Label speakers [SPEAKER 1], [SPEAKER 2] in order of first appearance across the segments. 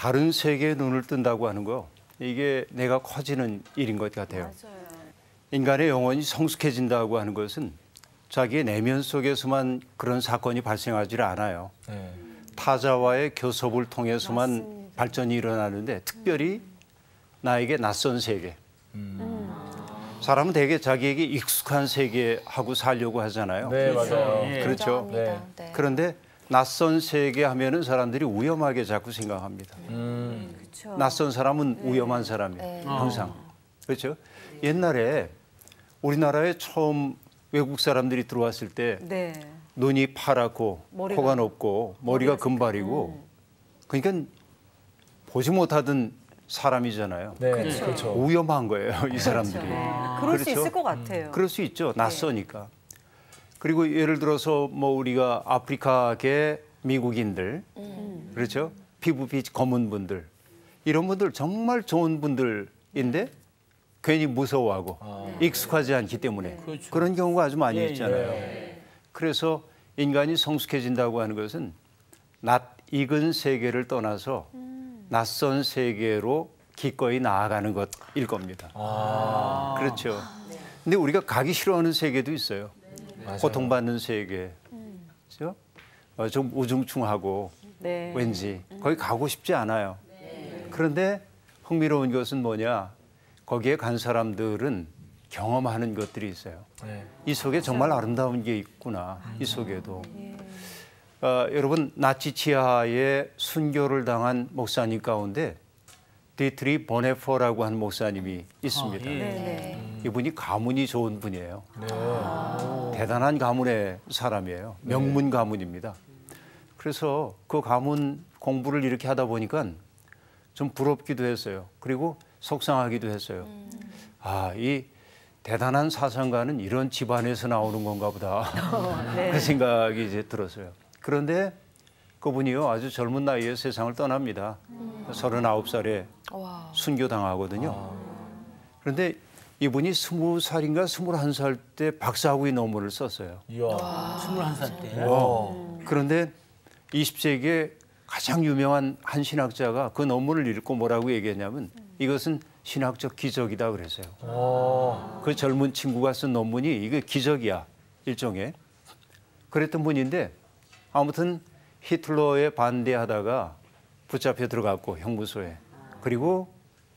[SPEAKER 1] 다른 세계에 눈을 뜬다고 하는 거 이게 내가 커지는 일인 것 같아요.
[SPEAKER 2] 맞아요.
[SPEAKER 1] 인간의 영혼이 성숙해진다고 하는 것은 자기의 내면 속에서만 그런 사건이 발생하지 않아요. 타자와의 교섭을 통해서만
[SPEAKER 2] 맞습니다.
[SPEAKER 1] 발전이 일어나는데 특별히 나에게 낯선 세계. 사람은 대개 자기에게 익숙한 세계하고 살려고 하잖아요.
[SPEAKER 3] 네, 맞아요.
[SPEAKER 1] 그렇죠.
[SPEAKER 2] 네. 네.
[SPEAKER 1] 그런데 낯선 세계 하면은 사람들이 위험하게 자꾸 생각합니다.
[SPEAKER 2] 그렇죠.
[SPEAKER 1] 낯선 사람은 위험한 사람이에요.
[SPEAKER 2] 네.
[SPEAKER 1] 항상. 그렇죠. 옛날에 우리나라에 처음 외국 사람들이 들어왔을 때
[SPEAKER 2] 네.
[SPEAKER 1] 눈이 파랗고
[SPEAKER 2] 머리가-
[SPEAKER 1] 코가 높고 머리가 금발이고 그러니까 보지 못하던 사람이잖아요.
[SPEAKER 3] 네,
[SPEAKER 2] 그렇죠.
[SPEAKER 3] 그렇죠.
[SPEAKER 1] 위험한 거예요, 이 사람들이.
[SPEAKER 2] 그럴 수
[SPEAKER 1] 그렇죠?
[SPEAKER 2] 있을 것 같아요.
[SPEAKER 1] 그럴 수 있죠. 낯서니까. 그리고 예를 들어서 뭐 우리가 아프리카계 미국인들, 그렇죠? 피부빛 검은 분들, 이런 분들 정말 좋은 분들인데 괜히 무서워하고 익숙하지 않기 때문에 그런 경우가 아주 많이 있잖아요. 그래서 인간이 성숙해진다고 하는 것은 낯익은 세계를 떠나서 낯선 세계로 기꺼이 나아가는 것일 겁니다. 그렇죠. 근데 우리가 가기 싫어하는 세계도 있어요. 고통받는 세계. 그렇죠? 좀 우중충하고
[SPEAKER 2] 네.
[SPEAKER 1] 왠지 거기 가고 싶지 않아요. 그런데 흥미로운 것은 뭐냐? 거기에 간 사람들은 경험하는 것들이 있어요. 이 속에 정말 아름다운 게 있구나. 이 속에도. 여러분 나치치하에 순교를 당한 목사님 가운데 디트리 보네퍼라고 하는 목사님이 있습니다.
[SPEAKER 2] 네.
[SPEAKER 1] 이분이 가문이 좋은 분이에요. 대단한 가문의 사람이에요. 명문 가문입니다. 그래서 그 가문 공부를 이렇게 하다 보니까 좀 부럽기도 했어요. 그리고 속상하기도 했어요. 아, 이 대단한 사상가는 이런 집안에서 나오는 건가 보다.
[SPEAKER 2] 네.
[SPEAKER 1] 그 생각이 이제 들었어요. 그런데 그분이요 아주 젊은 나이에 세상을 떠납니다. 39살에 순교당하거든요. 그런데 이분이 20살인가 21살 때 박사학위 논문을 썼어요.
[SPEAKER 3] 이야.
[SPEAKER 4] 21살 때.
[SPEAKER 1] 그런데 20세기에 가장 유명한 한 신학자가 그 논문을 읽고 뭐라고 얘기했냐면 이것은 신학적 기적이다 그랬어요. 그 젊은 친구가 쓴 논문이 이게 기적이야, 일종의. 그랬던 분인데 아무튼 히틀러에 반대하다가 붙잡혀 들어갔고 형무소에. 그리고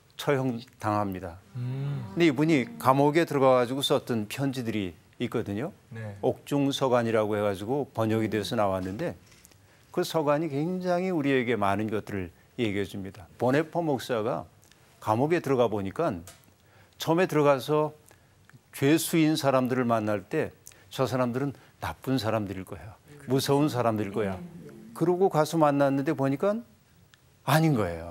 [SPEAKER 1] 처형당합니다. 근데 이분이 감옥에 들어가가지고 썼던 편지들이 있거든요. 옥중서간이라고 해가지고 번역이 돼서 나왔는데 그 서간이 굉장히 우리에게 많은 것들을 얘기해 줍니다. 보네퍼 목사가 감옥에 들어가 보니까 처음에 들어가서 죄수인 사람들을 만날 때 저 사람들은 나쁜 사람들일 거야. 무서운 사람들일 거야. 그러고 가서 만났는데 보니까 아닌 거예요.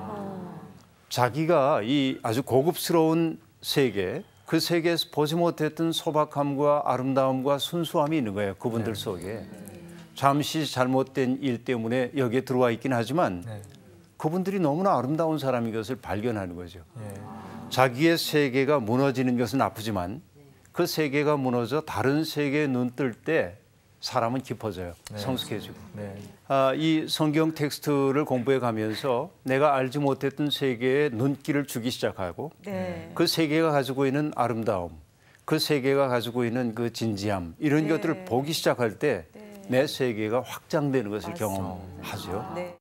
[SPEAKER 1] 자기가 이 아주 고급스러운 세계, 그 세계에서 보지 못했던 소박함과 아름다움과 순수함이 있는 거예요. 그분들 속에. 잠시 잘못된 일 때문에 여기에 들어와 있긴 하지만 그분들이 너무나 아름다운 사람인 것을 발견하는 거죠. 자기의 세계가 무너지는 것은 아프지만 그 세계가 무너져 다른 세계에 눈 뜰 때 사람은 깊어져요. 성숙해지고. 이 성경 텍스트를 공부해 가면서 내가 알지 못했던 세계에 눈길을 주기 시작하고 그 세계가 가지고 있는 아름다움, 그 세계가 가지고 있는 그 진지함 이런 것들을 보기 시작할 때 내 세계가 확장되는 것을 경험하죠.
[SPEAKER 2] 네.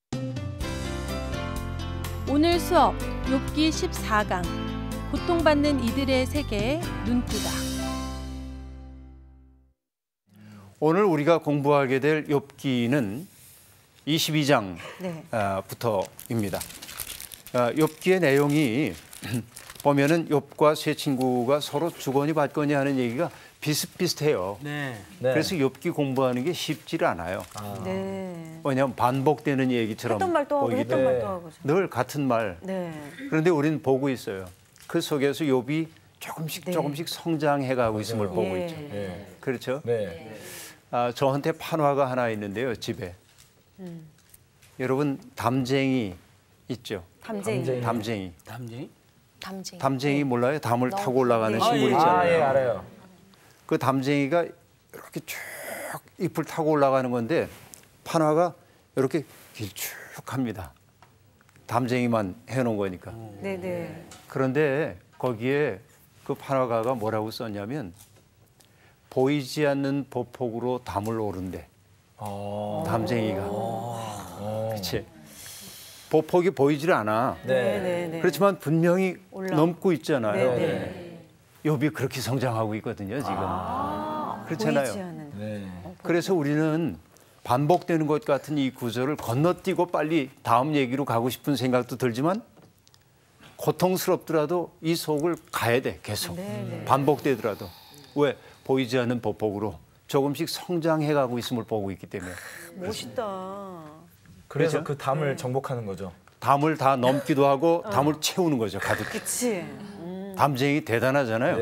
[SPEAKER 5] 오늘 수업 욥기 14강 고통받는 이들의 세계에 눈뜨다.
[SPEAKER 1] 오늘 우리가 공부하게 될 욥기는 22장부터입니다. 욥기의 내용이 보면은 욥과 세 친구가 서로 주거니 받거니 하는 얘기가 비슷비슷해요. 그래서 욥기 공부하는 게 쉽지를 않아요.
[SPEAKER 2] 네.
[SPEAKER 1] 왜냐하면 반복되는 얘기처럼
[SPEAKER 2] 했던 말 또 하고
[SPEAKER 1] 보이기
[SPEAKER 2] 했던 말 또 하고.
[SPEAKER 1] 늘 같은 말.
[SPEAKER 2] 네.
[SPEAKER 1] 그런데 우리는 보고 있어요. 그 속에서 욥이 조금씩 성장해가고 있음을 보고 있죠. 그렇죠? 저한테 판화가 하나 있는데요, 집에. 여러분 담쟁이 있죠?
[SPEAKER 2] 담쟁이.
[SPEAKER 1] 담쟁이.
[SPEAKER 4] 담쟁이?
[SPEAKER 1] 담쟁이 몰라요? 담을 타고 올라가는 식물
[SPEAKER 3] 예,
[SPEAKER 1] 있잖아요.
[SPEAKER 3] 알아요.
[SPEAKER 1] 그 담쟁이가 이렇게 쭉 잎을 타고 올라가는 건데 판화가 이렇게 길쭉합니다. 담쟁이만 해놓은 거니까.
[SPEAKER 2] 네네.
[SPEAKER 1] 그런데 거기에 그 판화가가 뭐라고 썼냐면 보이지 않는 보폭으로 담을 오른대. 담쟁이가. 그렇지. 보폭이 보이질 않아.
[SPEAKER 2] 네네네.
[SPEAKER 1] 그렇지만 분명히 넘고 있잖아요.
[SPEAKER 2] 네네.
[SPEAKER 1] 욥이 그렇게 성장하고 있거든요, 지금. 그렇잖아요.
[SPEAKER 2] 보이지 않는.
[SPEAKER 3] 네.
[SPEAKER 1] 그래서 우리는 반복되는 것 같은 이 구절을 건너뛰고 빨리 다음 얘기로 가고 싶은 생각도 들지만 고통스럽더라도 이 속을 가야 돼, 계속.
[SPEAKER 2] 네네.
[SPEAKER 1] 반복되더라도. 왜? 보이지 않는 보폭으로 조금씩 성장해가고 있음을 보고 있기 때문에.
[SPEAKER 2] 멋있다.
[SPEAKER 3] 그래서
[SPEAKER 1] 그렇죠?
[SPEAKER 3] 그 담을 정복하는 거죠.
[SPEAKER 1] 담을 다 넘기도 하고 담을 채우는 거죠, 가득.
[SPEAKER 2] 그치.
[SPEAKER 1] 담쟁이 대단하잖아요.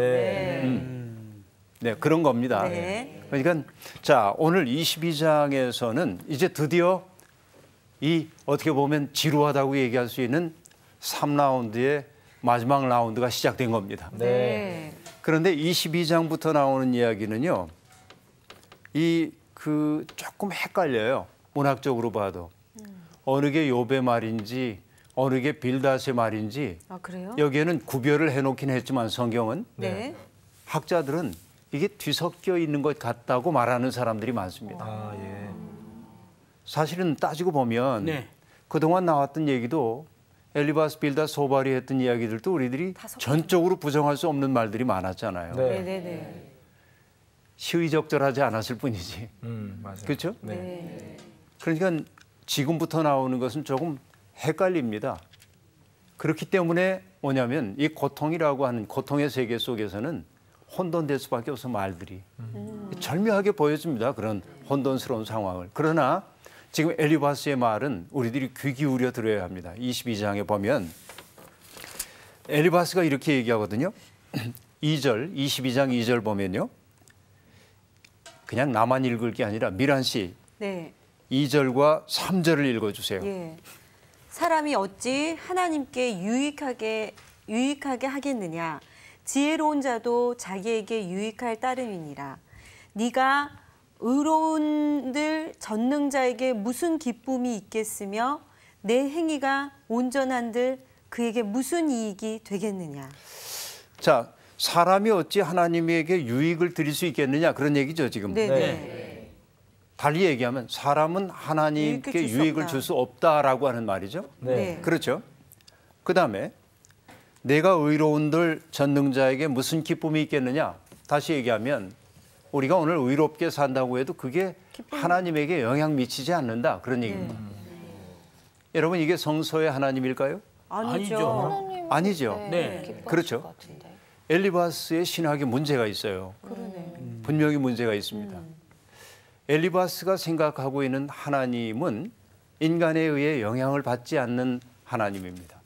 [SPEAKER 1] 네, 그런 겁니다.
[SPEAKER 2] 네.
[SPEAKER 1] 그러니까 자, 오늘 22장에서는 이제 드디어 이 어떻게 보면 지루하다고 얘기할 수 있는 3라운드의 마지막 라운드가 시작된 겁니다.
[SPEAKER 2] 네.
[SPEAKER 1] 그런데 22장부터 나오는 이야기는요. 조금 헷갈려요. 문학적으로 봐도. 어느 게 욥의 말인지 어느 게 빌닷의 말인지
[SPEAKER 2] 아, 그래요?
[SPEAKER 1] 여기에는 구별을 해놓긴 했지만 성경은
[SPEAKER 2] 네.
[SPEAKER 1] 학자들은 이게 뒤섞여 있는 것 같다고 말하는 사람들이 많습니다.
[SPEAKER 3] 아, 예.
[SPEAKER 1] 사실은 따지고 보면
[SPEAKER 4] 네.
[SPEAKER 1] 그동안 나왔던 얘기도 엘리바스, 빌닷, 소발이 했던 이야기들도 우리들이
[SPEAKER 2] 다 섞여
[SPEAKER 1] 전적으로 부정할 수 없는 말들이 많았잖아요.
[SPEAKER 3] 네.
[SPEAKER 2] 네네네.
[SPEAKER 1] 시의적절하지 않았을 뿐이지.
[SPEAKER 3] 맞아요.
[SPEAKER 1] 그렇죠?
[SPEAKER 3] 네.
[SPEAKER 2] 네.
[SPEAKER 1] 그러니까 지금부터 나오는 것은 조금 헷갈립니다. 그렇기 때문에 뭐냐면 이 고통이라고 하는 고통의 세계 속에서는 혼돈될 수밖에 없어 말들이. 절묘하게 보여줍니다. 그런 혼돈스러운 상황을. 그러나 지금 엘리바스의 말은 우리들이 귀 기울여 들어야 합니다. 22장에 보면 엘리바스가 이렇게 얘기하거든요. 2절, 22장 2절 보면요. 그냥 나만 읽을 게 아니라 미란 씨
[SPEAKER 2] 네.
[SPEAKER 1] 2절과 3절을 읽어주세요.
[SPEAKER 2] 예. 사람이 어찌 하나님께 유익하게 하겠느냐? 지혜로운 자도 자기에게 유익할 따름이니라. 네가 의로운들 전능자에게 무슨 기쁨이 있겠으며 내 행위가 온전한들 그에게 무슨 이익이 되겠느냐?
[SPEAKER 1] 자, 사람이 어찌 하나님에게 유익을 드릴 수 있겠느냐 그런 얘기죠 지금.
[SPEAKER 2] 네네.
[SPEAKER 1] 달리 얘기하면 사람은 하나님께 유익을 줄 수 없다라고 하는 말이죠.
[SPEAKER 2] 네.
[SPEAKER 1] 그렇죠. 그다음에 내가 의로운들 전능자에게 무슨 기쁨이 있겠느냐. 다시 얘기하면 우리가 오늘 의롭게 산다고 해도 그게 하나님에게 영향 미치지 않는다 그런 얘기입니다. 여러분 이게 성소의 하나님일까요?
[SPEAKER 2] 아니죠.
[SPEAKER 1] 아니죠.
[SPEAKER 4] 네.
[SPEAKER 1] 그렇죠. 엘리바스의 신학에 문제가 있어요.
[SPEAKER 2] 그러네.
[SPEAKER 1] 분명히 문제가 있습니다. 엘리바스가 생각하고 있는 하나님은 인간에 의해 영향을 받지 않는 하나님입니다.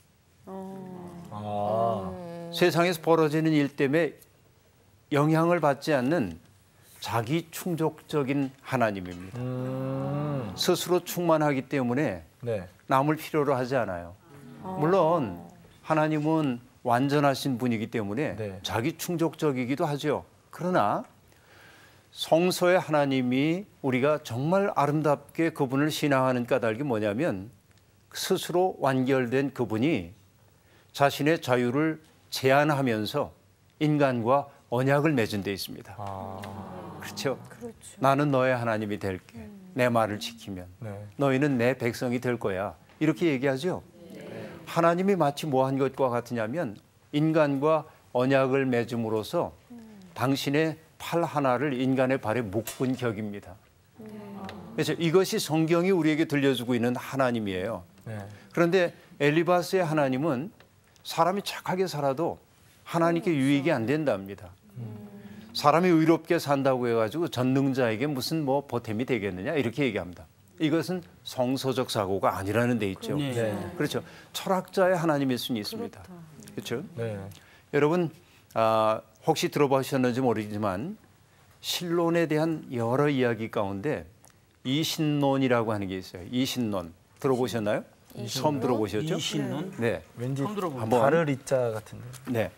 [SPEAKER 1] 세상에서 벌어지는 일 때문에 영향을 받지 않는 자기 충족적인 하나님입니다. 스스로 충만하기 때문에
[SPEAKER 3] 네.
[SPEAKER 1] 남을 필요로 하지 않아요. 물론 하나님은 완전하신 분이기 때문에
[SPEAKER 3] 네.
[SPEAKER 1] 자기 충족적이기도 하죠. 그러나 성소의 하나님이 우리가 정말 아름답게 그분을 신앙하는 까닭이 뭐냐면 스스로 완결된 그분이 자신의 자유를 제한하면서 인간과 언약을 맺은 데 있습니다. 그렇죠? 나는 너의 하나님이 될게. 내 말을 지키면.
[SPEAKER 3] 네.
[SPEAKER 1] 너희는 내 백성이 될 거야. 이렇게 얘기하죠. 하나님이 마치 뭐한 것과 같으냐면 인간과 언약을 맺음으로써 당신의 팔 하나를 인간의 발에 묶은 격입니다. 그래서 이것이 성경이 우리에게 들려주고 있는 하나님이에요.
[SPEAKER 3] 네.
[SPEAKER 1] 그런데 엘리바스의 하나님은 사람이 착하게 살아도 하나님께 유익이 안 된답니다. 사람이 의롭게 산다고 해가지고 전능자에게 무슨 뭐 보탬이 되겠느냐 이렇게 얘기합니다. 이것은 성서적 사고가 아니라는 데 있죠.
[SPEAKER 3] 네.
[SPEAKER 1] 그렇죠. 철학자의 하나님일 수는 있습니다. 그렇죠.
[SPEAKER 3] 네.
[SPEAKER 1] 여러분 혹시 들어보셨는지 모르지만 신론에 대한 여러 이야기 가운데 이신론이라고 하는 게 있어요. 이신론 들어보셨나요? 처음 들어보셨죠?
[SPEAKER 4] 이신론?
[SPEAKER 1] 네.
[SPEAKER 3] 왠지
[SPEAKER 4] 처음 들어보네요.
[SPEAKER 1] 한번.
[SPEAKER 3] 다르리자 같은데.
[SPEAKER 1] 네.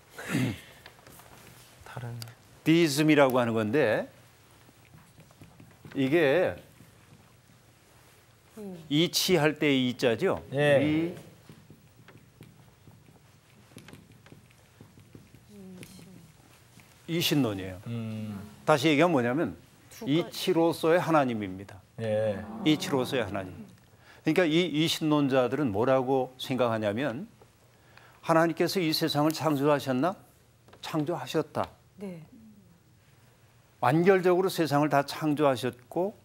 [SPEAKER 3] 다른.
[SPEAKER 1] 디즘이라고 하는 건데 이게 이치할 때 이자죠.
[SPEAKER 3] 예.
[SPEAKER 1] 이 이신론이에요. 다시 얘기하면 뭐냐면 이치로서의 하나님입니다.
[SPEAKER 3] 예.
[SPEAKER 1] 이치로서의 하나님. 그러니까 이 이신론자들은 뭐라고 생각하냐면 하나님께서 이 세상을 창조하셨나? 창조하셨다.
[SPEAKER 2] 네.
[SPEAKER 1] 완결적으로 세상을 다 창조하셨고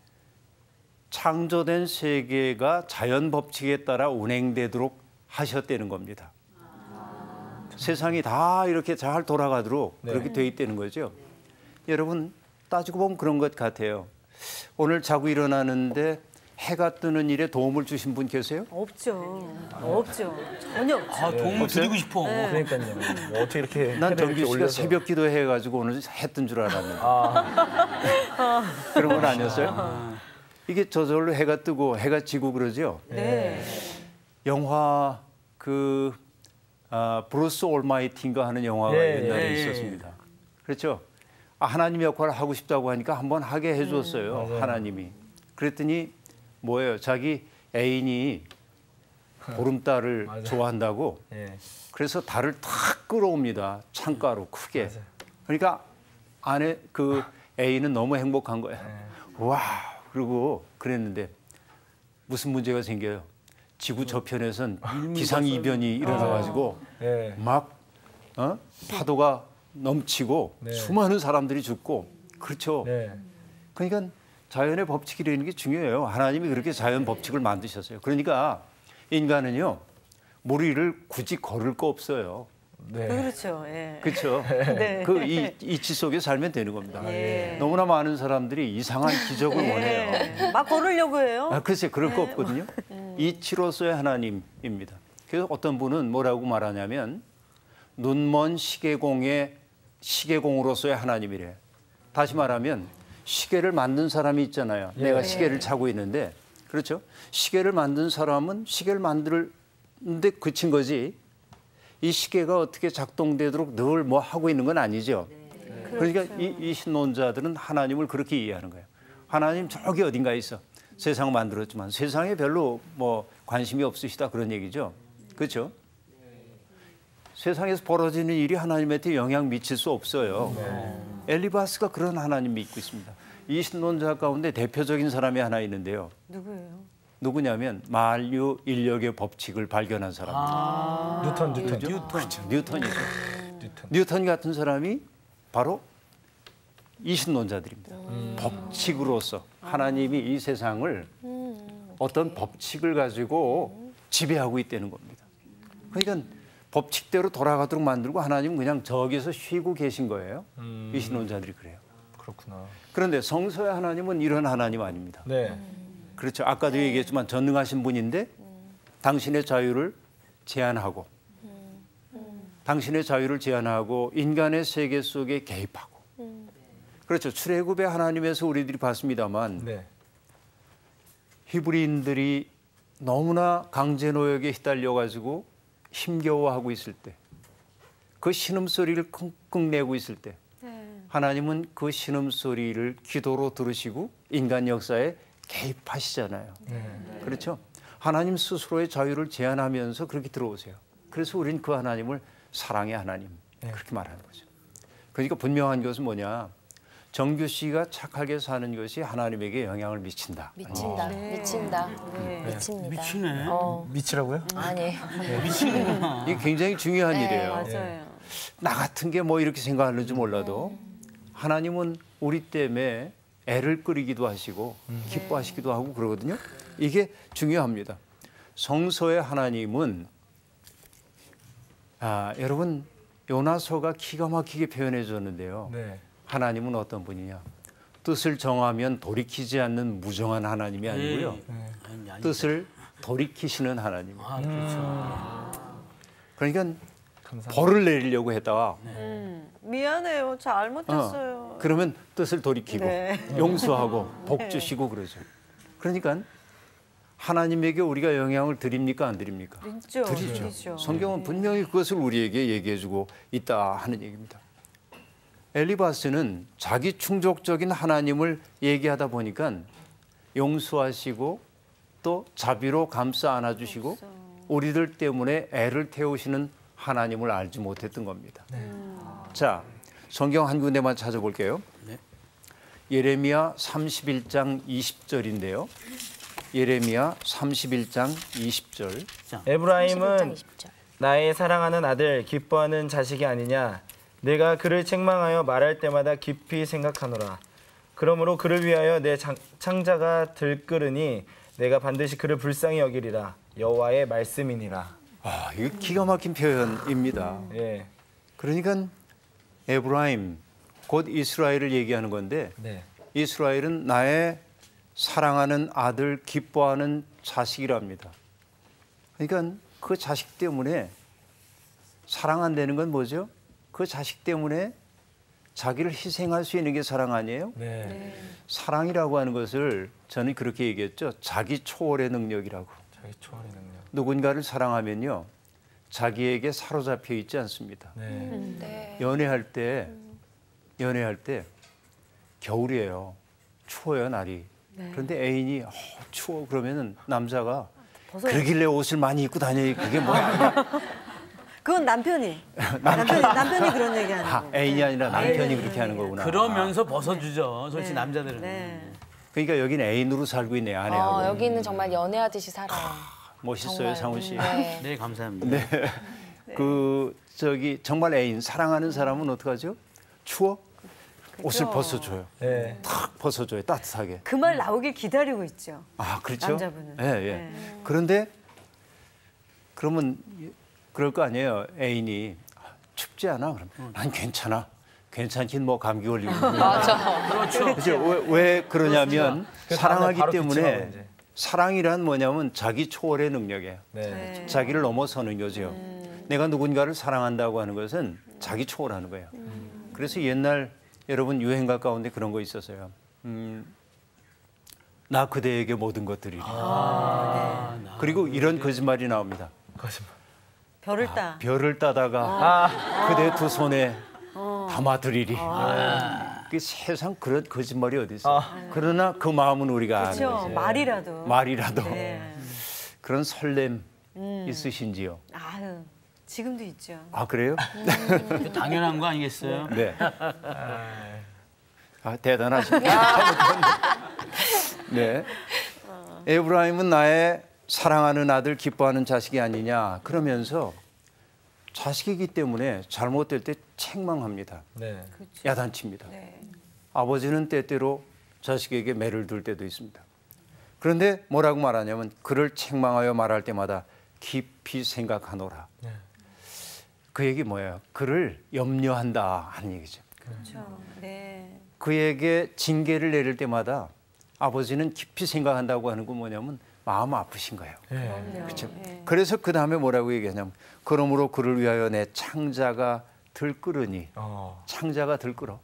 [SPEAKER 1] 창조된 세계가 자연 법칙에 따라 운행되도록 하셨다는 겁니다. 세상이 다 이렇게 잘 돌아가도록
[SPEAKER 3] 네.
[SPEAKER 1] 그렇게 돼 있다는 거죠. 여러분 따지고 보면 그런 것 같아요. 오늘 자고 일어나는데 해가 뜨는 일에 도움을 주신 분 계세요?
[SPEAKER 2] 없죠. 없죠. 전혀 없죠.
[SPEAKER 4] 아, 도움을 드리고 싶어.
[SPEAKER 3] 그러니까요. 뭐 어떻게 이렇게
[SPEAKER 1] 난
[SPEAKER 3] 해를
[SPEAKER 1] 정규
[SPEAKER 3] 이렇게
[SPEAKER 1] 씨가
[SPEAKER 3] 올려서.
[SPEAKER 1] 새벽 기도해가지고 오늘 해 뜬 줄 알았는데 그런 건 아니었어요? 이게 저절로 해가 뜨고 해가 지고 그러죠.
[SPEAKER 2] 네.
[SPEAKER 1] 영화 브루스 올마이티인가 하는 영화가
[SPEAKER 3] 예,
[SPEAKER 1] 옛날에
[SPEAKER 4] 예,
[SPEAKER 1] 있었습니다. 그렇죠? 하나님 역할을 하고 싶다고 하니까 한번 하게 해줬어요.
[SPEAKER 3] 맞아요.
[SPEAKER 1] 하나님이. 그랬더니 뭐예요? 자기 애인이 보름달을
[SPEAKER 3] 맞아요.
[SPEAKER 1] 좋아한다고
[SPEAKER 3] 예.
[SPEAKER 1] 그래서 달을 탁 끌어옵니다. 창가로 크게.
[SPEAKER 3] 맞아요.
[SPEAKER 1] 그러니까 아내 그 애인은 너무 행복한 거야. 와 그리고 그랬는데 무슨 문제가 생겨요? 지구 저편에선 기상이변이 일어나가지고
[SPEAKER 3] 예.
[SPEAKER 1] 막 파도가 넘치고
[SPEAKER 3] 네.
[SPEAKER 1] 수많은 사람들이 죽고 그렇죠.
[SPEAKER 3] 네.
[SPEAKER 1] 그러니까 자연의 법칙이라는 게 중요해요. 하나님이 그렇게 자연 법칙을 만드셨어요. 그러니까 인간은요 물 위를 굳이 걸을 거 없어요.
[SPEAKER 3] 네.
[SPEAKER 2] 그렇죠. 예.
[SPEAKER 1] 그렇죠.
[SPEAKER 2] 네.
[SPEAKER 1] 그 이치 속에 살면 되는 겁니다.
[SPEAKER 2] 예.
[SPEAKER 1] 너무나 많은 사람들이 이상한 기적을 원해요.
[SPEAKER 2] 예. 막 걸으려고 해요.
[SPEAKER 1] 글쎄 그럴 거 없거든요. 이치로서의 하나님입니다. 그래서 어떤 분은 뭐라고 말하냐면 눈먼 시계공으로서의 하나님이래. 다시 말하면 시계를 만든 사람이 있잖아요. 내가 시계를 차고 있는데 그렇죠. 시계를 만든 사람은 시계를 만드는데 그친 거지. 이 시계가 어떻게 작동되도록 늘 뭐 하고 있는 건 아니죠. 그러니까 이 신론자들은 하나님을 그렇게 이해하는 거예요. 하나님 저기 어딘가에 있어. 세상 만들었지만 세상에 별로 뭐 관심이 없으시다 그런 얘기죠. 그렇죠? 세상에서 벌어지는 일이 하나님한테 영향 미칠 수 없어요. 엘리바스가 그런 하나님 믿고 있습니다. 이 신론자 가운데 대표적인 사람이 하나 있는데요.
[SPEAKER 2] 누구예요?
[SPEAKER 1] 누구냐면 만유 인력의 법칙을 발견한 사람입니다.
[SPEAKER 3] 뉴턴.
[SPEAKER 1] 그렇죠. 뉴턴이죠.
[SPEAKER 3] 뉴턴.
[SPEAKER 1] 뉴턴 같은 사람이 바로 이신론자들입니다. 법칙으로서 하나님이 이 세상을 어떤 법칙을 가지고 지배하고 있다는 겁니다. 그러니까 법칙대로 돌아가도록 만들고 하나님은 그냥 저기서 쉬고 계신 거예요. 이신론자들이 그래요.
[SPEAKER 3] 그렇구나.
[SPEAKER 1] 그런데 성서의 하나님은 이런 하나님 아닙니다.
[SPEAKER 3] 네.
[SPEAKER 1] 그렇죠. 아까도 얘기했지만 전능하신 분인데 당신의 자유를 제한하고 당신의 자유를 제한하고 인간의 세계 속에 개입하고 그렇죠. 출애굽의 하나님에서 우리들이 봤습니다만
[SPEAKER 3] 네.
[SPEAKER 1] 히브리인들이 너무나 강제 노역에 휘달려 가지고 힘겨워하고 있을 때 그 신음소리를 끙끙 내고 있을 때 하나님은 그 신음소리를 기도로 들으시고 인간 역사에 개입하시잖아요. 그렇죠? 하나님 스스로의 자유를 제한하면서 그렇게 들어오세요. 그래서 우리는 그 하나님을 사랑의 하나님 그렇게 말하는 거죠. 그러니까 분명한 것은 뭐냐? 정규 씨가 착하게 사는 것이 하나님에게 영향을 미친다.
[SPEAKER 6] 미친다. 미친다. 미칩니다.
[SPEAKER 4] 미치네.
[SPEAKER 3] 미치라고요?
[SPEAKER 6] 아니.
[SPEAKER 1] 이게 굉장히 중요한 일이에요.
[SPEAKER 2] 맞아요.
[SPEAKER 1] 나 같은 게 뭐 이렇게 생각하는지 몰라도 하나님은 우리 때문에 애를 끓이기도 하시고 기뻐하시기도 하고 그러거든요. 이게 중요합니다. 성서의 하나님은 여러분 요나서가 기가 막히게 표현해 줬는데요.
[SPEAKER 3] 네.
[SPEAKER 1] 하나님은 어떤 분이냐? 뜻을 정하면 돌이키지 않는 무정한 하나님이 아니고요.
[SPEAKER 4] 아니.
[SPEAKER 1] 뜻을 돌이키시는 하나님.
[SPEAKER 4] 아, 그렇죠.
[SPEAKER 1] 그러니까
[SPEAKER 3] 감사합니다.
[SPEAKER 1] 벌을 내리려고 했다가
[SPEAKER 2] 미안해요. 잘못했어요.
[SPEAKER 1] 그러면 뜻을 돌이키고
[SPEAKER 2] 네.
[SPEAKER 1] 용서하고 복 주시고 그러죠. 그러니까 하나님에게 우리가 영향을 드립니까 안 드립니까?
[SPEAKER 2] 드리죠.
[SPEAKER 1] 드리죠. 성경은 분명히 그것을 우리에게 얘기해주고 있다 하는 얘기입니다. 엘리바스는 자기 충족적인 하나님을 얘기하다 보니까 용서하시고 또 자비로 감싸 안아주시고 우리들 때문에 애를 태우시는 하나님을 알지 못했던 겁니다. 자, 성경 한 군데만 찾아볼게요.
[SPEAKER 4] 네.
[SPEAKER 1] 예레미야 31장 20절인데요. 예레미야 31장 20절.
[SPEAKER 3] 에브라임은
[SPEAKER 6] 20절.
[SPEAKER 3] 나의 사랑하는 아들 기뻐하는 자식이 아니냐. 내가 그를 책망하여 말할 때마다 깊이 생각하노라. 그러므로 그를 위하여 내 창자가 들끓으니 내가 반드시 그를 불쌍히 여기리라. 여호와의 말씀이니라.
[SPEAKER 1] 아, 이거 기가 막힌 표현입니다.
[SPEAKER 3] 예.
[SPEAKER 1] 그러니까 에브라임 곧 이스라엘을 얘기하는 건데
[SPEAKER 3] 네.
[SPEAKER 1] 이스라엘은 나의 사랑하는 아들 기뻐하는 자식이랍니다. 그러니까 그 자식 때문에 사랑한다는 건 뭐죠? 그 자식 때문에 자기를 희생할 수 있는 게 사랑 아니에요?
[SPEAKER 3] 네.
[SPEAKER 1] 사랑이라고 하는 것을 저는 그렇게 얘기했죠. 자기 초월의 능력이라고.
[SPEAKER 3] 자기 초월의 능력.
[SPEAKER 1] 누군가를 사랑하면요. 자기에게 사로잡혀 있지 않습니다.
[SPEAKER 3] 네.
[SPEAKER 6] 네.
[SPEAKER 1] 연애할 때 겨울이에요. 추워요, 날이. 그런데 애인이 추워 그러면은 남자가 그러길래 옷을 많이 입고 다녀. 그게 뭐야?
[SPEAKER 2] 그건 남편이 그런 얘기하는
[SPEAKER 1] 아,
[SPEAKER 2] 거.
[SPEAKER 1] 애인이 아니라 남편이 그렇게 하는 거구나.
[SPEAKER 4] 그러면서 벗어주죠. 솔직히 남자들은.
[SPEAKER 2] 네.
[SPEAKER 1] 그러니까 여기는 애인으로 살고 있네, 아내하고.
[SPEAKER 6] 여기는 정말 연애하듯이 살아요.
[SPEAKER 1] 멋있어요,
[SPEAKER 6] 정말.
[SPEAKER 1] 상우 씨.
[SPEAKER 6] 네.
[SPEAKER 4] 네, 감사합니다.
[SPEAKER 1] 정말 애인 사랑하는 사람은 어떡하죠? 추워? 옷을 벗어줘요.
[SPEAKER 3] 네.
[SPEAKER 1] 탁 벗어줘요, 따뜻하게.
[SPEAKER 2] 그 말 나오길 기다리고 있죠.
[SPEAKER 1] 아, 그렇죠?
[SPEAKER 2] 남자분은.
[SPEAKER 1] 예, 예. 그런데 그러면 그럴 거 아니에요. 애인이 춥지 않아? 그럼 난 괜찮아. 괜찮긴 뭐 감기 걸리고.
[SPEAKER 6] 맞아.
[SPEAKER 1] 그렇죠. 왜 그러냐면
[SPEAKER 3] 그래서
[SPEAKER 1] 사랑하기
[SPEAKER 3] 바로 빛이 나고
[SPEAKER 1] 때문에
[SPEAKER 3] 이제.
[SPEAKER 1] 사랑이란 뭐냐면 자기 초월의 능력이에요.
[SPEAKER 3] 네.
[SPEAKER 1] 자기를 넘어서는 거죠. 내가 누군가를 사랑한다고 하는 것은 자기 초월하는 거예요. 그래서 옛날 여러분 유행가 가운데 그런 거 있었어요. 나 그대에게 모든 것들이리. 그리고 이런 거짓말이 나옵니다.
[SPEAKER 3] 거짓말.
[SPEAKER 2] 별을 따.
[SPEAKER 1] 별을 따다가 그대 두 손에 담아드리리. 그 세상 그런 거짓말이 어디 있어요. 그러나 그 마음은 우리가 아는
[SPEAKER 2] 그렇죠.
[SPEAKER 1] 거죠.
[SPEAKER 2] 말이라도.
[SPEAKER 1] 네.
[SPEAKER 2] 네.
[SPEAKER 1] 그런 설렘 있으신지요?
[SPEAKER 2] 아유, 지금도 있죠.
[SPEAKER 1] 아, 그래요?
[SPEAKER 4] 당연한 거 아니겠어요?
[SPEAKER 1] 네. 아, 대단하십니다. 네. 에브라임은 나의 사랑하는 아들 기뻐하는 자식이 아니냐. 그러면서 자식이기 때문에 잘못될 때 책망합니다.
[SPEAKER 3] 네.
[SPEAKER 1] 야단칩니다.
[SPEAKER 2] 네.
[SPEAKER 1] 아버지는 때때로 자식에게 매를 둘 때도 있습니다. 그런데 뭐라고 말하냐면 그를 책망하여 말할 때마다 깊이 생각하노라.
[SPEAKER 3] 네.
[SPEAKER 1] 그 얘기 뭐예요? 그를 염려한다 하는 얘기죠.
[SPEAKER 2] 그렇죠. 네.
[SPEAKER 1] 그에게 징계를 내릴 때마다 아버지는 깊이 생각한다고 하는 건 뭐냐면 마음 아프신 거예요.
[SPEAKER 3] 네.
[SPEAKER 1] 그렇죠.
[SPEAKER 2] 네.
[SPEAKER 1] 그래서 그 다음에 뭐라고 얘기하냐면 그러므로 그를 위하여 내 창자가 들끓으니 창자가 들끓어.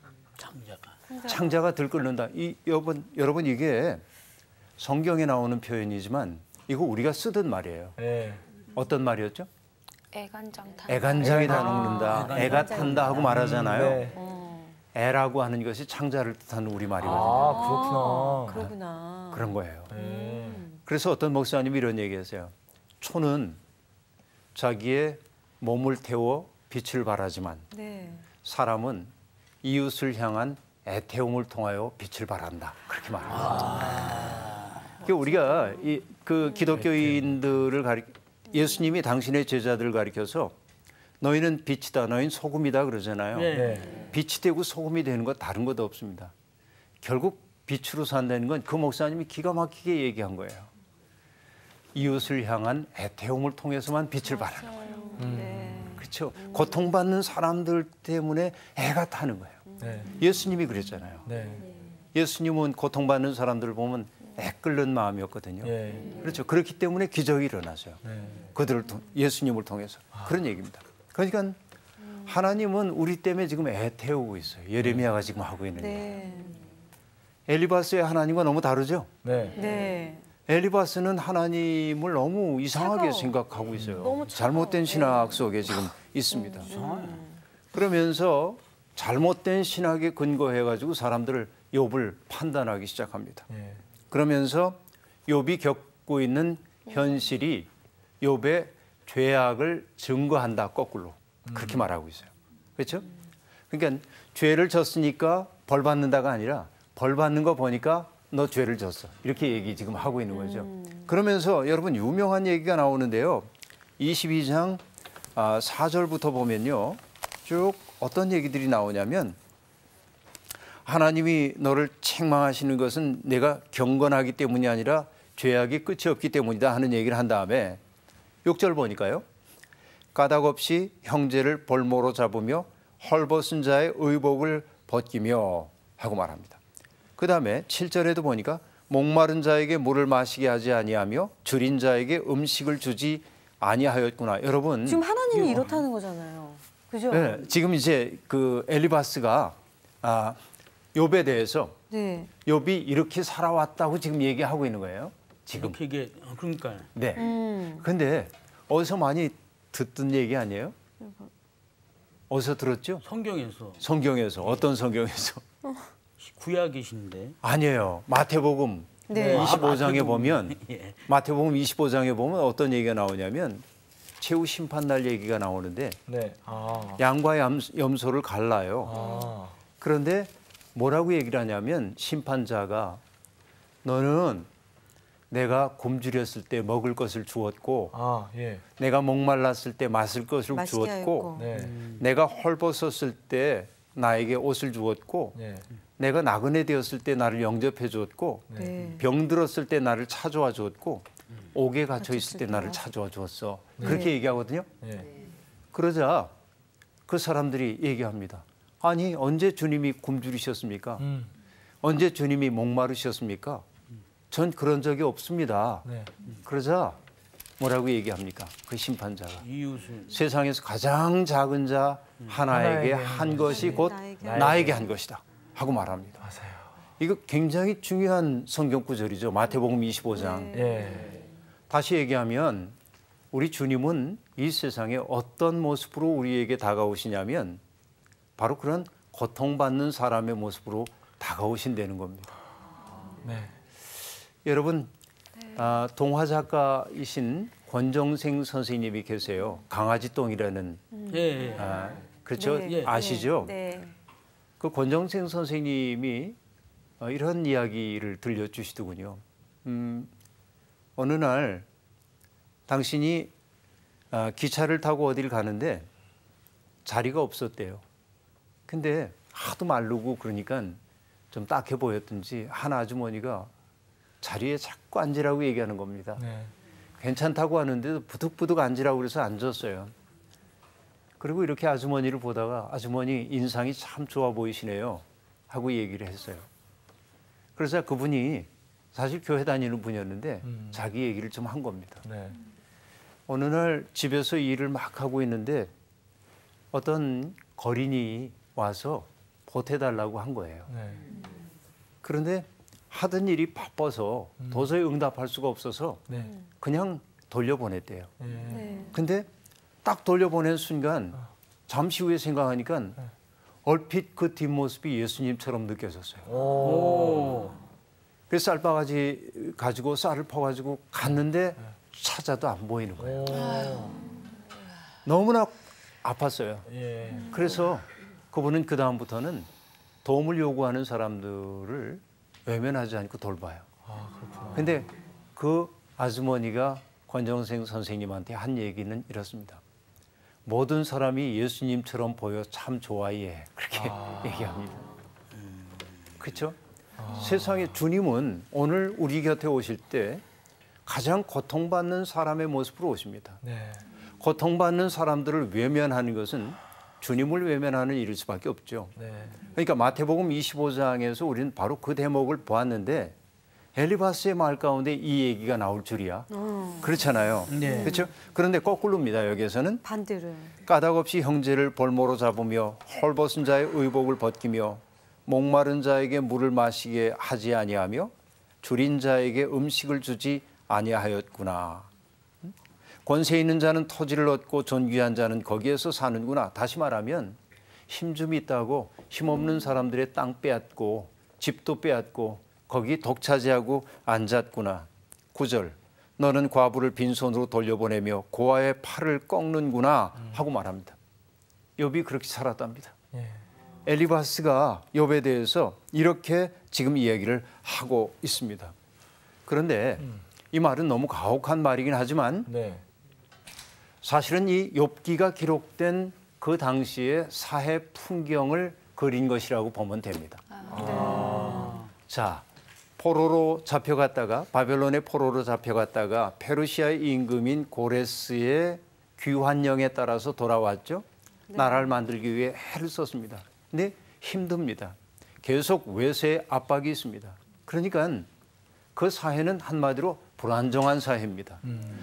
[SPEAKER 1] 창자가 들끓는다. 여러분 이게 성경에 나오는 표현이지만 이거 우리가 쓰던 말이에요.
[SPEAKER 3] 네.
[SPEAKER 1] 어떤 말이었죠?
[SPEAKER 6] 애간장 탄.
[SPEAKER 1] 애간장이 다 녹는다. 애가 탄다 하고 말하잖아요.
[SPEAKER 3] 네.
[SPEAKER 1] 애라고 하는 것이 창자를 뜻하는 우리말이거든요.
[SPEAKER 3] 아, 그렇구나.
[SPEAKER 2] 그러구나.
[SPEAKER 1] 그런 거예요.
[SPEAKER 3] 네.
[SPEAKER 1] 그래서 어떤 목사님이 이런 얘기했어요. 초는 자기의 몸을 태워 빛을 발하지만
[SPEAKER 2] 네.
[SPEAKER 1] 사람은 이웃을 향한 애태움을 통하여 빛을 발한다. 그렇게 말합니다. 그러니까 우리가 그 기독교인들을 예수님이 당신의 제자들을 가리켜서 너희는 빛이다, 너희는 소금이다 그러잖아요.
[SPEAKER 3] 네.
[SPEAKER 1] 빛이 되고 소금이 되는 것 다른 것도 없습니다. 결국 빛으로 산다는 건 그 목사님이 기가 막히게 얘기한 거예요. 이웃을 향한 애태움을 통해서만 빛을 발하는 거예요.
[SPEAKER 2] 네.
[SPEAKER 1] 그렇죠. 고통받는 사람들 때문에 애가 타는 거예요.
[SPEAKER 3] 네.
[SPEAKER 1] 예수님이 그랬잖아요.
[SPEAKER 3] 네.
[SPEAKER 1] 예수님은 고통받는 사람들을 보면 애끓는 마음이었거든요.
[SPEAKER 3] 네.
[SPEAKER 1] 그렇죠. 그렇기 때문에 기적이 일어나서요.
[SPEAKER 3] 네.
[SPEAKER 1] 예수님을 통해서 그런 얘기입니다. 그러니까 하나님은 우리 때문에 지금 애태우고 있어요. 예레미야가 지금 하고 있는 거예요.
[SPEAKER 2] 네.
[SPEAKER 1] 엘리바스의 하나님과 너무 다르죠.
[SPEAKER 3] 네.
[SPEAKER 2] 네.
[SPEAKER 1] 엘리바스는 하나님을 너무 이상하게
[SPEAKER 2] 차가워.
[SPEAKER 1] 생각하고 있어요.
[SPEAKER 2] 너무 차가워.
[SPEAKER 1] 잘못된 신학 속에 지금 있습니다. 그러면서 잘못된 신학에 근거해가지고 사람들을 욥을 판단하기 시작합니다.
[SPEAKER 3] 네.
[SPEAKER 1] 그러면서 욥이 겪고 있는 현실이 욥의 죄악을 증거한다 거꾸로 그렇게 말하고 있어요. 그렇죠? 그러니까 죄를 졌으니까 벌 받는다가 아니라 벌 받는 거 보니까 너 죄를 졌어. 이렇게 얘기 지금 하고 있는 거죠. 그러면서 여러분 유명한 얘기가 나오는데요. 22장 4절부터 보면요. 쭉 어떤 얘기들이 나오냐면 하나님이 너를 책망하시는 것은 내가 경건하기 때문이 아니라 죄악이 끝이 없기 때문이다 하는 얘기를 한 다음에 6절 보니까요. 까닭 없이 형제를 볼모로 잡으며 헐벗은 자의 의복을 벗기며 하고 말합니다. 그 다음에 7절에도 보니까 목마른 자에게 물을 마시게 하지 아니하며 줄인 자에게 음식을 주지 아니하였구나. 여러분
[SPEAKER 2] 지금 하나님이 이렇다는 거잖아요. 그죠?
[SPEAKER 1] 네, 지금 이제 그 엘리바스가 욥에 대해서
[SPEAKER 2] 네.
[SPEAKER 1] 욥이 이렇게 살아왔다고 지금 얘기하고 있는 거예요. 지금.
[SPEAKER 4] 이렇게 이게 그러니까요.
[SPEAKER 1] 네. 근데 어디서 많이 듣던 얘기 아니에요? 어디서 들었죠?
[SPEAKER 4] 성경에서
[SPEAKER 1] 성경에서. 어떤 성경에서?
[SPEAKER 4] 구약이신데.
[SPEAKER 1] 아니에요. 마태복음
[SPEAKER 2] 네.
[SPEAKER 1] 25장에
[SPEAKER 4] 마태복음.
[SPEAKER 1] 보면
[SPEAKER 4] 예.
[SPEAKER 1] 마태복음 25장에 보면 어떤 얘기가 나오냐면 최후 심판날 얘기가 나오는데
[SPEAKER 3] 네.
[SPEAKER 1] 양과 염소를 갈라요. 그런데 뭐라고 얘기를 하냐면 심판자가 너는 내가 굶주렸을 때 먹을 것을 주었고
[SPEAKER 3] 예.
[SPEAKER 1] 내가 목말랐을 때 마실 것을
[SPEAKER 2] 맛있게
[SPEAKER 1] 주었고
[SPEAKER 2] 하였고.
[SPEAKER 3] 네.
[SPEAKER 1] 내가 헐벗었을 때 나에게 옷을 주었고
[SPEAKER 3] 네.
[SPEAKER 1] 내가 나그네 되었을 때 나를 영접해 주었고
[SPEAKER 2] 네.
[SPEAKER 1] 병들었을 때 나를 찾아와 주었고 옥에 갇혀 있을 때 나를 찾아와 주었어. 그렇게 얘기하거든요.
[SPEAKER 3] 네.
[SPEAKER 1] 그러자 그 사람들이 얘기합니다. 아니 언제 주님이 굶주리셨습니까? 언제 주님이 목마르셨습니까? 전 그런 적이 없습니다.
[SPEAKER 3] 네.
[SPEAKER 1] 그러자 뭐라고 얘기합니까? 그 심판자가
[SPEAKER 4] 이웃을
[SPEAKER 1] 세상에서 가장 작은 자 하나에게 한 것이 곧 나에게 한 것이다 하고 말합니다.
[SPEAKER 3] 맞아요.
[SPEAKER 1] 이거 굉장히 중요한 성경 구절이죠. 마태복음 25장.
[SPEAKER 3] 예.
[SPEAKER 1] 다시 얘기하면 우리 주님은 이 세상에 어떤 모습으로 우리에게 다가오시냐면 바로 그런 고통받는 사람의 모습으로 다가오신다는 겁니다.
[SPEAKER 3] 네.
[SPEAKER 1] 여러분 동화 작가이신 권정생 선생님이 계세요. 강아지똥이라는
[SPEAKER 4] 예.
[SPEAKER 1] 그렇죠?
[SPEAKER 2] 네.
[SPEAKER 1] 아시죠?
[SPEAKER 2] 네.
[SPEAKER 1] 그 권정생 선생님이 이런 이야기를 들려주시더군요. 어느 날 당신이 기차를 타고 어딜 가는데 자리가 없었대요. 근데 하도 마르고 그러니까 좀 딱해 보였든지 한 아주머니가 자리에 자꾸 앉으라고 얘기하는 겁니다.
[SPEAKER 3] 네.
[SPEAKER 1] 괜찮다고 하는데도 부득부득 앉으라고 그래서 앉았어요. 그리고 이렇게 아주머니를 보다가 아주머니 인상이 참 좋아 보이시네요 하고 얘기를 했어요. 그래서 그분이 사실 교회 다니는 분이었는데 자기 얘기를 좀 한 겁니다.
[SPEAKER 3] 네.
[SPEAKER 1] 어느 날 집에서 일을 막 하고 있는데 어떤 거린이 와서 보태달라고 한 거예요.
[SPEAKER 3] 네.
[SPEAKER 1] 그런데 하던 일이 바빠서 도저히 응답할 수가 없어서
[SPEAKER 3] 네.
[SPEAKER 1] 그냥 돌려보냈대요.
[SPEAKER 3] 네.
[SPEAKER 2] 네.
[SPEAKER 1] 근데 딱 돌려보낸 순간 잠시 후에 생각하니까 얼핏 그 뒷모습이 예수님처럼 느껴졌어요.
[SPEAKER 4] 오.
[SPEAKER 1] 그래서 쌀바가지 가지고 쌀을 퍼가지고 갔는데 찾아도 안 보이는 거예요. 너무나 아팠어요.
[SPEAKER 3] 예.
[SPEAKER 1] 그래서 그분은 그 다음부터는 도움을 요구하는 사람들을 외면하지 않고 돌봐요. 근데 그 아주머니가 권정생 선생님한테 한 얘기는 이렇습니다. 모든 사람이 예수님처럼 보여 참 좋아 얘. 그렇게 얘기합니다. 그렇죠? 세상에 주님은 오늘 우리 곁에 오실 때 가장 고통받는 사람의 모습으로 오십니다.
[SPEAKER 3] 네.
[SPEAKER 1] 고통받는 사람들을 외면하는 것은 주님을 외면하는 일일 수밖에 없죠.
[SPEAKER 3] 네.
[SPEAKER 1] 그러니까 마태복음 25장에서 우리는 바로 그 대목을 보았는데 엘리바스의 말 가운데 이 얘기가 나올 줄이야. 그렇잖아요.
[SPEAKER 4] 네.
[SPEAKER 1] 그렇죠? 그런데 거꾸로입니다. 여기에서는
[SPEAKER 2] 반대로.
[SPEAKER 1] 까닭 없이 형제를 볼모로 잡으며 헐벗은 자의 의복을 벗기며 목마른 자에게 물을 마시게 하지 아니하며 줄인 자에게 음식을 주지 아니하였구나. 권세 있는 자는 토지를 얻고 존귀한 자는 거기에서 사는구나. 다시 말하면 힘 좀 있다고 힘없는 사람들의 땅 빼앗고 집도 빼앗고 거기 독차지하고 앉았구나. 9절 너는 과부를 빈손으로 돌려보내며 고아의 팔을 꺾는구나 하고 말합니다. 욥이 그렇게 살았답니다.
[SPEAKER 3] 예.
[SPEAKER 1] 엘리바스가 욥에 대해서 이렇게 지금 이야기를 하고 있습니다. 그런데 이 말은 너무 가혹한 말이긴 하지만
[SPEAKER 3] 네.
[SPEAKER 1] 사실은 이 욥기가 기록된 그 당시의 사회 풍경을 그린 것이라고 보면 됩니다. 자, 포로로 잡혀갔다가 바벨론의 포로로 잡혀갔다가 페르시아의 임금인 고레스의 귀환령에 따라서 돌아왔죠. 나라를 만들기 위해 애를 썼습니다. 근데 힘듭니다. 계속 외세의 압박이 있습니다. 그러니까 그 사회는 한마디로 불안정한 사회입니다.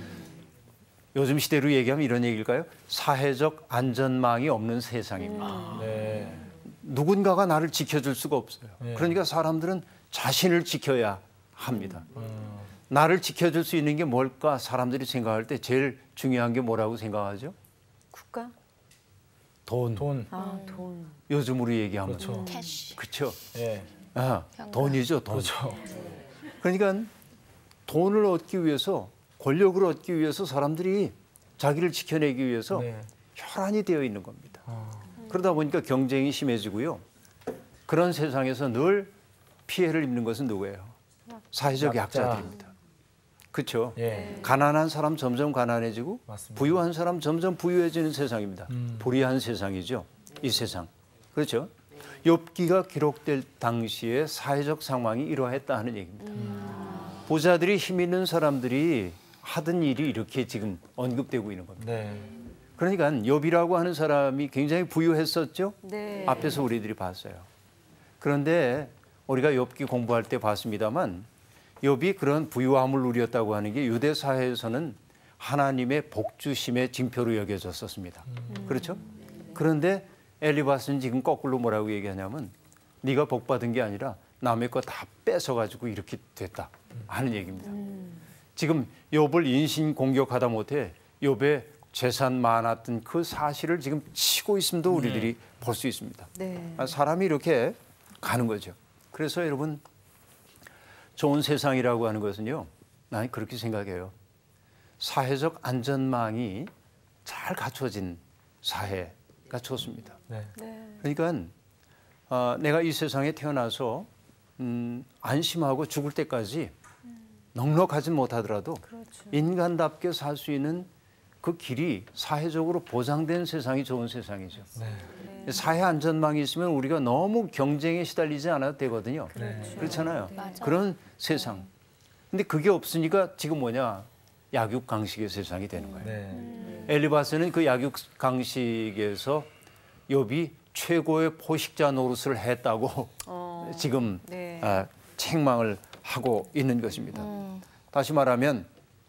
[SPEAKER 1] 요즘 시대로 얘기하면 이런 얘기일까요? 사회적 안전망이 없는 세상입니다.
[SPEAKER 3] 네.
[SPEAKER 1] 누군가가 나를 지켜줄 수가 없어요.
[SPEAKER 3] 네.
[SPEAKER 1] 그러니까 사람들은 자신을 지켜야 합니다. 나를 지켜줄 수 있는 게 뭘까? 사람들이 생각할 때 제일 중요한 게 뭐라고 생각하죠?
[SPEAKER 2] 국가?
[SPEAKER 1] 돈.
[SPEAKER 3] 돈.
[SPEAKER 2] 아, 돈.
[SPEAKER 1] 요즘으로 얘기하면.
[SPEAKER 3] 그렇죠.
[SPEAKER 6] 캐시.
[SPEAKER 1] 그렇죠.
[SPEAKER 3] 예.
[SPEAKER 1] 아, 돈이죠, 돈.
[SPEAKER 3] 그렇죠.
[SPEAKER 1] 그러니까 돈을 얻기 위해서, 권력을 얻기 위해서 사람들이 자기를 지켜내기 위해서
[SPEAKER 3] 네.
[SPEAKER 1] 혈안이 되어 있는 겁니다. 그러다 보니까 경쟁이 심해지고요. 그런 세상에서 늘 피해를 입는 것은 누구예요? 사회적
[SPEAKER 3] 약자.
[SPEAKER 1] 약자들입니다. 그렇죠.
[SPEAKER 3] 예.
[SPEAKER 1] 가난한 사람 점점 가난해지고
[SPEAKER 3] 맞습니다.
[SPEAKER 1] 부유한 사람 점점 부유해지는 세상입니다. 불의한 세상이죠. 이 세상. 그렇죠. 욥기가 기록될 당시의 사회적 상황이 이러했다 하는 얘기입니다. 부자들이 힘 있는 사람들이 하던 일이 이렇게 지금 언급되고 있는 겁니다.
[SPEAKER 3] 네.
[SPEAKER 1] 그러니까 욥이라고 하는 사람이 굉장히 부유했었죠.
[SPEAKER 2] 네.
[SPEAKER 1] 앞에서 우리들이 봤어요. 그런데 우리가 욥기 공부할 때 봤습니다만 욥이 그런 부유함을 누렸다고 하는 게 유대 사회에서는 하나님의 복주심의 징표로 여겨졌었습니다. 그렇죠? 그런데 엘리바스는 지금 거꾸로 뭐라고 얘기하냐면 네가 복 받은 게 아니라 남의 거 다 뺏어가지고 이렇게 됐다 하는 얘기입니다. 지금 욥을 인신 공격하다 못해 욥의 재산 많았던 그 사실을 지금 치고 있음도 우리들이 볼 수 있습니다.
[SPEAKER 2] 네.
[SPEAKER 1] 사람이 이렇게 가는 거죠. 그래서 여러분 좋은 세상이라고 하는 것은요. 나는 그렇게 생각해요. 사회적 안전망이 잘 갖춰진 사회가 좋습니다.
[SPEAKER 3] 네.
[SPEAKER 1] 그러니까 내가 이 세상에 태어나서 안심하고 죽을 때까지 넉넉하진 못하더라도 인간답게 살 수 있는 그 길이 사회적으로 보장된 세상이 좋은 세상이죠. 사회 안전망이 있으면 우리가 너무 경쟁에 시달리지 않아도 되거든요. 그렇잖아요.
[SPEAKER 6] 맞아.
[SPEAKER 1] 그런 세상. 근데 그게 없으니까 지금 뭐냐? 약육강식의 세상이 되는 거예요.
[SPEAKER 3] 네.
[SPEAKER 1] 엘리바스는 그 약육강식에서 욥이 최고의 포식자 노릇을 했다고 지금
[SPEAKER 2] 네.
[SPEAKER 1] 책망을 하고 있는 것입니다. 다시 말하면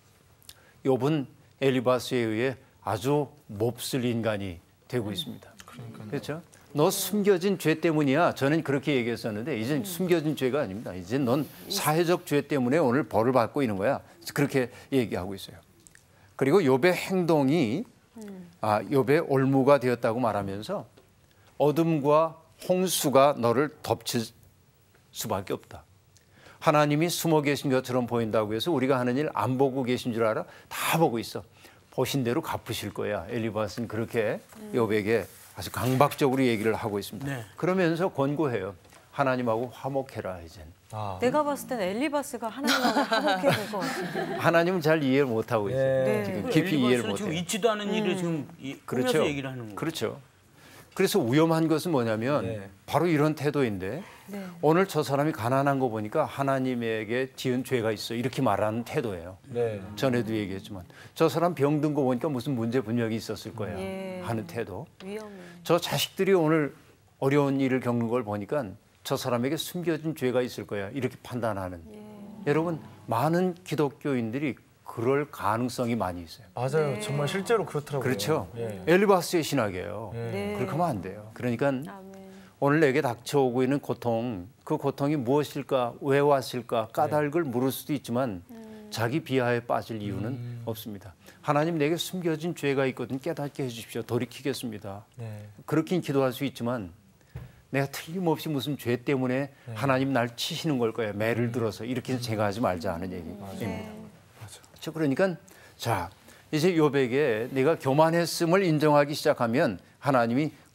[SPEAKER 1] 욥은 엘리바스에 의해 아주 몹쓸 인간이 되고 있습니다. 그렇죠? 너 숨겨진 죄 때문이야. 저는 그렇게 얘기했었는데 이젠 숨겨진 죄가 아닙니다. 이제 넌 사회적 죄 때문에 오늘 벌을 받고 있는 거야. 그렇게 얘기하고 있어요. 그리고 욥의 행동이 욥의 올무가 되었다고 말하면서 어둠과 홍수가 너를 덮칠 수밖에 없다. 하나님이 숨어 계신 것처럼 보인다고 해서 우리가 하는 일 안 보고 계신 줄 알아? 다 보고 있어. 보신 대로 갚으실 거야. 엘리바스는 그렇게 욥에게 아주 강박적으로 얘기를 하고 있습니다.
[SPEAKER 4] 네.
[SPEAKER 1] 그러면서 권고해요. 하나님하고 화목해라 이젠.
[SPEAKER 2] 내가 봤을 땐 엘리바스가 하나님하고 화목해야 될 것 같은데.
[SPEAKER 1] 하나님은 잘 이해를 못하고 있어요.
[SPEAKER 3] 네.
[SPEAKER 1] 지금 깊이 이해를
[SPEAKER 4] 엘리바스는 지금
[SPEAKER 1] 못해요.
[SPEAKER 4] 있지도 않은 일을 지금 꾸며서
[SPEAKER 1] 그렇죠.
[SPEAKER 4] 얘기를 하는 거예요.
[SPEAKER 1] 그렇죠. 그래서 위험한 것은 뭐냐면
[SPEAKER 3] 네.
[SPEAKER 1] 바로 이런 태도인데
[SPEAKER 2] 네.
[SPEAKER 1] 오늘 저 사람이 가난한 거 보니까 하나님에게 지은 죄가 있어 이렇게 말하는 태도예요.
[SPEAKER 3] 네.
[SPEAKER 1] 전에도 얘기했지만 저 사람 병든 거 보니까 무슨 문제 분명히 있었을 거야
[SPEAKER 2] 예.
[SPEAKER 1] 하는 태도.
[SPEAKER 2] 위험해.
[SPEAKER 1] 저 자식들이 오늘 어려운 일을 겪는 걸 보니까 저 사람에게 숨겨진 죄가 있을 거야 이렇게 판단하는. 여러분 많은 기독교인들이 그럴 가능성이 많이 있어요.
[SPEAKER 3] 맞아요. 정말 실제로 그렇더라고요.
[SPEAKER 1] 그렇죠.
[SPEAKER 3] 예.
[SPEAKER 1] 엘리바스의 신학이에요.
[SPEAKER 2] 네.
[SPEAKER 1] 그렇게 하면 안 돼요. 그러니까
[SPEAKER 2] 아멘.
[SPEAKER 1] 오늘 내게 닥쳐오고 있는 고통, 그 고통이 무엇일까, 왜 왔을까 까닭을 물을 수도 있지만 자기 비하에 빠질 이유는 없습니다. 하나님 내게 숨겨진 죄가 있거든 깨닫게 해주십시오. 돌이키겠습니다.
[SPEAKER 3] 네.
[SPEAKER 1] 그렇긴 기도할 수 있지만 내가 틀림없이 무슨 죄 때문에 하나님 날 치시는 걸 거야. 매를 들어서 이렇게 생각하지 말자 하는 얘기입니다. 그렇죠. 그러니까 자 이제 욥에게 내가 교만했음을 인정하기 시작하면 하나님이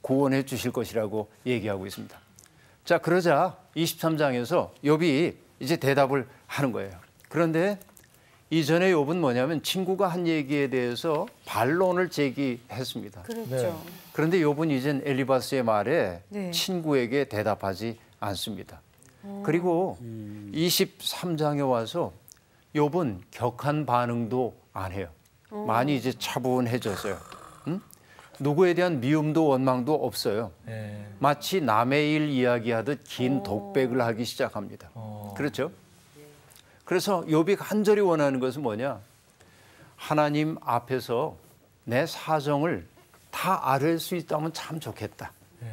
[SPEAKER 1] 구원해 주실 것이라고 얘기하고 있습니다. 자, 그러자 23장에서 욥이 이제 대답을 하는 거예요. 그런데 이전에 욥은 뭐냐면 친구가 한 얘기에 대해서 반론을 제기했습니다.
[SPEAKER 2] 그렇죠.
[SPEAKER 1] 그런데 욥은 이젠 엘리바스의 말에
[SPEAKER 2] 네.
[SPEAKER 1] 친구에게 대답하지 않습니다. 그리고 23장에 와서 욥은 격한 반응도 안 해요. 많이 이제 차분해졌어요. 응? 누구에 대한 미움도 원망도 없어요.
[SPEAKER 3] 네.
[SPEAKER 1] 마치 남의 일 이야기하듯 긴 독백을 하기 시작합니다. 그렇죠? 그래서 욥이 간절히 원하는 것은 뭐냐? 하나님 앞에서 내 사정을 다 아뢰 수 있다면 참 좋겠다.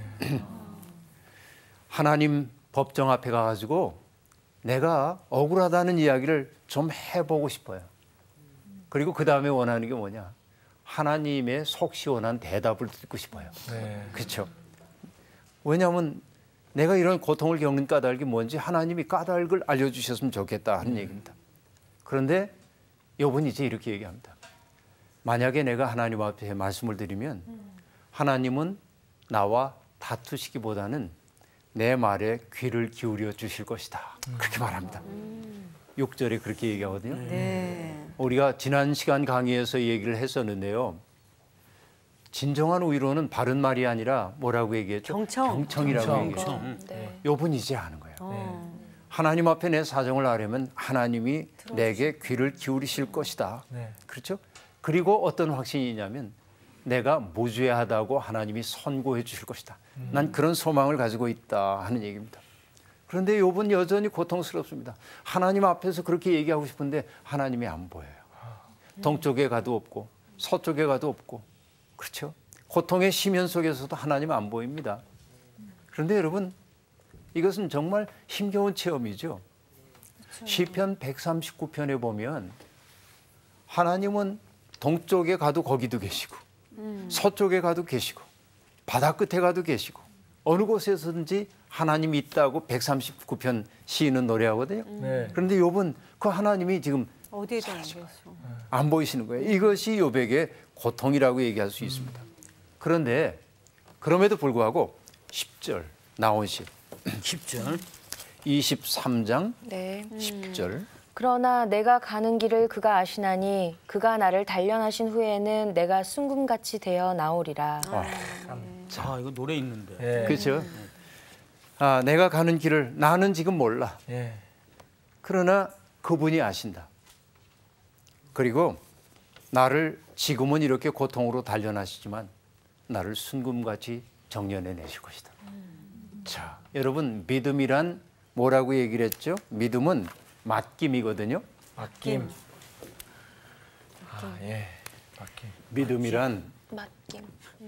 [SPEAKER 1] 하나님 법정 앞에 가가지고 내가 억울하다는 이야기를 좀 해보고 싶어요. 그리고 그 다음에 원하는 게 뭐냐? 하나님의 속 시원한 대답을 듣고 싶어요.
[SPEAKER 3] 네.
[SPEAKER 1] 그렇죠? 왜냐하면 내가 이런 고통을 겪는 까닭이 뭔지 하나님이 까닭을 알려주셨으면 좋겠다 하는 얘기입니다. 그런데 욥은 이제 이렇게 얘기합니다. 만약에 내가 하나님 앞에 말씀을 드리면 하나님은 나와 다투시기보다는 내 말에 귀를 기울여 주실 것이다. 그렇게 말합니다. 6절에 그렇게 얘기하거든요.
[SPEAKER 2] 네.
[SPEAKER 1] 우리가 지난 시간 강의에서 얘기를 했었는데요. 진정한 위로는 바른 말이 아니라 뭐라고 얘기했죠? 경청이라고 얘기했죠.
[SPEAKER 6] 네.
[SPEAKER 1] 욥은 이제 아는 거예요. 하나님 앞에 내 사정을 아려면 하나님이 내게 귀를 기울이실 것이다.
[SPEAKER 3] 네.
[SPEAKER 1] 그렇죠? 그리고 어떤 확신이 있냐면 내가 무죄하다고 하나님이 선고해 주실 것이다. 난 그런 소망을 가지고 있다 하는 얘기입니다. 그런데 욥은 여전히 고통스럽습니다. 하나님 앞에서 그렇게 얘기하고 싶은데 하나님이 안 보여요. 동쪽에 가도 없고 서쪽에 가도 없고 그렇죠? 고통의 심연 속에서도 하나님 안 보입니다. 그런데 여러분 이것은 정말 힘겨운 체험이죠. 시편 139편에 보면 하나님은 동쪽에 가도 거기도 계시고 서쪽에 가도 계시고 바다 끝에 가도 계시고 어느 곳에서든지 하나님이 있다고 139편 시인은 노래하거든요.
[SPEAKER 3] 네.
[SPEAKER 1] 그런데 욥은 그 하나님이 지금
[SPEAKER 2] 어디에도 안 계셔.
[SPEAKER 1] 안 보이시는 거예요. 이것이 욥에게 고통이라고 얘기할 수 있습니다. 그런데 그럼에도 불구하고 10절 나온시
[SPEAKER 4] 10절.
[SPEAKER 1] 23장
[SPEAKER 6] 네.
[SPEAKER 1] 10절
[SPEAKER 6] 그러나 내가 가는 길을 그가 아시나니 그가 나를 단련하신 후에는 내가 순금같이 되어 나오리라.
[SPEAKER 4] 자, 이거 노래 있는데.
[SPEAKER 3] 예.
[SPEAKER 1] 그렇죠? 아, 내가 가는 길을 나는 지금 몰라.
[SPEAKER 3] 예.
[SPEAKER 1] 그러나 그분이 아신다. 그리고 나를 지금은 이렇게 고통으로 단련하시지만 나를 순금같이 정련해 내실 것이다. 자, 여러분 믿음이란 뭐라고 얘기를 했죠? 믿음은 맡김이거든요.
[SPEAKER 3] 맡김. 아, 예. 맡김.
[SPEAKER 1] 믿음이란
[SPEAKER 6] 맡김.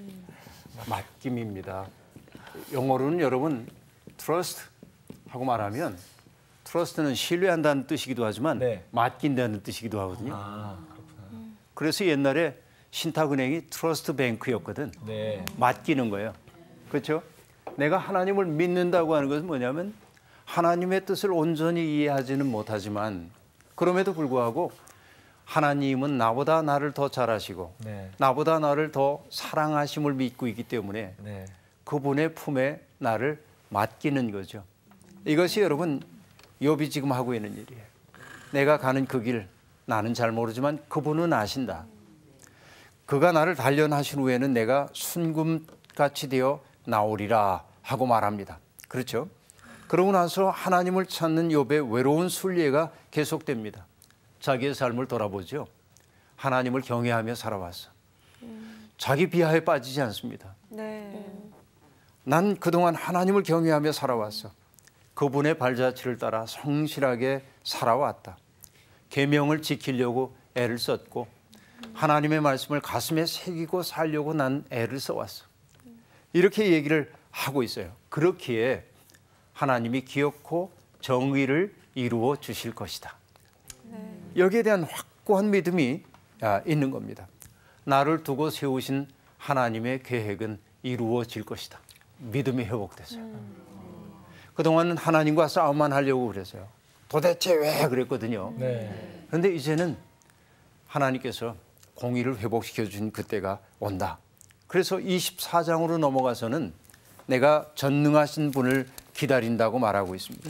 [SPEAKER 1] 맡김입니다. 영어로는 여러분 trust 하고 말하면 trust는 신뢰한다는 뜻이기도 하지만
[SPEAKER 3] 네.
[SPEAKER 1] 맡긴다는 뜻이기도 하거든요.
[SPEAKER 3] 아, 그렇구나.
[SPEAKER 1] 그래서 옛날에 신탁은행이 트러스트 뱅크였거든.
[SPEAKER 3] 네.
[SPEAKER 1] 맡기는 거예요. 그렇죠? 내가 하나님을 믿는다고 하는 것은 뭐냐면 하나님의 뜻을 온전히 이해하지는 못하지만 그럼에도 불구하고 하나님은 나보다 나를 더 잘 아시고
[SPEAKER 3] 네.
[SPEAKER 1] 나보다 나를 더 사랑하심을 믿고 있기 때문에
[SPEAKER 3] 네.
[SPEAKER 1] 그분의 품에 나를 맡기는 거죠. 이것이 여러분 욥이 지금 하고 있는 일이에요. 내가 가는 그 길 나는 잘 모르지만 그분은 아신다. 그가 나를 단련하신 후에는 내가 순금같이 되어 나오리라 하고 말합니다. 그렇죠? 그러고 나서 하나님을 찾는 욥의 외로운 순례가 계속됩니다. 자기의 삶을 돌아보죠. 하나님을 경외하며 살아왔어. 자기 비하에 빠지지 않습니다.
[SPEAKER 2] 네.
[SPEAKER 1] 난 그동안 하나님을 경외하며 살아왔어. 그분의 발자취를 따라 성실하게 살아왔다. 계명을 지키려고 애를 썼고 하나님의 말씀을 가슴에 새기고 살려고 난 애를 써왔어. 이렇게 얘기를 하고 있어요. 그렇기에 하나님이 기어코 정의를 이루어 주실 것이다. 여기에 대한 확고한 믿음이 있는 겁니다. 나를 두고 세우신 하나님의 계획은 이루어질 것이다. 믿음이 회복됐어요. 그동안은 하나님과 싸움만 하려고 그랬어요. 도대체 왜 그랬거든요.
[SPEAKER 3] 네.
[SPEAKER 1] 그런데 이제는 하나님께서 공의를 회복시켜 주신 그때가 온다. 그래서 24장으로 넘어가서는 내가 전능하신 분을 기다린다고 말하고 있습니다.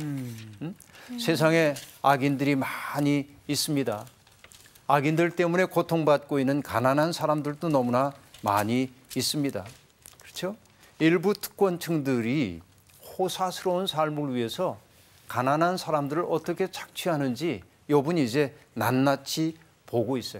[SPEAKER 1] 세상에 악인들이 많이 있습니다. 악인들 때문에 고통받고 있는 가난한 사람들도 너무나 많이 있습니다. 그렇죠? 일부 특권층들이 호사스러운 삶을 위해서 가난한 사람들을 어떻게 착취하는지 욥은 이제 낱낱이 보고 있어요.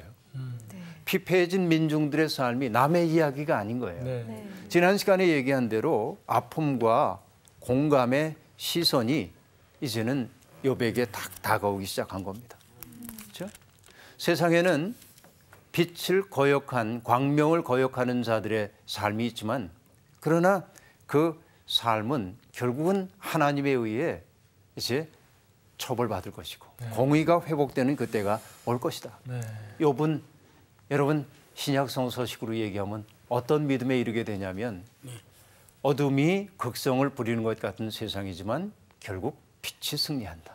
[SPEAKER 1] 피폐해진 민중들의 삶이 남의 이야기가 아닌 거예요. 지난 시간에 얘기한 대로 아픔과 공감의 시선이 이제는 욥에게 다가오기 시작한 겁니다. 그렇죠? 세상에는 빛을 거역한 광명을 거역하는 자들의 삶이 있지만 그러나 그 삶은 결국은 하나님에 의해 이제 처벌받을 것이고 공의가 회복되는 그때가 올 것이다. 욥은 여러분 신약성 서식으로 얘기하면 어떤 믿음에 이르게 되냐면 어둠이 극성을 부리는 것 같은 세상이지만 결국 빛이 승리한다.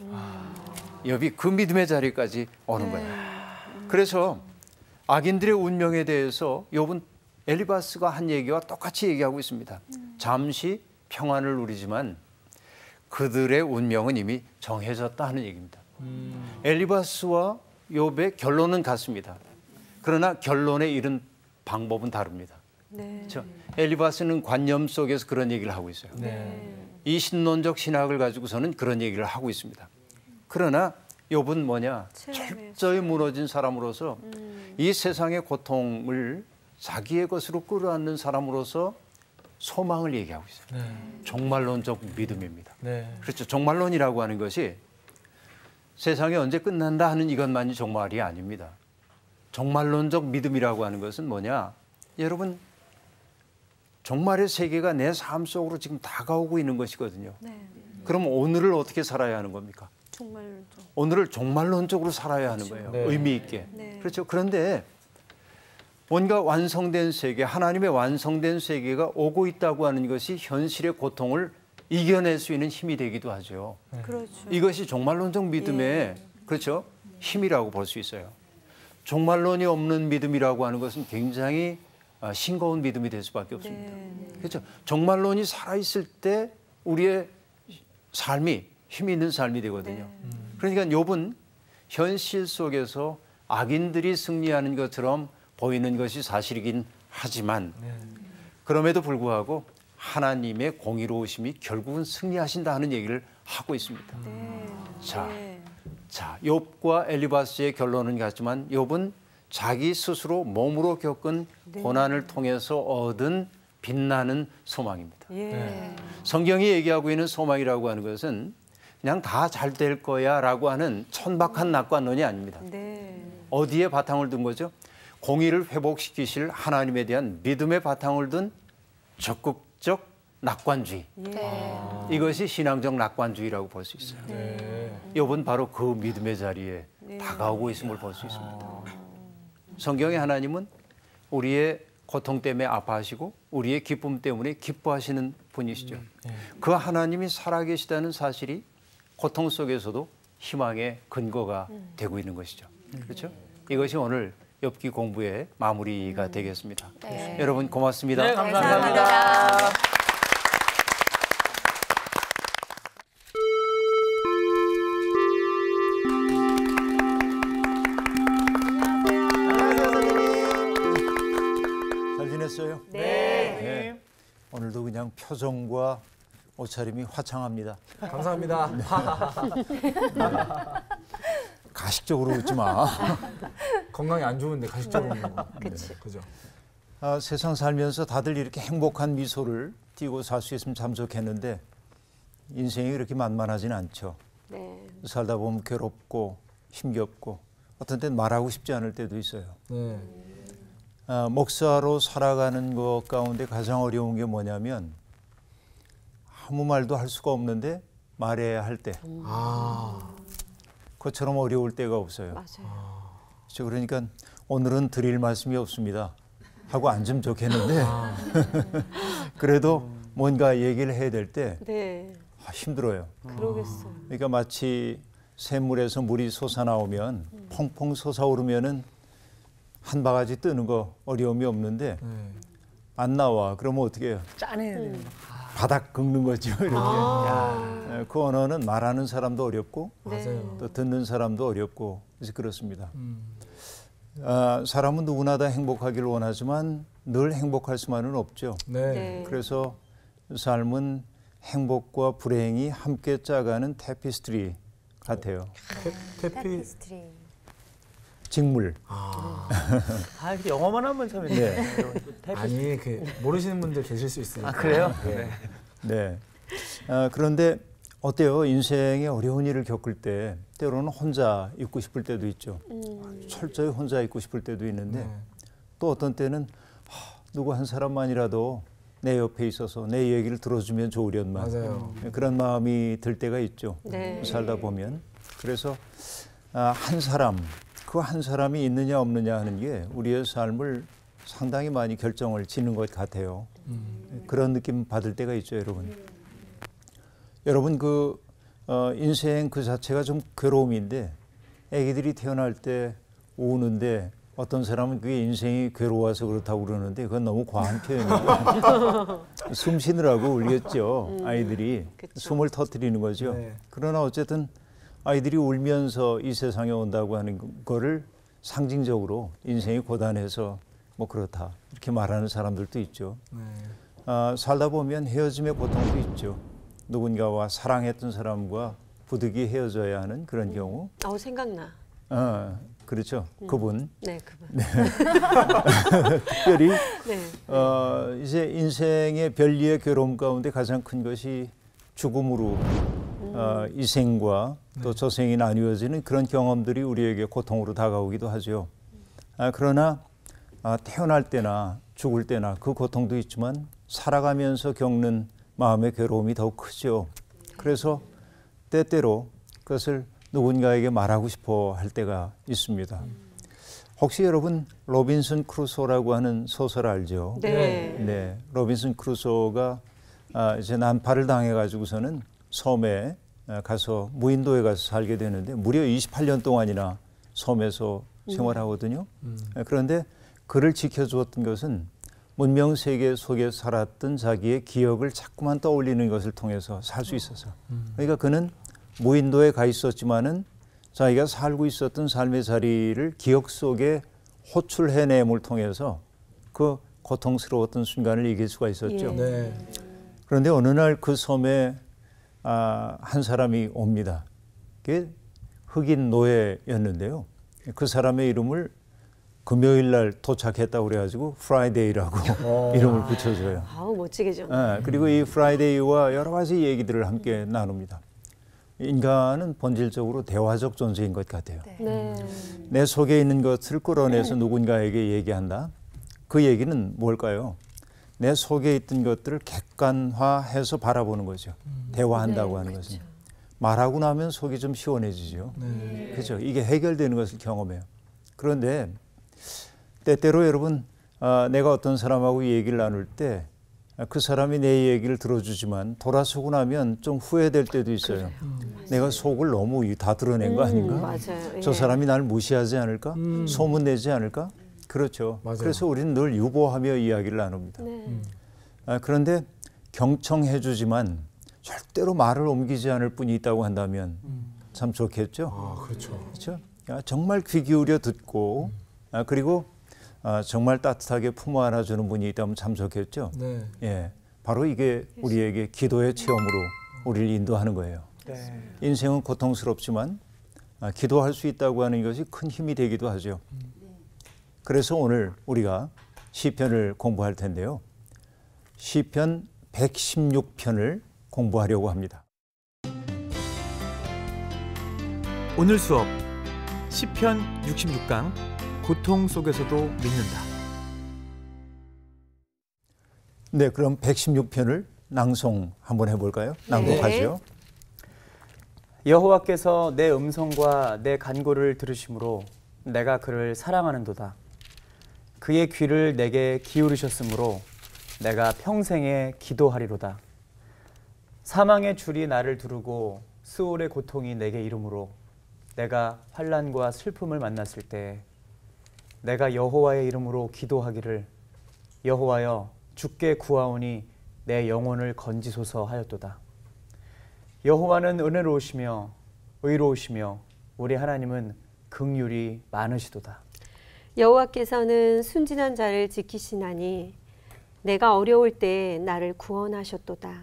[SPEAKER 1] 욥이 그 믿음의 자리까지 오는 거예요. 그래서 악인들의 운명에 대해서 욥은 엘리바스가 한 얘기와 똑같이 얘기하고 있습니다. 잠시 평안을 누리지만 그들의 운명은 이미 정해졌다 하는 얘기입니다. 엘리바스와 욥의 결론은 같습니다. 그러나 결론에 이른 방법은 다릅니다. 그렇죠? 엘리바스는 관념 속에서 그런 얘기를 하고 있어요. 이 신론적 신학을 가지고서는 그런 얘기를 하고 있습니다. 그러나 욥은 뭐냐? 철저히 무너진 사람으로서 이 세상의 고통을 자기의 것으로 끌어안는 사람으로서 소망을 얘기하고 있어요. 종말론적 믿음입니다. 그렇죠. 종말론이라고 하는 것이 세상이 언제 끝난다 하는 이것만이 종말이 아닙니다. 종말론적 믿음이라고 하는 것은 뭐냐? 여러분, 종말의 세계가 내 삶 속으로 지금 다가오고 있는 것이거든요. 그럼 오늘을 어떻게 살아야 하는 겁니까? 오늘을 종말론적으로 살아야 하는 거예요. 의미 있게. 그렇죠. 그런데 뭔가 완성된 세계, 하나님의 완성된 세계가 오고 있다고 하는 것이 현실의 고통을 이겨낼 수 있는 힘이 되기도 하죠.
[SPEAKER 2] 그렇죠.
[SPEAKER 1] 이것이 종말론적 믿음의 그렇죠? 힘이라고 볼 수 있어요. 종말론이 없는 믿음이라고 하는 것은 굉장히 싱거운 믿음이 될 수밖에 없습니다. 그렇죠? 종말론이 살아있을 때 우리의 삶이 힘이 있는 삶이 되거든요. 그러니까 욥은 현실 속에서 악인들이 승리하는 것처럼 보이는 것이 사실이긴 하지만 그럼에도 불구하고 하나님의 공의로우심이 결국은 승리하신다 하는 얘기를 하고 있습니다. 자, 욥과 엘리바스의 결론은 같지만 욥은 자기 스스로 몸으로 겪은 고난을 통해서 얻은 빛나는 소망입니다. 성경이 얘기하고 있는 소망이라고 하는 것은 그냥 다 잘 될 거야 라고 하는 천박한 낙관론이 아닙니다. 어디에 바탕을 둔 거죠? 공의를 회복시키실 하나님에 대한 믿음의 바탕을 둔 적극적 낙관주의. 이것이 신앙적 낙관주의라고 볼 수 있어요. 욥은 바로 그 믿음의 자리에 다가오고 있음을 볼 수 있습니다. 성경의 하나님은 우리의 고통 때문에 아파하시고 우리의 기쁨 때문에 기뻐하시는 분이시죠. 그 하나님이 살아계시다는 사실이 고통 속에서도 희망의 근거가 되고 있는 것이죠. 그렇죠? 이것이 오늘 욥기 공부의 마무리가 되겠습니다. 여러분 고맙습니다.
[SPEAKER 4] 네, 감사합니다.
[SPEAKER 1] 잘 지냈어요?
[SPEAKER 3] 네.
[SPEAKER 1] 오늘도 그냥 표정과 옷차림이 화창합니다.
[SPEAKER 3] 감사합니다.
[SPEAKER 1] 가식적으로 웃지 마.
[SPEAKER 3] 건강이 안 좋은데 가식적으로 먹는 거. 그죠.
[SPEAKER 1] 세상 살면서 다들 이렇게 행복한 미소를 띄고 살 수 있으면 참 좋겠는데 인생이 그렇게 만만하지는 않죠. 살다 보면 괴롭고 힘겹고 어떤 때는 말하고 싶지 않을 때도 있어요. 목사로 살아가는 것 가운데 가장 어려운 게 뭐냐면 아무 말도 할 수가 없는데 말해야 할 때. 그것처럼 어려울 때가 없어요. 그렇죠? 그러니까 오늘은 드릴 말씀이 없습니다 하고 앉으면 좋겠는데 그래도 뭔가 얘기를 해야 될 때 힘들어요.
[SPEAKER 2] 그러겠어요.
[SPEAKER 1] 그러니까 마치 샘물에서 물이 솟아나오면 펑펑 솟아오르면은 한 바가지 뜨는 거 어려움이 없는데 안 나와. 그러면 어떻게 해요?
[SPEAKER 4] 짜내야 되는
[SPEAKER 1] 바닥 긁는 거죠. 이렇게. 그 언어는 말하는 사람도 어렵고
[SPEAKER 3] 맞아요.
[SPEAKER 1] 또 듣는 사람도 어렵고 그래서 그렇습니다. 사람은 누구나 다 행복하기를 원하지만 늘 행복할 수만은 없죠.
[SPEAKER 3] 네.
[SPEAKER 1] 그래서 삶은 행복과 불행이 함께 짜가는 테피스트리 같아요.
[SPEAKER 6] 테피스트리.
[SPEAKER 1] 직물.
[SPEAKER 4] 이렇게 영어만 하면 참
[SPEAKER 1] 네.
[SPEAKER 3] 아니 모르시는 분들 계실 수 있으니까.
[SPEAKER 4] 그래요?
[SPEAKER 1] 네. 그런데 어때요? 인생에 어려운 일을 겪을 때 때로는 혼자 있고 싶을 때도 있죠. 철저히 혼자 있고 싶을 때도 있는데 또 어떤 때는 누구 한 사람만이라도 내 옆에 있어서 내 얘기를 들어주면 좋으련만
[SPEAKER 3] 맞아요.
[SPEAKER 1] 그런 마음이 들 때가 있죠.
[SPEAKER 2] 네.
[SPEAKER 1] 살다 보면. 그래서 한 사람, 그 한 사람이 있느냐 없느냐 하는 게 우리의 삶을 상당히 많이 결정을 짓는 것 같아요. 그런 느낌 받을 때가 있죠, 여러분. 여러분 인생 그 자체가 좀 괴로움인데 아기들이 태어날 때 우는데 어떤 사람은 그게 인생이 괴로워서 그렇다고 그러는데 그건 너무 과한 표현이고 숨 쉬느라고 울겠죠. 아이들이 숨을 터뜨리는 거죠.
[SPEAKER 3] 네.
[SPEAKER 1] 그러나 어쨌든 아이들이 울면서 이 세상에 온다고 하는 거를 상징적으로 인생이 고단해서 뭐 그렇다 이렇게 말하는 사람들도 있죠. 살다 보면 헤어짐의 고통도 있죠. 누군가와 사랑했던 사람과 부득이 헤어져야 하는 그런 경우.
[SPEAKER 2] 생각나.
[SPEAKER 1] 그렇죠. 그분.
[SPEAKER 2] 네, 그분.
[SPEAKER 1] 특별히
[SPEAKER 2] 네.
[SPEAKER 1] 이제 인생의 별리의 괴로움 가운데 가장 큰 것이 죽음으로 이 생과 또 저 생이 나뉘어지는 그런 경험들이 우리에게 고통으로 다가오기도 하죠. 그러나 태어날 때나 죽을 때나 그 고통도 있지만 살아가면서 겪는 마음의 괴로움이 더욱 크죠. 그래서 때때로 그것을 누군가에게 말하고 싶어 할 때가 있습니다. 혹시 여러분 로빈슨 크루소라고 하는 소설 알죠?
[SPEAKER 2] 네.
[SPEAKER 1] 네, 로빈슨 크루소가 이제 난파를 당해가지고서는 섬에 가서 무인도에 가서 살게 되는데 무려 28년 동안이나 섬에서 생활하거든요. 그런데 그를 지켜주었던 것은 문명 세계 속에 살았던 자기의 기억을 자꾸만 떠올리는 것을 통해서 살 수 있어서. 그러니까 그는 무인도에 가 있었지만은 자기가 살고 있었던 삶의 자리를 기억 속에 호출해냄을 통해서 그 고통스러웠던 순간을 이길 수가 있었죠.
[SPEAKER 3] 네.
[SPEAKER 1] 그런데 어느 날 그 섬에 한 사람이 옵니다. 그게 흑인 노예였는데요. 그 사람의 이름을 금요일 날 도착했다고 그래가지고 프라이데이라고 이름을 붙여줘요.
[SPEAKER 2] 아우 멋지게죠.
[SPEAKER 1] 그리고 이 프라이데이와 여러 가지 얘기들을 함께 나눕니다. 인간은 본질적으로 대화적 존재인 것 같아요.
[SPEAKER 2] 네.
[SPEAKER 1] 내 속에 있는 것을 끌어내서 누군가에게 얘기한다. 그 얘기는 뭘까요? 내 속에 있던 것들을 객관화해서 바라보는 거죠. 대화한다고 하는 것은. 말하고 나면 속이 좀 시원해지죠. 그렇죠? 이게 해결되는 것을 경험해요. 그런데 때때로 여러분 내가 어떤 사람하고 얘기를 나눌 때 그 사람이 내 얘기를 들어주지만 돌아서고 나면 좀 후회될 때도 있어요. 내가 속을 너무 다 드러낸 거 아닌가?
[SPEAKER 2] 맞아요.
[SPEAKER 1] 저 사람이 날 무시하지 않을까? 소문내지 않을까? 그렇죠.
[SPEAKER 3] 맞아요.
[SPEAKER 1] 그래서 우리는 늘 유보하며 이야기를 나눕니다. 그런데 경청해 주지만 절대로 말을 옮기지 않을 분이 있다고 한다면 참 좋겠죠.
[SPEAKER 3] 그렇죠.
[SPEAKER 1] 그렇죠? 정말 귀 기울여 듣고 그리고 정말 따뜻하게 품어 안아주는 분이 있다면 참 좋겠죠.
[SPEAKER 3] 네.
[SPEAKER 1] 예, 바로 이게 우리에게 기도의 체험으로 우리를 인도하는 거예요. 인생은 고통스럽지만 기도할 수 있다고 하는 것이 큰 힘이 되기도 하죠. 그래서 오늘 우리가 시편을 공부할 텐데요. 시편 116편을 공부하려고 합니다.
[SPEAKER 7] 오늘 수업 시편 66강 고통 속에서도 믿는다.
[SPEAKER 1] 네, 그럼 116편을 낭송 한번 해볼까요? 낭독하죠.
[SPEAKER 4] 여호와께서 내 음성과 내 간구를 들으심으로 내가 그를 사랑하는도다. 그의 귀를 내게 기울이셨으므로 내가 평생에 기도하리로다. 사망의 줄이 나를 두르고 스올의 고통이 내게 이르므로 내가 환난과 슬픔을 만났을 때 내가 여호와의 이름으로 기도하기를 여호와여 주께 구하오니 내 영혼을 건지소서 하였도다. 여호와는 은혜로우시며 의로우시며 우리 하나님은 긍휼이 많으시도다.
[SPEAKER 8] 여호와께서는 순진한 자를 지키시나니 내가 어려울 때 나를 구원하셨도다.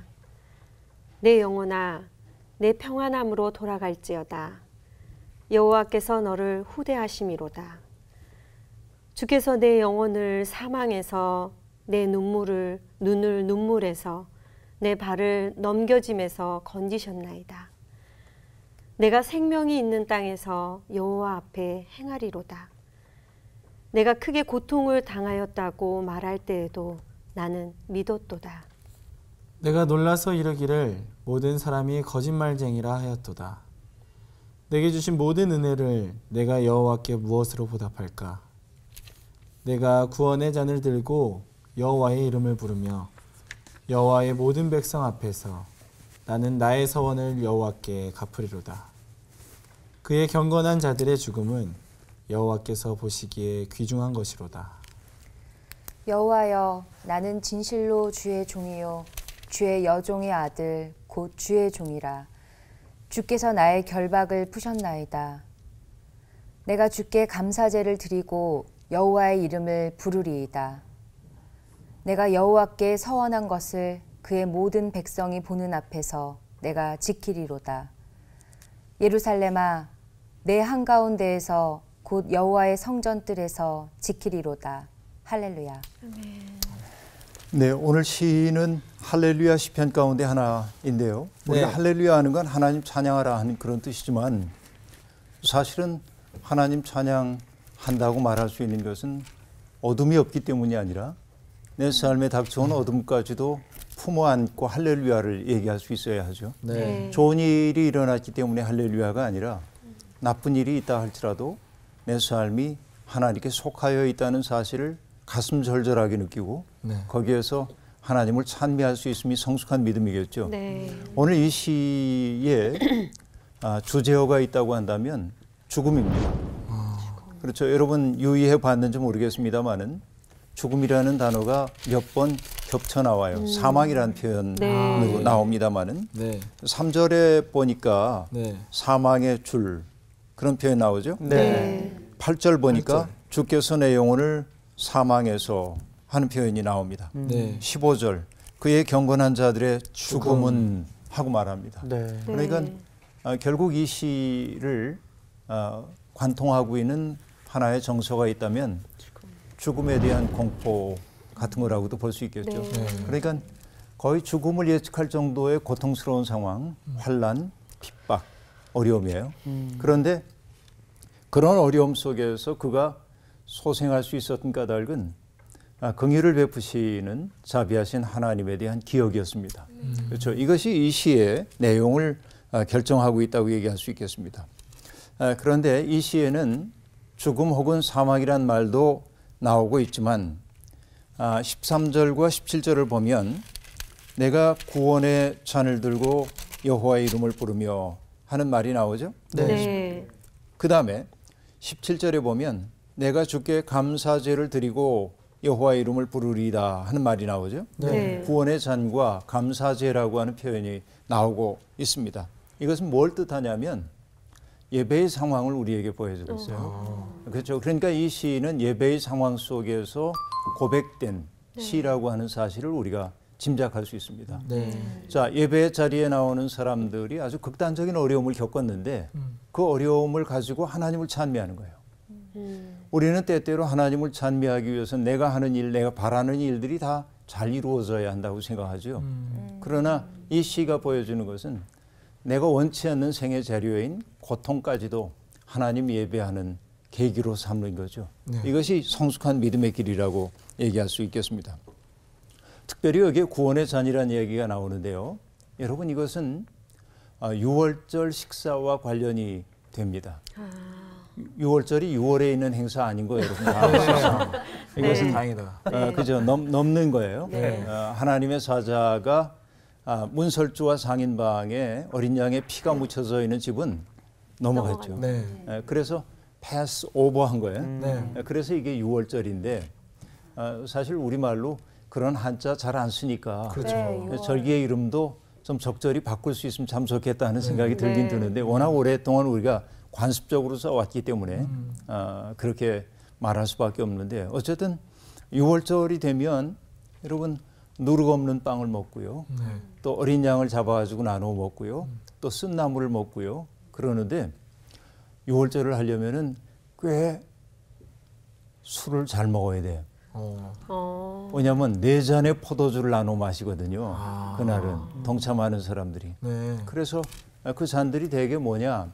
[SPEAKER 8] 내 영혼아 내 평안함으로 돌아갈지어다. 여호와께서 너를 후대하심이로다. 주께서 내 영혼을 사망에서 내 눈을 눈물에서 내 발을 넘겨짐에서 건지셨나이다. 내가 생명이 있는 땅에서 여호와 앞에 행하리로다. 내가 크게 고통을 당하였다고 말할 때에도 나는 믿었도다.
[SPEAKER 3] 내가 놀라서 이르기를 모든 사람이 거짓말쟁이라 하였도다. 내게 주신 모든 은혜를 내가 여호와께 무엇으로 보답할까? 내가 구원의 잔을 들고 여호와의 이름을 부르며 여호와의 모든 백성 앞에서 나는 나의 서원을 여호와께 갚으리로다. 그의 경건한 자들의 죽음은 여호와께서 보시기에 귀중한 것이로다.
[SPEAKER 6] 여호와여, 나는 진실로 주의 종이요 주의 여종의 아들 곧 주의 종이라. 주께서 나의 결박을 푸셨나이다. 내가 주께 감사제를 드리고 여호와의 이름을 부르리이다. 내가 여호와께 서원한 것을 그의 모든 백성이 보는 앞에서 내가 지키리로다. 예루살렘아, 내 한가운데에서 곧 여호와의 성전뜰에서 지키리로다. 할렐루야.
[SPEAKER 1] 네, 오늘 시는 할렐루야 시편 가운데 하나인데요. 우리가 할렐루야 하는 건 하나님 찬양하라 하는 그런 뜻이지만 사실은 하나님 찬양한다고 말할 수 있는 것은 어둠이 없기 때문이 아니라 내 삶에 닥쳐온 어둠까지도 품어 안고 할렐루야를 얘기할 수 있어야 하죠. 좋은 일이 일어났기 때문에 할렐루야가 아니라 나쁜 일이 있다 할지라도 내 삶이 하나님께 속하여 있다는 사실을 가슴 절절하게 느끼고 거기에서 하나님을 찬미할 수 있음이 성숙한 믿음이겠죠. 오늘 이 시에 주제어가 있다고 한다면 죽음입니다. 그렇죠. 여러분 유의해 봤는지 모르겠습니다만은 죽음이라는 단어가 몇 번 겹쳐 나와요. 사망이라는 표현으로 나옵니다만은 3절에 보니까 사망의 줄 그런 표현 나오죠. 8절 보니까 주께서 내 영혼을 사망에서 하는 표현이 나옵니다. 15절 그의 경건한 자들의 죽음은 하고 말합니다. 그러니까 결국 이 시를 관통하고 있는 하나의 정서가 있다면 죽음에 대한 공포 같은 거라고도 볼 수 있겠죠. 그러니까 거의 죽음을 예측할 정도의 고통스러운 상황, 환난, 핍박, 어려움이에요. 그런데 그런 어려움 속에서 그가 소생할 수 있었던 까닭은 긍휼을 베푸시는 자비하신 하나님에 대한 기억이었습니다. 그렇죠. 이것이 이 시의 내용을 결정하고 있다고 얘기할 수 있겠습니다. 그런데 이 시에는 죽음 혹은 사망이란 말도 나오고 있지만 13절과 17절을 보면 내가 구원의 잔을 들고 여호와의 이름을 부르며 하는 말이 나오죠. 그 다음에 17절에 보면 내가 주께 감사제를 드리고 여호와의 이름을 부르리이다 하는 말이 나오죠. 구원의 잔과 감사제라고 하는 표현이 나오고 있습니다. 이것은 뭘 뜻하냐면 예배의 상황을 우리에게 보여주고 있어요. 그렇죠. 그러니까 이 시는 예배의 상황 속에서 고백된 시라고 하는 사실을 우리가 짐작할 수 있습니다. 자, 예배의 자리에 나오는 사람들이 아주 극단적인 어려움을 겪었는데 그 어려움을 가지고 하나님을 찬미하는 거예요. 우리는 때때로 하나님을 찬미하기 위해서 내가 하는 일, 내가 바라는 일들이 다 잘 이루어져야 한다고 생각하죠. 그러나 이 시가 보여주는 것은 내가 원치 않는 생의 재료인 고통까지도 하나님 예배하는 계기로 삼는 거죠. 이것이 성숙한 믿음의 길이라고 얘기할 수 있겠습니다. 특별히 여기에 구원의 잔이라는 얘기가 나오는데요. 여러분 이것은 6월절 식사와 관련이 됩니다. 6월절이 6월에 있는 행사 아닌 거예요, 여러분. 이것은
[SPEAKER 3] 다행이다.
[SPEAKER 1] 그죠? 넘는 거예요. 하나님의 사자가 문설주와 상인방에 어린 양의 피가 묻혀져 있는 집은 넘어갔죠. 그래서 패스 오버한 거예요. 그래서 이게 6월절인데 사실 우리말로 그런 한자 잘 안 쓰니까
[SPEAKER 9] 그렇죠.
[SPEAKER 2] 네,
[SPEAKER 1] 절기의 이름도 좀 적절히 바꿀 수 있으면 참 좋겠다 하는 생각이 들긴
[SPEAKER 8] 네.
[SPEAKER 1] 드는데 워낙 오랫동안 우리가 관습적으로 써왔기 때문에 그렇게 말할 수밖에 없는데 어쨌든 6월절이 되면 여러분 누룩 없는 빵을 먹고요. 또 어린 양을 잡아가지고 나눠 먹고요. 또 쓴 나물을 먹고요. 그러는데 6월절을 하려면은 꽤 술을 잘 먹어야 돼요. 왜냐하면 4잔의 포도주를 나눠 마시거든요. 그날은 동참하는 사람들이.
[SPEAKER 9] 네.
[SPEAKER 1] 그래서 그 잔들이 대개 뭐냐.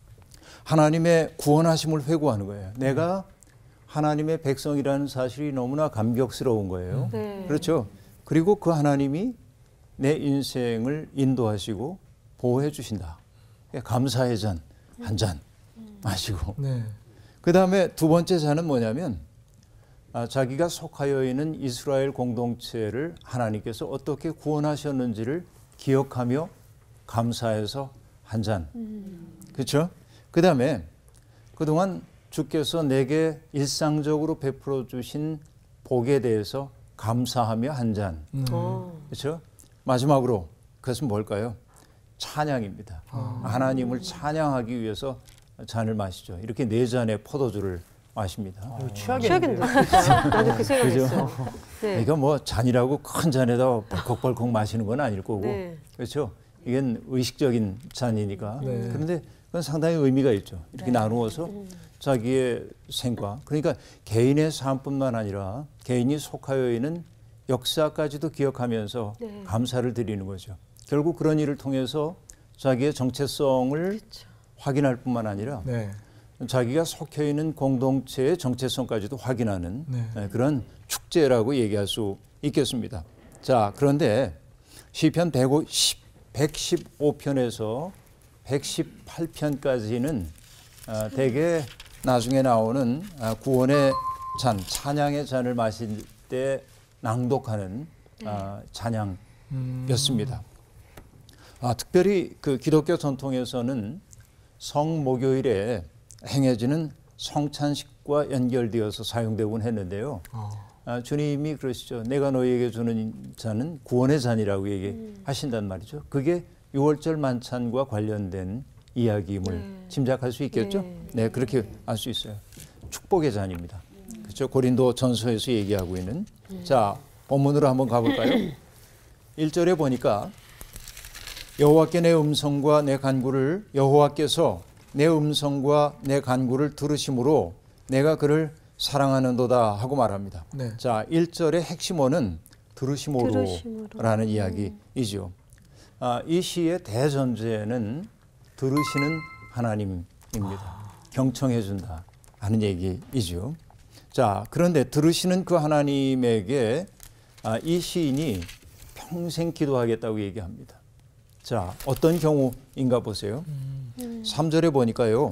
[SPEAKER 1] 하나님의 구원하심을 회고하는 거예요. 내가 하나님의 백성이라는 사실이 너무나 감격스러운 거예요.
[SPEAKER 8] 네.
[SPEAKER 1] 그렇죠. 그리고 그 하나님이 내 인생을 인도하시고 보호해 주신다. 감사의 잔, 한 잔 마시고.
[SPEAKER 9] 네.
[SPEAKER 1] 그 다음에 두 번째 잔은 뭐냐면 자기가 속하여 있는 이스라엘 공동체를 하나님께서 어떻게 구원하셨는지를 기억하며 감사해서 한 잔. 그렇죠? 그 다음에 그동안 주께서 내게 일상적으로 베풀어 주신 복에 대해서 감사하며 한 잔. 그렇죠? 마지막으로 그것은 뭘까요? 찬양입니다. 하나님을 찬양하기 위해서 잔을 마시죠. 이렇게 4잔의 포도주를 마십니다.
[SPEAKER 8] 취하겠네. 나도 그 생각했어. 네.
[SPEAKER 1] 그러니까 뭐 잔이라고 큰 잔에다 벌컥벌컥 마시는 건 아닐 거고,
[SPEAKER 8] 네.
[SPEAKER 1] 그렇죠? 이건 의식적인 잔이니까.
[SPEAKER 9] 네.
[SPEAKER 1] 그런데 그건 상당히 의미가 있죠. 이렇게 나누어서 자기의 생각, 그러니까 개인의 삶뿐만 아니라 개인이 속하여 있는 역사까지도 기억하면서
[SPEAKER 8] 네.
[SPEAKER 1] 감사를 드리는 거죠. 결국 그런 일을 통해서 자기의 정체성을 확인할 뿐만 아니라
[SPEAKER 9] 네.
[SPEAKER 1] 자기가 속해 있는 공동체의 정체성까지도 확인하는
[SPEAKER 9] 네.
[SPEAKER 1] 그런 축제라고 얘기할 수 있겠습니다. 자, 그런데 시편 115편에서 118편까지는 대개 나중에 나오는 구원의 잔, 찬양의 잔을 마실 때 낭독하는 찬양이었습니다. 특별히 그 기독교 전통에서는 성목요일에 행해지는 성찬식과 연결되어서 사용되곤 했는데요. 주님이 그러시죠. 내가 너희에게 주는 잔은 구원의 잔이라고 얘기하신단 말이죠. 그게 6월절 만찬과 관련된 이야기임을 짐작할 수 있겠죠. 네, 그렇게 알 수 있어요. 축복의 잔입니다. 그렇죠. 고린도 전서에서 얘기하고 있는. 자, 본문으로 한번 가볼까요? 1절에 보니까 여호와께 내 음성과 내 간구를 여호와께서 내 음성과 내 간구를 들으심으로 내가 그를 사랑하는도다 하고 말합니다.
[SPEAKER 9] 네.
[SPEAKER 1] 자, 1절의 핵심어는 들으심으로라는 이야기이죠. 이 시의 대전제는 들으시는 하나님입니다. 경청해 준다 하는 얘기이죠. 자, 그런데 들으시는 그 하나님에게 이 시인이 평생 기도하겠다고 얘기합니다. 자, 어떤 경우인가 보세요. 3절에 보니까요.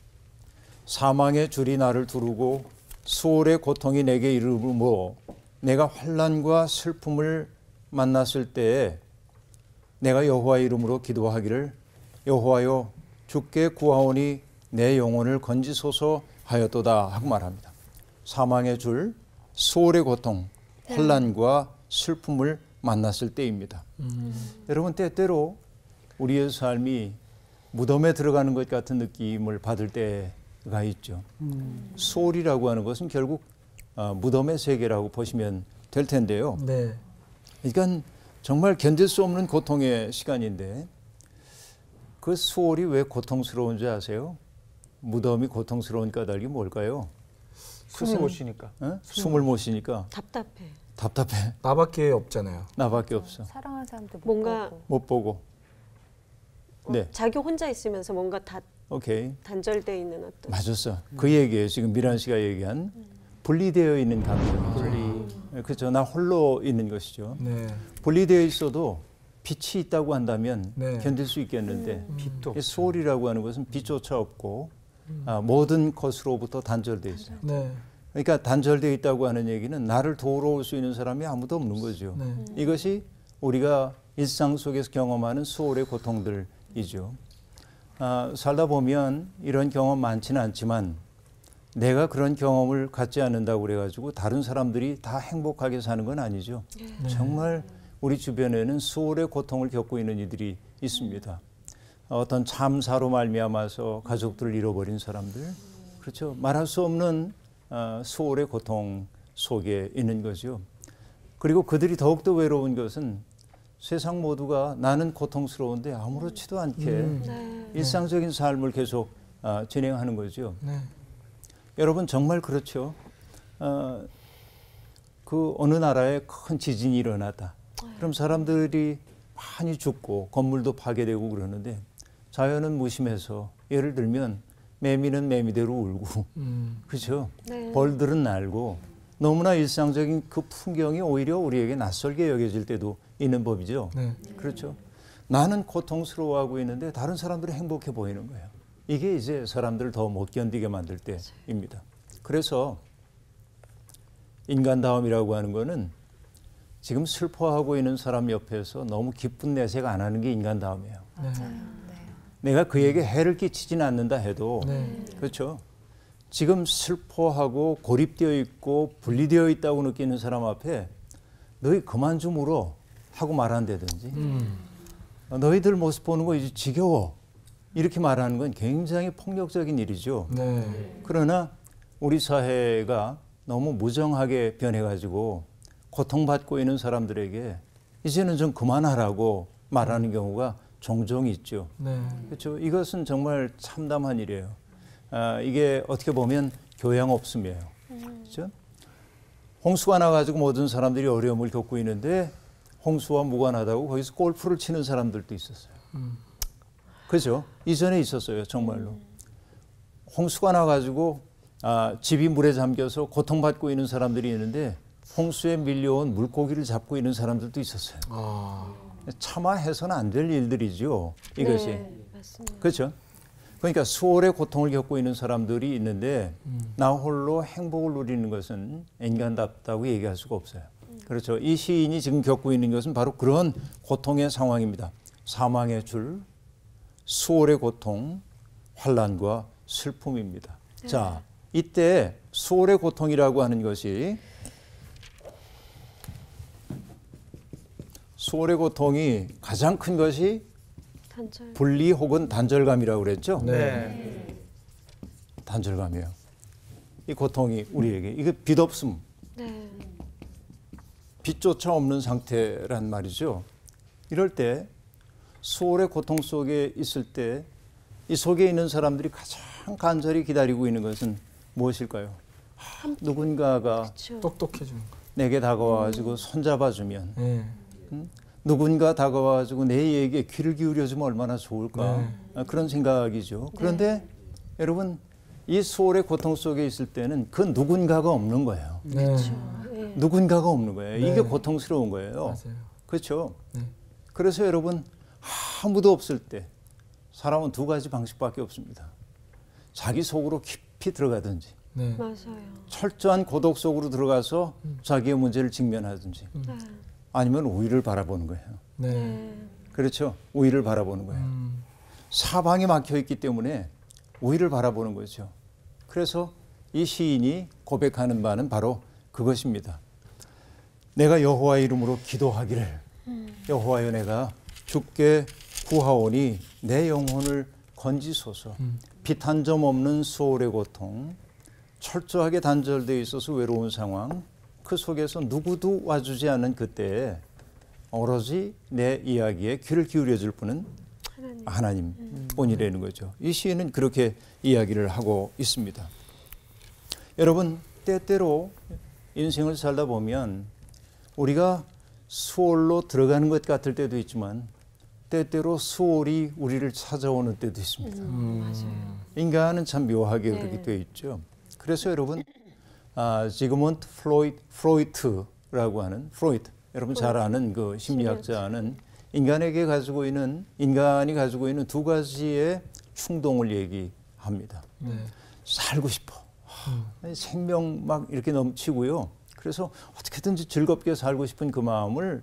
[SPEAKER 1] 사망의 줄이 나를 두르고 수월의 고통이 내게 이르므로 내가 환난과 슬픔을 만났을 때에 내가 여호와의 이름으로 기도하기를 여호와여 주께 구하오니 내 영혼을 건지소서 하였도다 하고 말합니다. 사망의 줄, 수월의 고통, 환난과 슬픔을 만났을 때입니다. 여러분 때때로 우리의 삶이 무덤에 들어가는 것 같은 느낌을 받을 때가 있죠. 수월이라고 하는 것은 결국 무덤의 세계라고 보시면 될 텐데요.
[SPEAKER 9] 네.
[SPEAKER 1] 그러니까 정말 견딜 수 없는 고통의 시간인데 그 수월이 왜 고통스러운지 아세요? 무덤이 고통스러운 까닭이 뭘까요?
[SPEAKER 4] 숨을 못 쉬니까.
[SPEAKER 1] 숨을 못 쉬니까 답답해.
[SPEAKER 9] 나밖에 없잖아요.
[SPEAKER 1] 나밖에 없어.
[SPEAKER 2] 사랑하는 사람도
[SPEAKER 8] 뭔가
[SPEAKER 1] 못 보고. 네.
[SPEAKER 8] 자기 혼자 있으면서 뭔가 다
[SPEAKER 1] 오케이.
[SPEAKER 8] 단절돼 있는 어떤.
[SPEAKER 1] 맞았어. 그 얘기예요. 지금 미란 씨가 얘기한 분리되어 있는 감정. 그렇죠. 나 홀로 있는 것이죠.
[SPEAKER 9] 네.
[SPEAKER 1] 분리되어 있어도 빛이 있다고 한다면
[SPEAKER 9] 네.
[SPEAKER 1] 견딜 수 있겠는데
[SPEAKER 4] 빛도 없어요.
[SPEAKER 1] 수월이라고 하는 것은 빛조차 없고 모든 것으로부터 단절되어 있어요.
[SPEAKER 9] 네.
[SPEAKER 1] 그러니까 단절되어 있다고 하는 얘기는 나를 도우러 올 수 있는 사람이 아무도 없는 거죠.
[SPEAKER 9] 네.
[SPEAKER 1] 이것이 우리가 일상 속에서 경험하는 수월의 고통들이죠. 살다 보면 이런 경험 많지는 않지만 내가 그런 경험을 갖지 않는다고 그래가지고 다른 사람들이 다 행복하게 사는 건 아니죠. 정말 우리 주변에는 수월의 고통을 겪고 있는 이들이 있습니다. 어떤 참사로 말미암아서 가족들을 잃어버린 사람들, 그렇죠. 말할 수 없는 수월의 고통 속에 있는 거죠. 그리고 그들이 더욱더 외로운 것은 세상 모두가 나는 고통스러운데 아무렇지도 않게 일상적인 삶을 계속 진행하는 거죠. 여러분 정말 그렇죠. 그 어느 나라에 큰 지진이 일어났다. 그럼 사람들이 많이 죽고 건물도 파괴되고 그러는데 자연은 무심해서 예를 들면 매미는 매미대로 울고 그렇죠. 벌들은 날고 너무나 일상적인 그 풍경이 오히려 우리에게 낯설게 여겨질 때도 있는 법이죠. 그렇죠. 나는 고통스러워하고 있는데 다른 사람들은 행복해 보이는 거예요. 이게 이제 사람들을 더 못 견디게 만들 때입니다. 그래서 인간다움이라고 하는 거는 지금 슬퍼하고 있는 사람 옆에서 너무 기쁜 내색 안 하는 게 인간다움이에요. 내가 그에게 해를 끼치지는 않는다 해도 그렇죠. 지금 슬퍼하고 고립되어 있고 분리되어 있다고 느끼는 사람 앞에 너희 그만 좀 울어 하고 말한다든지 너희들 모습 보는 거 이제 지겨워 이렇게 말하는 건 굉장히 폭력적인 일이죠. 그러나 우리 사회가 너무 무정하게 변해가지고 고통받고 있는 사람들에게 이제는 좀 그만하라고 말하는 경우가 종종 있죠. 그렇죠. 이것은 정말 참담한 일이에요. 이게 어떻게 보면 교양 없음이에요. 그렇죠? 홍수가 나가지고 모든 사람들이 어려움을 겪고 있는데 홍수와 무관하다고 거기서 골프를 치는 사람들도 있었어요. 그죠? 이전에 있었어요. 정말로. 홍수가 나가지고 집이 물에 잠겨서 고통받고 있는 사람들이 있는데 홍수에 밀려온 물고기를 잡고 있는 사람들도 있었어요. 차마 해서는 안 될 일들이죠. 이것이.
[SPEAKER 8] 맞습니다.
[SPEAKER 1] 그렇죠? 그러니까 수월의 고통을 겪고 있는 사람들이 있는데 나 홀로 행복을 누리는 것은 인간답다고 얘기할 수가 없어요. 그렇죠. 이 시인이 지금 겪고 있는 것은 바로 그런 고통의 상황입니다. 사망의 줄, 수월의 고통, 환난과 슬픔입니다. 자, 이때 수월의 고통이라고 하는 것이 수월의 고통이 가장 큰 것이
[SPEAKER 8] 단절.
[SPEAKER 1] 분리 혹은 단절감이라고 그랬죠? 단절감이에요. 이 고통이 우리에게 이게 빛없음, 빛조차 없는 상태란 말이죠. 이럴 때 수월의 고통 속에 있을 때 이 속에 있는 사람들이 가장 간절히 기다리고 있는 것은 무엇일까요? 누군가가
[SPEAKER 8] 그렇죠.
[SPEAKER 3] 똑똑해지는 거.
[SPEAKER 1] 내게 다가와가지고 손잡아주면 누군가 다가와가지고 내 얘기에 귀를 기울여주면 얼마나 좋을까 그런 생각이죠. 그런데 여러분 이 수월의 고통 속에 있을 때는 그 누군가가 없는 거예요. 누군가가 없는 거예요. 이게 고통스러운 거예요.
[SPEAKER 3] 맞아요.
[SPEAKER 1] 그렇죠. 그래서 여러분 아무도 없을 때 사람은 두 가지 방식밖에 없습니다. 자기 속으로 깊이 들어가든지
[SPEAKER 8] 맞아요.
[SPEAKER 1] 철저한 고독 속으로 들어가서 자기의 문제를 직면하든지 아니면 우위를 바라보는 거예요. 그렇죠. 우위를 바라보는 거예요. 사방이 막혀 있기 때문에 우위를 바라보는 거죠. 그래서 이 시인이 고백하는 바는 바로 그것입니다. 내가 여호와의 이름으로 기도하기를 여호와여 내가 주께 구하오니 내 영혼을 건지소서. 빛 한 점 없는 수월의 고통, 철저하게 단절되어 있어서 외로운 상황, 그 속에서 누구도 와주지 않는 그때에 오로지 내 이야기에 귀를 기울여줄 분은 하나님뿐이라는 거죠. 이 시인은 그렇게 이야기를 하고 있습니다. 여러분 때때로 인생을 살다 보면 우리가 수월로 들어가는 것 같을 때도 있지만 때때로 수월이 우리를 찾아오는 때도 있습니다. 인간은 참 묘하게 그렇게 되어 있죠. 그래서 여러분 지그문트 프로이트라고 하는 프로이트 여러분 잘 아는 그 심리학자는 인간이 가지고 있는 두 가지의 충동을 얘기합니다. 살고 싶어. 생명 막 이렇게 넘치고요. 그래서 어떻게든지 즐겁게 살고 싶은 그 마음을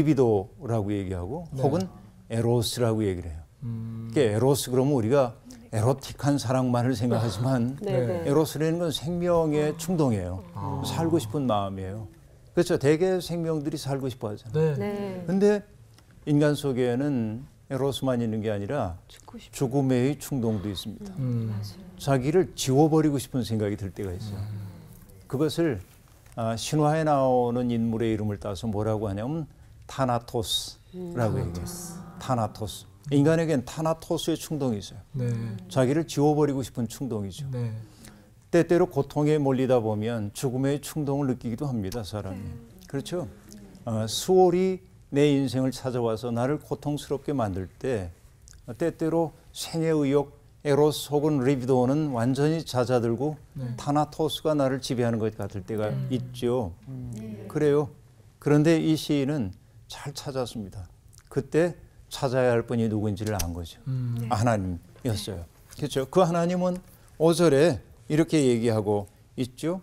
[SPEAKER 1] 리비도라고 얘기하고 혹은 에로스라고 얘기를 해요. 이게 에로스 그러면 우리가 에로틱한 사랑만을 생각하지만
[SPEAKER 8] 네.
[SPEAKER 1] 에로스라는 건 생명의 충동이에요. 살고 싶은 마음이에요. 그렇죠. 대개 생명들이 살고 싶어 하잖아요.
[SPEAKER 8] 네.
[SPEAKER 1] 근데 인간 속에는 에로스만 있는 게 아니라 죽음의 충동도 있습니다. 자기를 지워버리고 싶은 생각이 들 때가 있어요. 그것을 신화에 나오는 인물의 이름을 따서 뭐라고 하냐면 타나토스라고 얘기해요. 타나토스. 인간에겐 타나토스의 충동이 있어요.
[SPEAKER 3] 네.
[SPEAKER 1] 자기를 지워버리고 싶은 충동이죠.
[SPEAKER 3] 네.
[SPEAKER 1] 때때로 고통에 몰리다 보면 죽음의 충동을 느끼기도 합니다. 사람이. 그렇죠. 수월이 내 인생을 찾아와서 나를 고통스럽게 만들 때 때때로 생의 의욕, 에로스 혹은 리비도는 완전히 잦아들고 타나토스가 나를 지배하는 것 같을 때가 있죠. 그래요. 그런데 이 시인은 잘 찾았습니다. 그때 찾아야 할 분이 누구인지를 안 거죠. 하나님이었어요. 그렇죠. 그 하나님은 5절에 이렇게 얘기하고 있죠.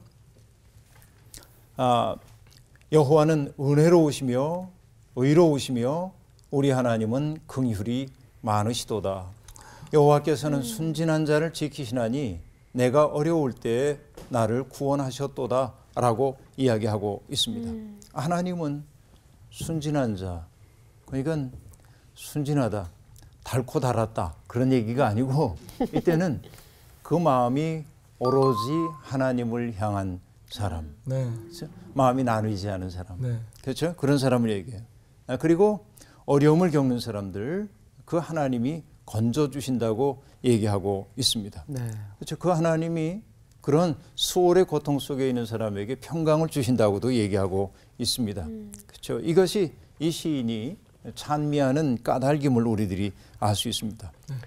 [SPEAKER 1] 여호와는 은혜로우시며 의로우시며 우리 하나님은 긍휼이 많으시도다. 여호와께서는 순진한 자를 지키시나니 내가 어려울 때에 나를 구원하셨도다 라고 이야기하고 있습니다. 하나님은 순진한 자, 그러니까 순진하다, 달고 달았다 그런 얘기가 아니고 이때는 그 마음이 오로지 하나님을 향한 사람,
[SPEAKER 3] 네.
[SPEAKER 1] 그렇죠? 마음이 나누지 않은 사람,
[SPEAKER 3] 네.
[SPEAKER 1] 그렇죠? 그런 사람을 얘기해요. 그리고 어려움을 겪는 사람들 그 하나님이 건져주신다고 얘기하고 있습니다.
[SPEAKER 4] 네.
[SPEAKER 1] 그렇죠? 그 하나님이 그런 수월의 고통 속에 있는 사람에게 평강을 주신다고도 얘기하고 있습니다. 그렇죠? 이것이 이 시인이 찬미하는 까닭임을 우리들이 알 수 있습니다.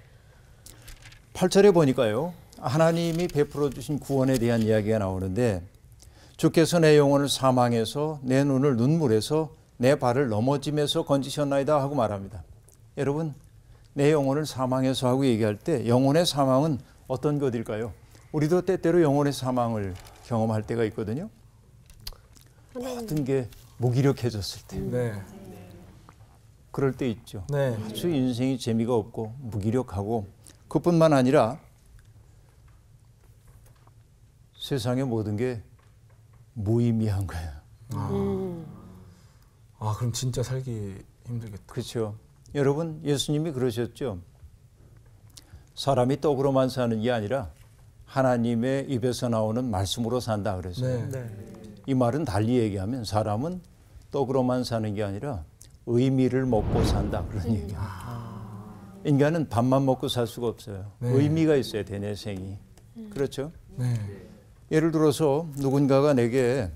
[SPEAKER 1] 8절에 보니까요. 하나님이 베풀어 주신 구원에 대한 이야기가 나오는데 주께서 내 영혼을 사망에서 내 눈을 눈물에서 내 발을 넘어짐에서 건지셨나이다 하고 말합니다. 여러분 내 영혼을 사망에서 하고 얘기할 때 영혼의 사망은 어떤 것일까요? 우리도 때때로 영혼의 사망을 경험할 때가 있거든요. 모든 게 무기력해졌을 때.
[SPEAKER 3] 네.
[SPEAKER 1] 그럴 때 있죠.
[SPEAKER 3] 네.
[SPEAKER 1] 아주 인생이 재미가 없고 무기력하고 그뿐만 아니라 세상의 모든 게 무의미한 거예요.
[SPEAKER 3] 그럼 진짜 살기 힘들겠다.
[SPEAKER 1] 그렇죠. 여러분 예수님이 그러셨죠. 사람이 떡으로만 사는 게 아니라 하나님의 입에서 나오는 말씀으로 산다 그랬어요.
[SPEAKER 3] 네.
[SPEAKER 1] 이 말은 달리 얘기하면 사람은 떡으로만 사는 게 아니라 의미를 먹고 산다 그런 얘기입니다. 인간은 밥만 먹고 살 수가 없어요.
[SPEAKER 3] 네.
[SPEAKER 1] 의미가 있어야 돼 내 생이. 그렇죠?
[SPEAKER 3] 네.
[SPEAKER 1] 예를 들어서 누군가가 내게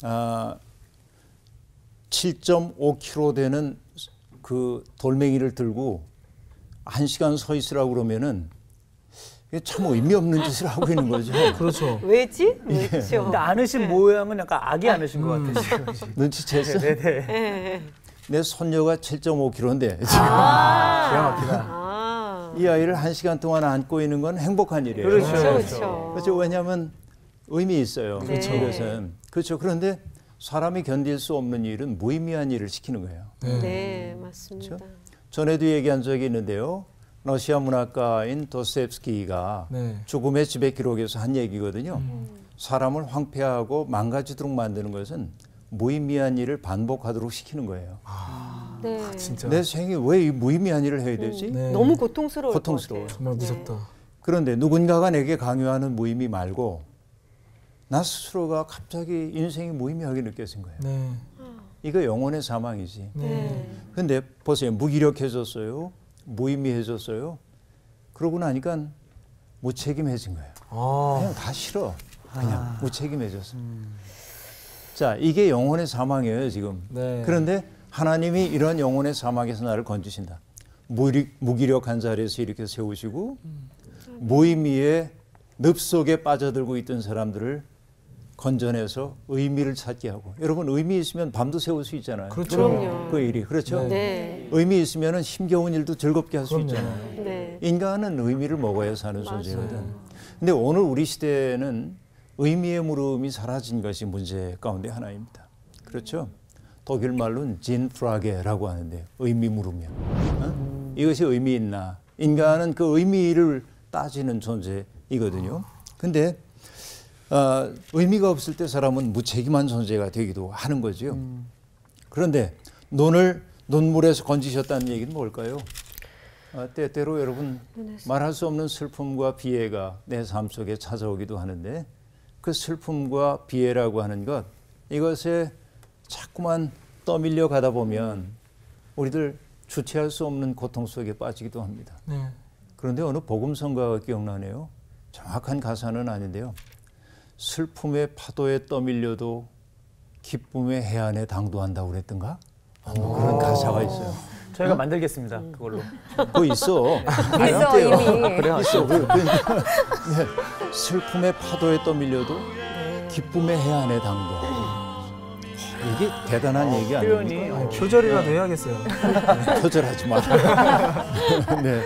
[SPEAKER 1] 7.5kg 되는 그 돌멩이를 들고 1시간 서 있으라고 그러면은 이게 참 의미 없는 짓을 하고 있는 거죠.
[SPEAKER 3] 그렇죠.
[SPEAKER 8] 왜지? 왜죠?
[SPEAKER 4] 근데 안으신 모양은 약간 악이 안으신 것 같아요.
[SPEAKER 1] 눈치챘어?
[SPEAKER 4] 네네.
[SPEAKER 1] 내 손녀가 7.5kg인데
[SPEAKER 4] 기가 막히다.
[SPEAKER 1] 이 아이를 1시간 동안 안고 있는 건 행복한 일이에요.
[SPEAKER 8] 그렇죠.
[SPEAKER 1] 그렇죠. 왜냐하면 의미 있어요.
[SPEAKER 8] 그렇죠.
[SPEAKER 1] 이것은. 그렇죠. 그런데 사람이 견딜 수 없는 일은 무의미한 일을 시키는 거예요.
[SPEAKER 8] 네, 맞습니다.
[SPEAKER 1] 그렇죠? 전에도 얘기한 적이 있는데요. 러시아 문학가인 도스토옙스키가
[SPEAKER 3] 네.
[SPEAKER 1] 죽음의 지배 기록에서 한 얘기거든요. 사람을 황폐하고 망가지도록 만드는 것은 무의미한 일을 반복하도록 시키는 거예요.
[SPEAKER 8] 네.
[SPEAKER 3] 진짜.
[SPEAKER 1] 내 생이 왜 이 무의미한 일을 해야 되지?
[SPEAKER 3] 네.
[SPEAKER 8] 너무 고통스러울
[SPEAKER 1] 고통스러워요.
[SPEAKER 8] 것 같아요.
[SPEAKER 3] 정말 무섭다.
[SPEAKER 1] 그런데 누군가가 내게 강요하는 무의미 말고 나 스스로가 갑자기 인생이 무의미하게 느껴진 거예요.
[SPEAKER 3] 네.
[SPEAKER 1] 이거 영혼의 사망이지.
[SPEAKER 3] 네.
[SPEAKER 1] 근데 보세요. 무기력해졌어요. 무의미해졌어요. 그러고 나니까 무책임해진 거예요. 그냥 다 싫어. 그냥 무책임해졌어. 자, 이게 영혼의 사망이에요, 지금.
[SPEAKER 3] 네.
[SPEAKER 1] 그런데 하나님이 이런 영혼의 사망에서 나를 건지신다. 무기력한 자리에서 이렇게 세우시고 무의미의 늪 속에 빠져들고 있던 사람들을 건져내서 의미를 찾게 하고. 여러분 의미 있으면 밤도 새울 수 있잖아요.
[SPEAKER 3] 그렇죠.
[SPEAKER 8] 그럼요.
[SPEAKER 1] 그 일이. 그렇죠.
[SPEAKER 8] 네.
[SPEAKER 1] 의미 있으면 힘겨운 일도 즐겁게 할 수
[SPEAKER 3] 그럼요.
[SPEAKER 1] 있잖아요.
[SPEAKER 8] 네.
[SPEAKER 1] 인간은 의미를 먹어야 사는
[SPEAKER 8] 맞아요.
[SPEAKER 1] 존재거든. 근데 오늘 우리 시대에는 의미의 물음이 사라진 것이 문제 가운데 하나입니다. 그렇죠? 독일 말로는 진프라게라고 하는데 의미 물으면 이것이 의미 있나? 인간은 그 의미를 따지는 존재이거든요. 근데 의미가 없을 때 사람은 무책임한 존재가 되기도 하는 거죠. 그런데 눈물에서 건지셨다는 얘기는 뭘까요? 때때로 여러분 말할 수 없는 슬픔과 비애가 내 삶 속에 찾아오기도 하는데 그 슬픔과 비애라고 하는 것, 이것에 자꾸만 떠밀려 가다 보면 우리들 주체할 수 없는 고통 속에 빠지기도 합니다.
[SPEAKER 3] 네.
[SPEAKER 1] 그런데 어느 복음성가가 기억나네요. 정확한 가사는 아닌데요. 슬픔의 파도에 떠밀려도 기쁨의 해안에 당도한다고 그랬던가? 그런 가사가 있어요.
[SPEAKER 4] 저희가 만들겠습니다. 그걸로.
[SPEAKER 1] 그거 있어.
[SPEAKER 6] 있어 이미.
[SPEAKER 1] 그래, 있어. 그러니까 네. 슬픔의 파도에 떠밀려도 기쁨의 해안에 당도. 이게 대단한 얘기 아닙니까?
[SPEAKER 3] 표절이라도 해야겠어요.
[SPEAKER 1] 표절하지 마. 네.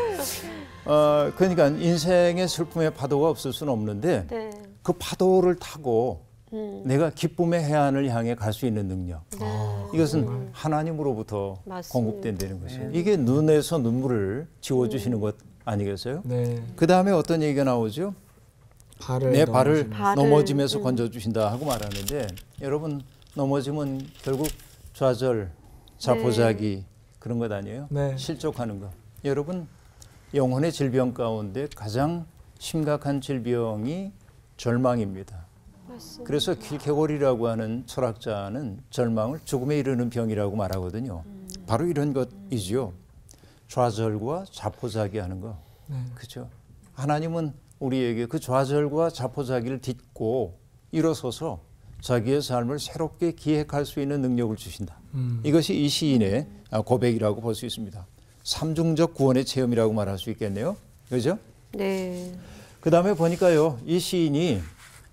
[SPEAKER 1] 그러니까 인생의 슬픔의 파도가 없을 수는 없는데
[SPEAKER 8] 네.
[SPEAKER 1] 그 파도를 타고 내가 기쁨의 해안을 향해 갈 수 있는 능력. 이것은 하나님으로부터
[SPEAKER 8] 맞습니다.
[SPEAKER 1] 공급된다는 것이에요. 이게 눈에서 눈물을 지워주시는 것 아니겠어요?
[SPEAKER 3] 네.
[SPEAKER 1] 그 다음에 어떤 얘기가 나오죠? 내 발을 넘어짐에서 건져주신다 하고 말하는데 여러분 넘어짐은 결국 좌절, 자포자기 그런 것 아니에요?
[SPEAKER 3] 네.
[SPEAKER 1] 실족하는 것. 여러분 영혼의 질병 가운데 가장 심각한 질병이 절망입니다.
[SPEAKER 8] 맞습니다.
[SPEAKER 1] 그래서 킬케골이라고 하는 철학자는 절망을 죽음에 이르는 병이라고 말하거든요. 바로 이런 것이지요. 좌절과 자포자기하는 거. 그렇죠? 하나님은 우리에게 그 좌절과 자포자기를 딛고 일어서서 자기의 삶을 새롭게 기획할 수 있는 능력을 주신다. 이것이 이 시인의 고백이라고 볼 수 있습니다. 삼중적 구원의 체험이라고 말할 수 있겠네요. 그렇죠?
[SPEAKER 8] 네.
[SPEAKER 1] 그 다음에 보니까요, 이 시인이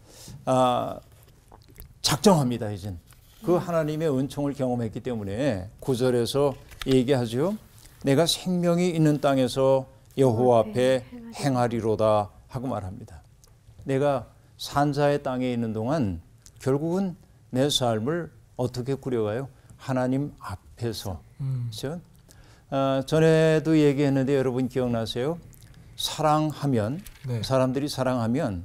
[SPEAKER 1] 작정합니다. 이젠 그 하나님의 은총을 경험했기 때문에 9절에서 얘기하죠. 내가 생명이 있는 땅에서 여호와 앞에 행하리로다 하고 말합니다. 내가 산자의 땅에 있는 동안 결국은 내 삶을 어떻게 꾸려가요? 하나님 앞에서. 그렇죠? 전에도 얘기했는데 여러분 기억나세요? 사랑하면
[SPEAKER 3] 네.
[SPEAKER 1] 사람들이 사랑하면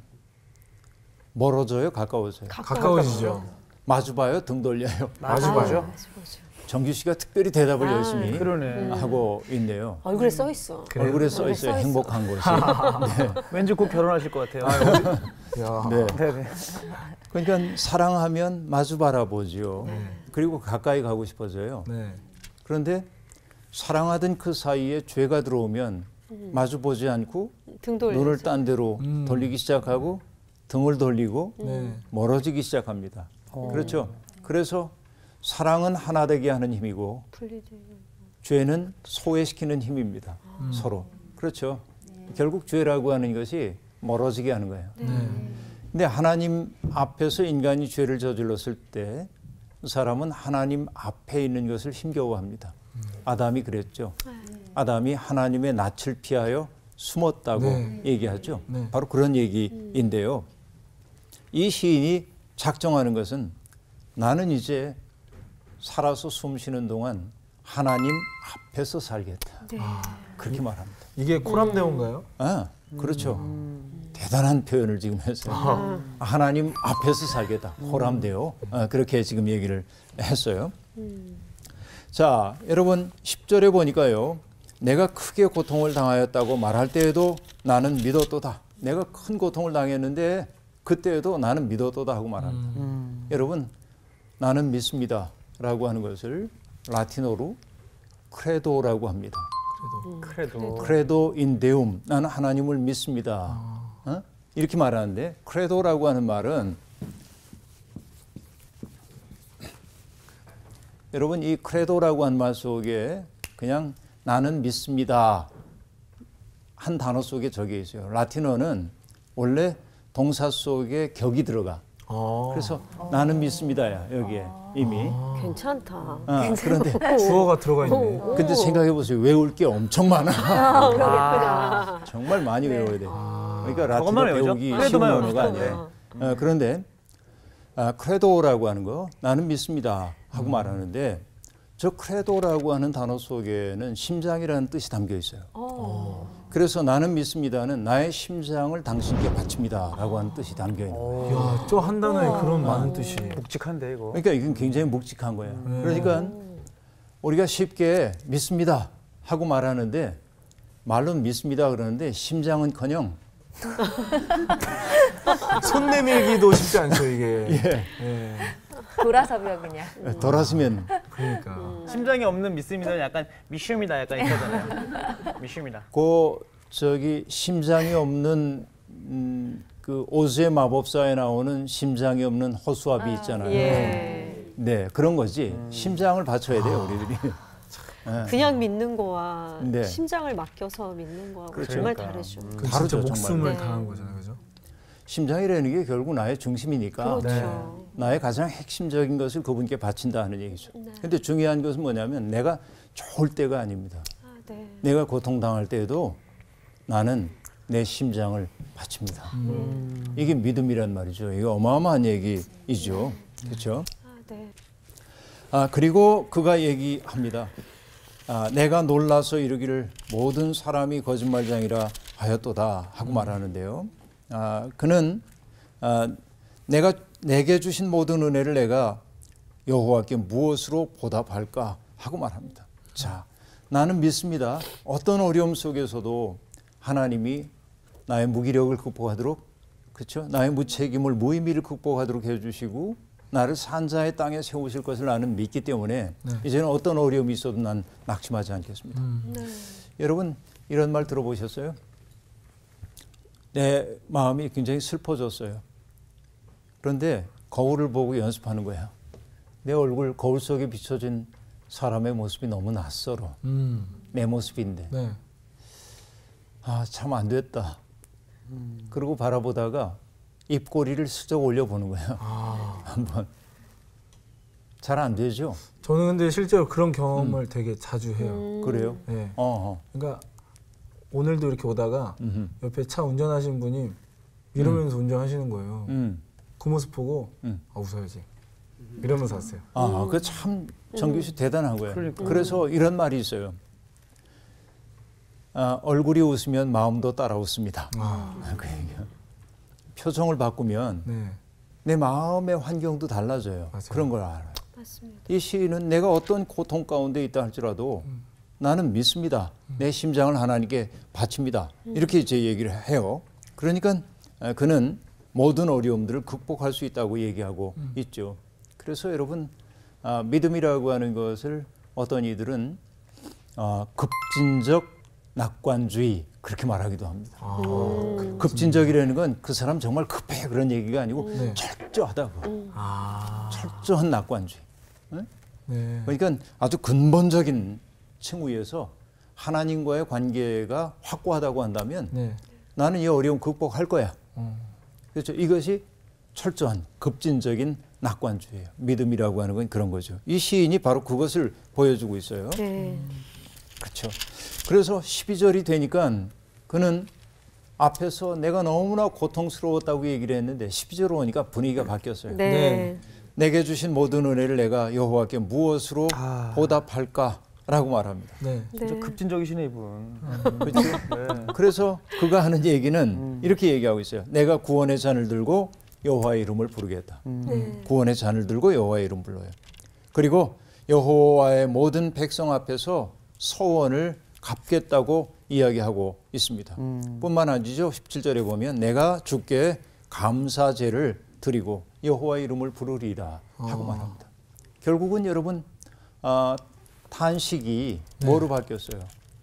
[SPEAKER 1] 멀어져요? 가까워져요?
[SPEAKER 3] 가까워지죠.
[SPEAKER 1] 마주봐요? 등 돌려요?
[SPEAKER 3] 마주봐죠.
[SPEAKER 1] 정규 씨가 특별히 대답을 열심히
[SPEAKER 4] 그러네.
[SPEAKER 1] 하고 있네요.
[SPEAKER 8] 얼굴에 써 있어.
[SPEAKER 1] 얼굴에 써 있어요. 행복한 곳이. 네.
[SPEAKER 4] 왠지 곧 결혼하실 것 같아요.
[SPEAKER 1] 네.
[SPEAKER 4] 네네.
[SPEAKER 1] 그러니까 사랑하면 마주 바라보죠. 그리고 가까이 가고 싶어져요.
[SPEAKER 3] 네.
[SPEAKER 1] 그런데 사랑하던 그 사이에 죄가 들어오면 마주 보지 않고
[SPEAKER 8] 등 돌려.
[SPEAKER 1] 눈을 딴 데로 돌리기 시작하고 등을 돌리고
[SPEAKER 3] 네.
[SPEAKER 1] 멀어지기 시작합니다. 그렇죠. 그래서 사랑은 하나 되게 하는 힘이고 죄는 소외시키는 힘입니다. 서로. 그렇죠. 결국 죄라고 하는 것이 멀어지게 하는 거예요. 근데 하나님 앞에서 인간이 죄를 저질렀을 때 사람은 하나님 앞에 있는 것을 힘겨워합니다. 아담이 그랬죠. 아담이 하나님의 낯을 피하여 숨었다고 얘기하죠. 바로 그런 얘기인데요. 이 시인이 작정하는 것은 나는 이제 살아서 숨 쉬는 동안 하나님 앞에서 살겠다. 그렇게 말합니다.
[SPEAKER 3] 이게 코람데오인가요?
[SPEAKER 1] 그렇죠. 대단한 표현을 지금 했어요. 하나님 앞에서 살겠다. 호람데오. 그렇게 지금 얘기를 했어요. 자, 여러분 10절에 보니까요. 내가 크게 고통을 당하였다고 말할 때에도 나는 믿었도다. 내가 큰 고통을 당했는데 그때에도 나는 믿었도다 하고 말합니다. 여러분 나는 믿습니다 라고 하는 것을 라틴어로 크레도라고 합니다. 크레도 인 데움. 나는 하나님을 믿습니다. 이렇게 말하는데 크레도라고 하는 말은 여러분 이 크레도라고 하는 말 속에 그냥 나는 믿습니다 한 단어 속에 적혀 있어요. 라틴어는 원래 동사 속에 격이 들어가. 그래서 나는 믿습니다야 여기에 이미.
[SPEAKER 8] 괜찮다.
[SPEAKER 1] 그런데
[SPEAKER 3] 주어가 들어가 있네.
[SPEAKER 1] 근데 생각해 보세요. 외울 게 엄청 많아.
[SPEAKER 8] 그러겠구나.
[SPEAKER 1] 정말 많이 외워야 돼. 그러니까 라틴어
[SPEAKER 4] 저것만 외우죠?
[SPEAKER 1] 배우기 쉬운
[SPEAKER 4] 크레도만
[SPEAKER 1] 언어가
[SPEAKER 4] 외우죠.
[SPEAKER 1] 아니에요. 그런데 크레도라고 하는 거 나는 믿습니다 하고 말하는데 저 크레도라고 하는 단어 속에는 심장이라는 뜻이 담겨 있어요. 그래서 나는 믿습니다는 나의 심장을 당신께 바칩니다라고 하는 뜻이 담겨 있는 거예요.
[SPEAKER 9] 야, 저 한 단어에 그런 많은 뜻이.
[SPEAKER 4] 묵직한데 이거.
[SPEAKER 1] 그러니까 이건 굉장히 묵직한 거예요. 그러니까 우리가 쉽게 믿습니다 하고 말하는데 말로는 믿습니다 그러는데 심장은커녕
[SPEAKER 9] 손 내밀기도 쉽지 않죠 이게.
[SPEAKER 1] 예.
[SPEAKER 9] 예.
[SPEAKER 6] 돌아서며 그냥.
[SPEAKER 1] 돌아서면
[SPEAKER 9] 그러니까.
[SPEAKER 4] 심장이 없는 믿습니다는 약간 미슈입니다. 약간 이거잖아요. 미슈입니다.
[SPEAKER 1] 저기 심장이 없는 그 오즈의 마법사에 나오는 심장이 없는 허수아비 있잖아요.
[SPEAKER 8] 예.
[SPEAKER 1] 네, 그런 거지. 심장을 바쳐야 돼요, 우리들이.
[SPEAKER 8] 그냥 믿는 거와
[SPEAKER 1] 네.
[SPEAKER 8] 심장을 맡겨서 믿는 거하고
[SPEAKER 1] 그렇죠.
[SPEAKER 8] 정말 다르죠.
[SPEAKER 9] 그
[SPEAKER 1] 다르죠,
[SPEAKER 9] 진짜 목숨을
[SPEAKER 8] 정말.
[SPEAKER 9] 다한 거잖아요, 그죠?
[SPEAKER 1] 심장이라는 게 결국 나의 중심이니까
[SPEAKER 8] 그렇죠.
[SPEAKER 1] 나의 가장 핵심적인 것을 그분께 바친다는 얘기죠.
[SPEAKER 8] 네.
[SPEAKER 1] 근데 중요한 것은 뭐냐면 내가 좋을 때가 아닙니다.
[SPEAKER 8] 아, 네.
[SPEAKER 1] 내가 고통당할 때에도 나는 내 심장을 바칩니다. 이게 믿음이란 말이죠. 이게 어마어마한 얘기이죠. 그렇죠?
[SPEAKER 8] 아, 네.
[SPEAKER 1] 그리고 그가 얘기합니다. 내가 놀라서 이르기를 모든 사람이 거짓말장이라 하였도다 하고 말하는데요. 그는 내가 내게 주신 모든 은혜를 내가 여호와께 무엇으로 보답할까 하고 말합니다. 자, 나는 믿습니다. 어떤 어려움 속에서도 하나님이 나의 무기력을 극복하도록, 그렇죠? 나의 무책임을 무의미를 극복하도록 해주시고 나를 산자의 땅에 세우실 것을 나는 믿기 때문에 이제는 어떤 어려움이 있어도 난 낙심하지 않겠습니다.
[SPEAKER 8] 네.
[SPEAKER 1] 여러분 이런 말 들어보셨어요? 내 마음이 굉장히 슬퍼졌어요. 그런데 거울을 보고 연습하는 거야. 내 얼굴 거울 속에 비춰진 사람의 모습이 너무 낯설어. 내 모습인데.
[SPEAKER 9] 네.
[SPEAKER 1] 참 안 됐다. 그러고 바라보다가 입꼬리를 슬쩍 올려보는 거예요. 한번. 잘 안 되죠?
[SPEAKER 9] 저는 근데 실제로 그런 경험을 되게 자주 해요.
[SPEAKER 1] 그래요?
[SPEAKER 9] 네. 그러니까 오늘도 이렇게 오다가 옆에 차 운전하시는 분이 이러면서 운전하시는 거예요. 그 모습 보고 웃어야지. 이러면서 왔어요.
[SPEAKER 1] 그거 참 정규 씨 대단한 거예요. 그래서 이런 말이 있어요. 얼굴이 웃으면 마음도 따라 웃습니다. 그 얘기야. 표정을 바꾸면 내 마음의 환경도 달라져요.
[SPEAKER 9] 맞아요.
[SPEAKER 1] 그런 걸 알아요.
[SPEAKER 8] 맞습니다.
[SPEAKER 1] 이 시인은 내가 어떤 고통 가운데 있다 할지라도 나는 믿습니다. 내 심장을 하나님께 바칩니다. 이렇게 이제 얘기를 해요. 그러니까 그는 모든 어려움들을 극복할 수 있다고 얘기하고 있죠. 그래서 여러분 믿음이라고 하는 것을 어떤 이들은 급진적 낙관주의 그렇게 말하기도 합니다. 급진적이라는 건 그 사람 정말 급해 그런 얘기가 아니고 철저하다고. 철저한 낙관주의.
[SPEAKER 9] 네.
[SPEAKER 1] 그러니까 아주 근본적인 층위에서 하나님과의 관계가 확고하다고 한다면 나는 이 어려움 극복할 거야. 그렇죠. 이것이 철저한 급진적인 낙관주의예요. 믿음이라고 하는 건 그런 거죠. 이 시인이 바로 그것을 보여주고 있어요.
[SPEAKER 8] 네.
[SPEAKER 1] 그렇죠. 그래서 12절이 되니까 그는 앞에서 내가 너무나 고통스러웠다고 얘기를 했는데 12절 오니까 분위기가 바뀌었어요.
[SPEAKER 8] 네.
[SPEAKER 1] 내게 주신 모든 은혜를 내가 여호와께 무엇으로 보답할까라고 말합니다.
[SPEAKER 9] 네.
[SPEAKER 4] 진짜 급진적이시네 이분.
[SPEAKER 1] 그렇죠? 네. 그래서 그가 하는 얘기는 이렇게 얘기하고 있어요. 내가 구원의 잔을 들고 여호와의 이름을 부르겠다. 구원의 잔을 들고 여호와의 이름 불러요. 그리고 여호와의 모든 백성 앞에서 서원을 갚겠다고 이야기하고 있습니다. 뿐만 아니죠. 17절에 보면 내가 주께 감사제를 드리고 여호와의 이름을 부르리라 하고 말합니다. 결국은 여러분 탄식이 뭐로 바뀌었어요?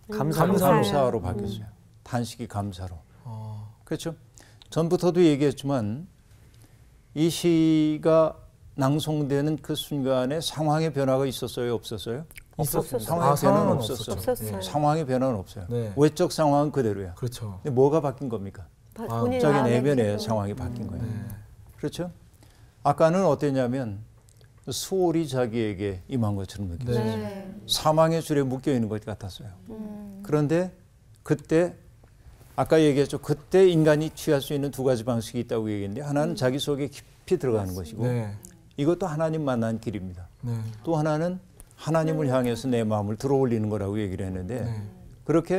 [SPEAKER 1] 감사로 바뀌었어요. 탄식이 감사로. 그렇죠? 전부터도 얘기했지만 이 시가 낭송되는 그 순간에 상황의 변화가 있었어요? 없었어요?
[SPEAKER 8] 없었어요.
[SPEAKER 1] 상황의 변화는 없었어요.
[SPEAKER 8] 없었어요.
[SPEAKER 1] 상황의 변화는 없어요.
[SPEAKER 9] 네.
[SPEAKER 1] 외적 상황은 그대로야.
[SPEAKER 9] 그렇죠.
[SPEAKER 1] 근데 뭐가 바뀐 겁니까?
[SPEAKER 8] 본인
[SPEAKER 1] 자기
[SPEAKER 8] 마음의
[SPEAKER 1] 내면의
[SPEAKER 8] 기도.
[SPEAKER 1] 상황이 바뀐 거예요. 그렇죠? 아까는 어땠냐면 수월이 자기에게 임한 것처럼 느꼈어요.
[SPEAKER 8] 네.
[SPEAKER 1] 사망의 줄에 묶여 있는 것 같았어요. 그런데 그때 아까 얘기했죠. 그때 인간이 취할 수 있는 두 가지 방식이 있다고 얘기했는데 하나는 자기 속에 깊이 들어가는 것이고 이것도 하나님 만난 길입니다. 또 하나는 하나님을 향해서 내 마음을 들어올리는 거라고 얘기를 했는데 그렇게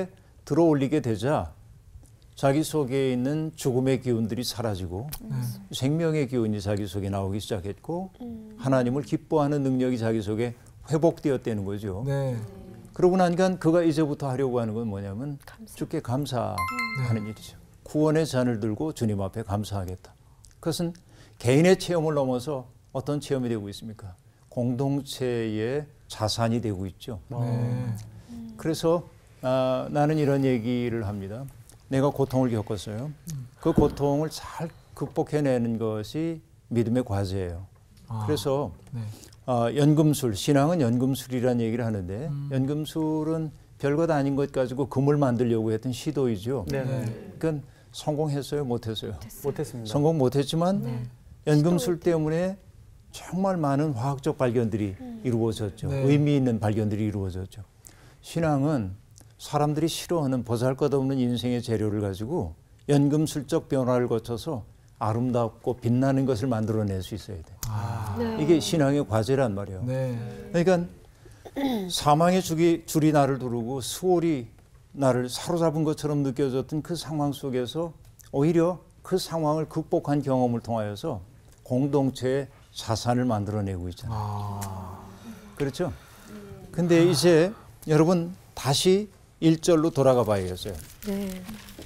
[SPEAKER 1] 들어올리게 되자 자기 속에 있는 죽음의 기운들이 사라지고 생명의 기운이 자기 속에 나오기 시작했고 하나님을 기뻐하는 능력이 자기 속에 회복되었다는 거죠.
[SPEAKER 9] 네.
[SPEAKER 1] 그러고 나니까 그가 이제부터 하려고 하는 건 뭐냐면 주께 감사하는 일이죠. 구원의 잔을 들고 주님 앞에 감사하겠다. 그것은 개인의 체험을 넘어서 어떤 체험이 되고 있습니까? 공동체의 자산이 되고 있죠.
[SPEAKER 9] 네.
[SPEAKER 1] 그래서 나는 이런 얘기를 합니다. 내가 고통을 겪었어요. 그 고통을 잘 극복해내는 것이 믿음의 과제예요. 그래서
[SPEAKER 9] 네.
[SPEAKER 1] 연금술, 신앙은 연금술이라는 얘기를 하는데 연금술은 별것 아닌 것 가지고 금을 만들려고 했던 시도이죠. 그러니까 성공했어요? 못했어요?
[SPEAKER 4] 못했습니다.
[SPEAKER 1] 성공 못했지만 연금술 때문에 정말 많은 화학적 발견들이 이루어졌죠.
[SPEAKER 9] 네.
[SPEAKER 1] 의미 있는 발견들이 이루어졌죠. 신앙은 사람들이 싫어하는 보잘것없는 인생의 재료를 가지고 연금술적 변화를 거쳐서 아름답고 빛나는 것을 만들어낼 수 있어야 돼.
[SPEAKER 8] 네.
[SPEAKER 1] 이게 신앙의 과제란 말이에요.
[SPEAKER 9] 네.
[SPEAKER 1] 그러니까 사망의 줄이 나를 두르고 수월이 나를 사로잡은 것처럼 느껴졌던 그 상황 속에서 오히려 그 상황을 극복한 경험을 통하여서 공동체의 자산을 만들어내고 있잖아요. 그렇죠? 근데 이제 여러분 다시 1절로 돌아가 봐야겠어요.
[SPEAKER 8] 네.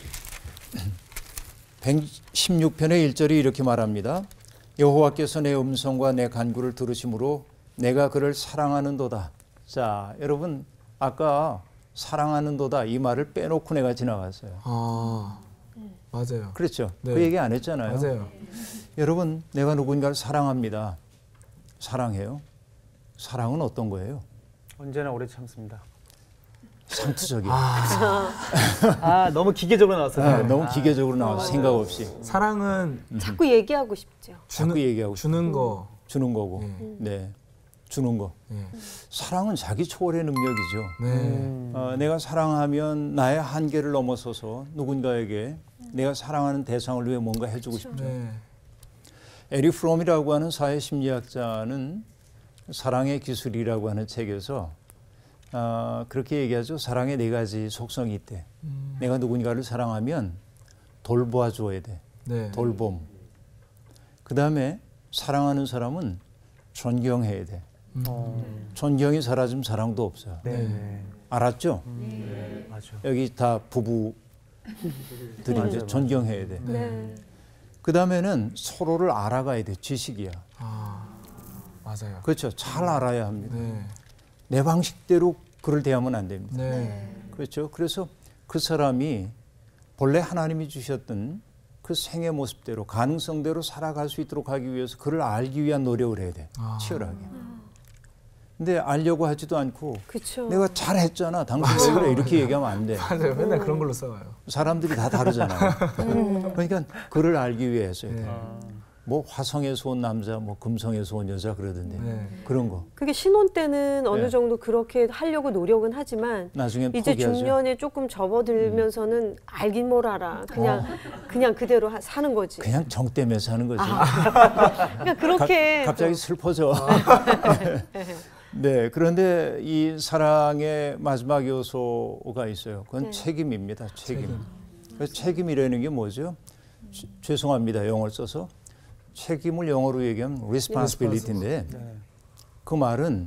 [SPEAKER 1] 116편의 1절이 이렇게 말합니다. 여호와께서 내 음성과 내 간구를 들으심으로 내가 그를 사랑하는도다. 자, 여러분 아까 사랑하는도다 이 말을 빼놓고 내가 지나갔어요.
[SPEAKER 9] 맞아요.
[SPEAKER 1] 그렇죠?
[SPEAKER 9] 네.
[SPEAKER 1] 그 얘기 안 했잖아요.
[SPEAKER 9] 맞아요.
[SPEAKER 1] 여러분 내가 누군가를 사랑합니다. 사랑해요? 사랑은 어떤 거예요?
[SPEAKER 4] 언제나 오래 참습니다.
[SPEAKER 1] 상투적이에요.
[SPEAKER 4] 너무 기계적으로 나왔어요.
[SPEAKER 1] 너무 기계적으로 나와서 생각 없이
[SPEAKER 9] 사랑은
[SPEAKER 8] 자꾸 얘기하고 싶죠.
[SPEAKER 1] 자꾸 얘기하고
[SPEAKER 9] 주는 거.
[SPEAKER 1] 주는 거고, 네, 주는 거. 사랑은 자기 초월의 능력이죠.
[SPEAKER 9] 네.
[SPEAKER 1] 내가 사랑하면 나의 한계를 넘어서서 누군가에게 내가 사랑하는 대상을 위해 뭔가 해주고 싶죠.
[SPEAKER 9] 네.
[SPEAKER 1] 에리 프롬이라고 하는 사회 심리학자는 사랑의 기술이라고 하는 책에서 그렇게 얘기하죠. 사랑의 4가지 속성이 있대. 내가 누군가를 사랑하면 돌보아 줘야 돼.
[SPEAKER 9] 네.
[SPEAKER 1] 돌봄. 그 다음에 사랑하는 사람은 존경해야 돼. 존경이 사라지면 사랑도 없어요. 알았죠?
[SPEAKER 4] 맞아.
[SPEAKER 1] 여기 다 부부들인데 존경해야 돼.
[SPEAKER 8] 네.
[SPEAKER 1] 그 다음에는 서로를 알아가야 돼. 지식이야.
[SPEAKER 9] 맞아요.
[SPEAKER 1] 그렇죠. 잘 알아야 합니다.
[SPEAKER 9] 네.
[SPEAKER 1] 내 방식대로 그를 대하면 안 됩니다.
[SPEAKER 9] 네.
[SPEAKER 1] 그렇죠. 그래서 그 사람이 본래 하나님이 주셨던 그 생의 모습대로 가능성대로 살아갈 수 있도록 하기 위해서 그를 알기 위한 노력을 해야 돼. 치열하게. 근데 알려고 하지도 않고
[SPEAKER 8] 그쵸.
[SPEAKER 1] 내가 잘했잖아. 당신 왜 그래? 이렇게 얘기하면 안 돼.
[SPEAKER 9] 맞아요. 맨날 그런 걸로 싸워요.
[SPEAKER 1] 사람들이 다 다르잖아요. 그러니까 그를 알기 위해서 해야 돼. 뭐 화성에서 온 남자, 뭐 금성에서 온 여자 그러던데 그런 거.
[SPEAKER 8] 그게 신혼 때는 어느
[SPEAKER 1] 네.
[SPEAKER 8] 정도 그렇게 하려고 노력은 하지만
[SPEAKER 1] 나중엔
[SPEAKER 8] 이제
[SPEAKER 1] 포기하죠.
[SPEAKER 8] 중년에 조금 접어들면서는 알긴 뭘 알아. 그냥 그대로 사는 거지.
[SPEAKER 1] 그냥 정 때문에 사는 거지.
[SPEAKER 8] 그러니까 그렇게
[SPEAKER 1] 갑자기 슬퍼져. 네, 그런데 이 사랑의 마지막 요소가 있어요. 그건 책임입니다. 책임. 그래서 책임이라는 게 뭐죠? 죄송합니다. 영어를 써서. 책임을 영어로 얘기하면 responsibility인데 그 말은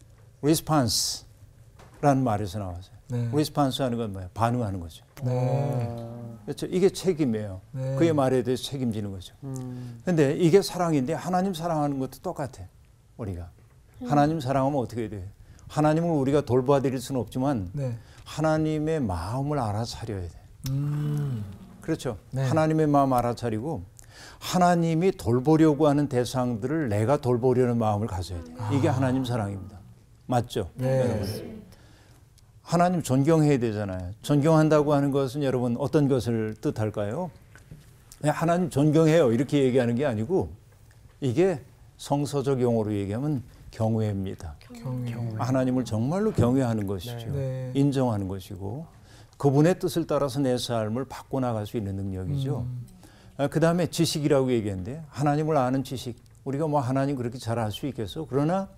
[SPEAKER 1] response라는 말에서 나왔어요. response 하는 건 뭐예요? 반응하는 거죠. 그렇죠. 이게 책임이에요. 그의 말에 대해서 책임지는 거죠. 그런데 이게 사랑인데 하나님 사랑하는 것도 똑같아. 우리가. 하나님 사랑하면 어떻게 돼요? 하나님을 우리가 돌봐드릴 수는 없지만 하나님의 마음을 알아차려야 돼. 그렇죠. 하나님의 마음 알아차리고 하나님이 돌보려고 하는 대상들을 내가 돌보려는 마음을 가져야 돼요. 이게 하나님 사랑입니다. 맞죠? 여러분. 하나님 존경해야 되잖아요. 존경한다고 하는 것은 여러분 어떤 것을 뜻할까요? 그냥 하나님 존경해요 이렇게 얘기하는 게 아니고 이게 성서적 용어로 얘기하면 경외입니다. 하나님을 정말로 경외하는 것이죠. 인정하는 것이고 그분의 뜻을 따라서 내 삶을 바꿔나갈 수 있는 능력이죠. 그 다음에 지식이라고 얘기했는데 하나님을 아는 지식. 우리가 뭐 하나님 그렇게 잘 알 수 있겠어? 그러나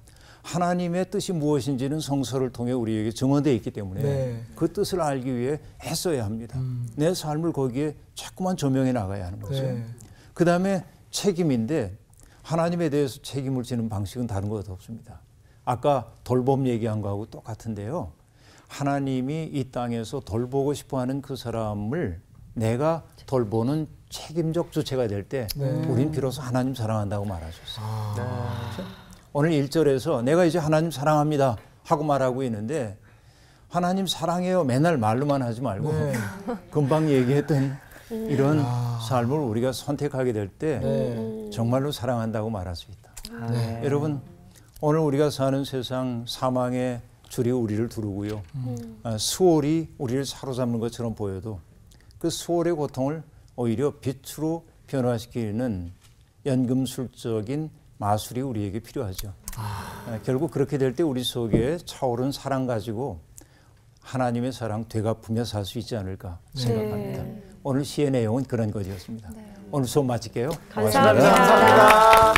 [SPEAKER 1] 하나님의 뜻이 무엇인지는 성서를 통해 우리에게 증언되어 있기 때문에
[SPEAKER 9] 네.
[SPEAKER 1] 그 뜻을 알기 위해 애써야 합니다. 내 삶을 거기에 자꾸만 조명해 나가야 하는 거죠.
[SPEAKER 9] 네.
[SPEAKER 1] 그다음에 책임인데 하나님에 대해서 책임을 지는 방식은 다른 것 없습니다. 아까 돌봄 얘기한 거하고 똑같은데요. 하나님이 이 땅에서 돌보고 싶어하는 그 사람을 내가 돌보는 책임적 주체가 될 때 우린 비로소 하나님 사랑한다고 말하셨어요. 오늘 1절에서 내가 이제 하나님 사랑합니다 하고 말하고 있는데 하나님 사랑해요 맨날 말로만 하지 말고 금방 얘기했던 이런 삶을 우리가 선택하게 될 때 정말로 사랑한다고 말할 수 있다. 여러분 오늘 우리가 사는 세상 사망의 줄이 우리를 두르고요. 수월이 우리를 사로잡는 것처럼 보여도 그 수월의 고통을 오히려 빛으로 변화시키는 연금술적인 마술이 우리에게 필요하죠. 결국 그렇게 될 때 우리 속에 차오른 사랑 가지고 하나님의 사랑 되갚으며 살 수 있지 않을까 생각합니다. 오늘 시의 내용은 그런 것이었습니다. 오늘 수업 마칠게요.
[SPEAKER 8] 감사합니다.
[SPEAKER 3] 감사합니다.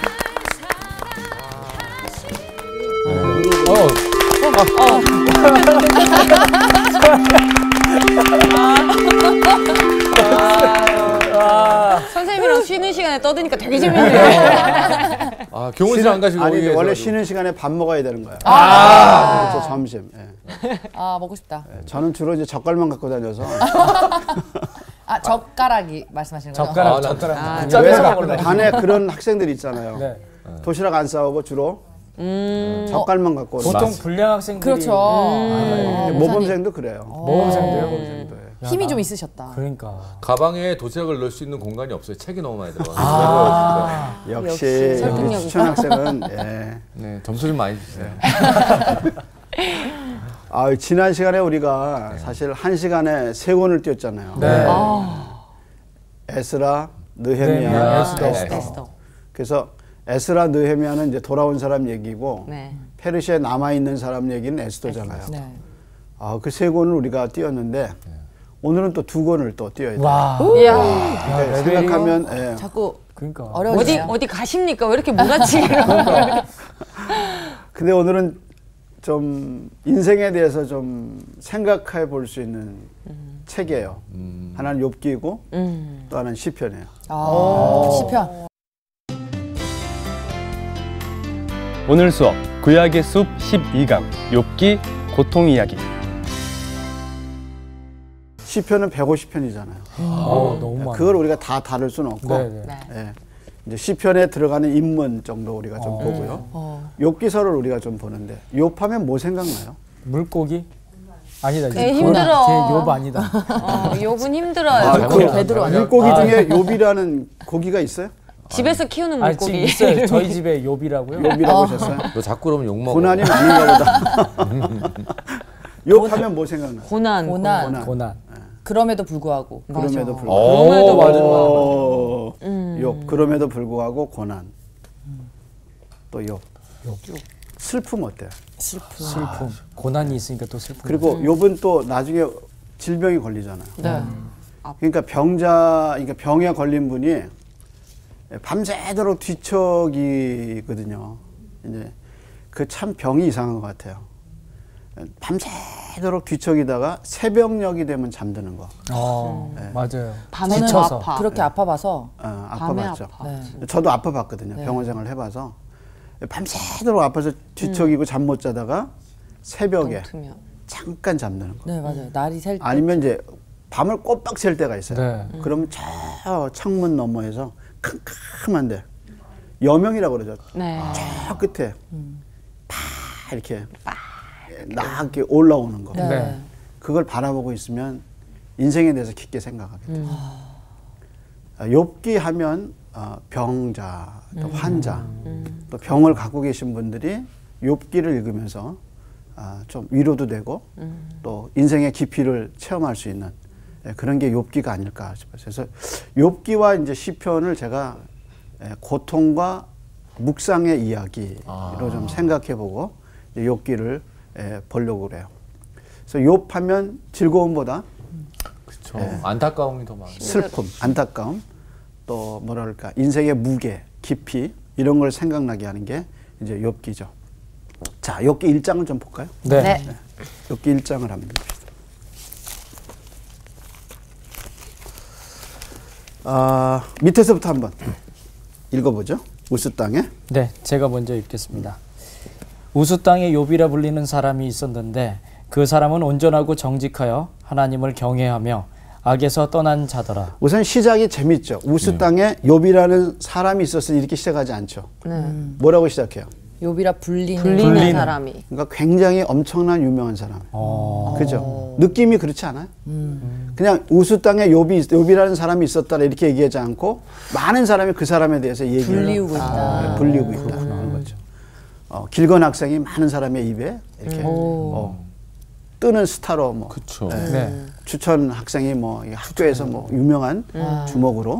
[SPEAKER 2] 선생님이랑 쉬는 시간에 떠드니까 되게 재밌네요.
[SPEAKER 10] 아, 교무실 안 가시고
[SPEAKER 11] 아니,
[SPEAKER 10] 여기
[SPEAKER 11] 원래
[SPEAKER 10] 계셔가지고.
[SPEAKER 11] 쉬는 시간에 밥 먹어야 되는 거야. 그렇죠, 점심. 예.
[SPEAKER 12] 아, 먹고 싶다.
[SPEAKER 11] 예, 저는 주로 이제 젓갈만 갖고 다녀서.
[SPEAKER 12] 아, 젓가락이 말씀하시는 거죠?
[SPEAKER 9] 젓가락.
[SPEAKER 11] 왜 반에 그런 학생들 있잖아요.
[SPEAKER 9] 네.
[SPEAKER 11] 도시락 안 싸오고 주로 젓갈만 갖고 오는.
[SPEAKER 4] 보통 불량 학생들이
[SPEAKER 12] 그렇죠.
[SPEAKER 11] 모범생도 그래요.
[SPEAKER 4] 모범생도요?
[SPEAKER 11] 모범생도. 예.
[SPEAKER 12] 힘이 좀 있으셨다.
[SPEAKER 4] 그러니까.
[SPEAKER 10] 가방에 도시락을 넣을 수 있는 공간이 없어요. 책이 너무 많이 들어가서.
[SPEAKER 11] 역시 우리 추천 학생은 예.
[SPEAKER 10] 네, 점수 좀 많이 주세요.
[SPEAKER 11] 아, 지난 시간에 우리가 사실 1시간에 3권을 띄웠잖아요.
[SPEAKER 4] 네.
[SPEAKER 11] 에스라, 느헤미야, 에스더. 그래서 에스라, 느헤미야는 이제 돌아온 사람 얘기고 페르시아에 남아 있는 사람 얘기는 에스더잖아요. 아, 그 3권을 우리가 띄웠는데 오늘은 또 2권을 또 띄워야 돼요.
[SPEAKER 2] 와.
[SPEAKER 11] 네, 생각하면 예.
[SPEAKER 12] 자꾸
[SPEAKER 4] 그러니까
[SPEAKER 2] 어디 가십니까? 왜 이렇게 무가치기로?
[SPEAKER 11] 근데 오늘은 좀 인생에 대해서 좀 생각해 볼 수 있는 책이에요. 하나는 욥기이고 또 하나는 시편이에요.
[SPEAKER 12] 시편.
[SPEAKER 13] 오늘 수업 구약의 숲 12강 욥기 고통 이야기.
[SPEAKER 11] 시편은 150편이잖아요.
[SPEAKER 4] 너무 많아.
[SPEAKER 11] 그걸 우리가 다 다룰 수는 없고 예. 이제 시편에 들어가는 인문 정도 우리가 좀 보고요. 욥기서를 우리가 좀 보는데 욥하면 뭐 생각나요?
[SPEAKER 4] 물고기? 아니다.
[SPEAKER 2] 네, 힘들어.
[SPEAKER 4] 욥 아니다.
[SPEAKER 2] 욥은 힘들어요.
[SPEAKER 12] 베드로 아니야?
[SPEAKER 11] 물고기 중에 욥이라는 고기가 있어요?
[SPEAKER 2] 집에서 키우는
[SPEAKER 4] 아니,
[SPEAKER 2] 물고기.
[SPEAKER 4] 지금 있어요. 저희 집에 욥이라고요.
[SPEAKER 11] 욥이라고 하셨어요?
[SPEAKER 10] 너 자꾸 그러면 욕먹어.
[SPEAKER 11] 고난이 많은가 보다. 욥하면 뭐 생각나요?
[SPEAKER 12] 고난. 그럼에도 불구하고.
[SPEAKER 11] 그럼에도 불구하고. 욥. 그럼에도 불구하고 고난. 또 욥. 슬픔 어때요?
[SPEAKER 4] 슬픔. 고난이 있으니까 또 슬픔.
[SPEAKER 11] 그리고 욥은 또 나중에 질병이 걸리잖아요. 그러니까 그러니까 병에 걸린 분이 밤새도록 뒤척이거든요. 이제 그 참 병이 이상한 것 같아요. 밤새도록 뒤척이다가 새벽녘이 되면 잠드는 거.
[SPEAKER 4] 맞아요.
[SPEAKER 12] 밤에는
[SPEAKER 4] 지쳐서.
[SPEAKER 12] 아파. 그렇게 아파봐서.
[SPEAKER 11] 아파봤죠.
[SPEAKER 12] 네.
[SPEAKER 11] 저도 아파봤거든요. 병원 생활을 해봐서 밤새도록 아파서 뒤척이고 잠 못 자다가 새벽에 잠깐 잠드는 거.
[SPEAKER 12] 네, 맞아요. 날이 셀 때.
[SPEAKER 11] 아니면 이제 밤을 꼬박 샐 때가 있어요. 그러면 저 창문 너머에서 캄캄한데 여명이라고 그러죠. 저 끝에 파 이렇게 낮게 올라오는 거. 그걸 바라보고 있으면 인생에 대해서 깊게 생각하게 돼요. 욥기 하면 병자, 또 환자, 또 병을 갖고 계신 분들이 욥기를 읽으면서 좀 위로도 되고 또 인생의 깊이를 체험할 수 있는 그런 게 욥기가 아닐까 싶어요. 그래서 욥기와 이제 시편을 제가 고통과 묵상의 이야기로 좀 생각해보고 욥기를 보려고 그래요. 그래서 욥하면 즐거움보다
[SPEAKER 10] 그렇죠. 안타까움이 더 많아요.
[SPEAKER 11] 슬픔, 안타까움, 또 뭐랄까 인생의 무게, 깊이 이런 걸 생각나게 하는 게 이제 욥기죠. 자, 욥기 1장을 좀 볼까요?
[SPEAKER 4] 네.
[SPEAKER 11] 네. 욥기 1장을 한번 봅시다. 밑에서부터 한번 읽어보죠. 우스 땅에.
[SPEAKER 14] 네, 제가 먼저 읽겠습니다. 우스 땅에 욥이라 불리는 사람이 있었는데 그 사람은 온전하고 정직하여 하나님을 경외하며 악에서 떠난 자더라.
[SPEAKER 11] 우선 시작이 재밌죠. 우스 땅에 욥이라는 사람이 있었으니 이렇게 시작하지 않죠. 뭐라고 시작해요?
[SPEAKER 12] 욥이라 불리는 사람이.
[SPEAKER 11] 그러니까 굉장히 엄청난 유명한 사람. 그죠? 느낌이 그렇지 않아요? 그냥 우스 땅에 욥이라는 사람이 있었다 이렇게 얘기하지 않고 많은 사람이 그 사람에 대해서 얘기를
[SPEAKER 12] 불리우고 있다.
[SPEAKER 11] 불리우고 있다 그런 거죠. 길건 학생이 많은 사람의 입에 이렇게 뜨는 스타로 뭐 추천 학생이 뭐 학교에서 뭐 유명한 주목으로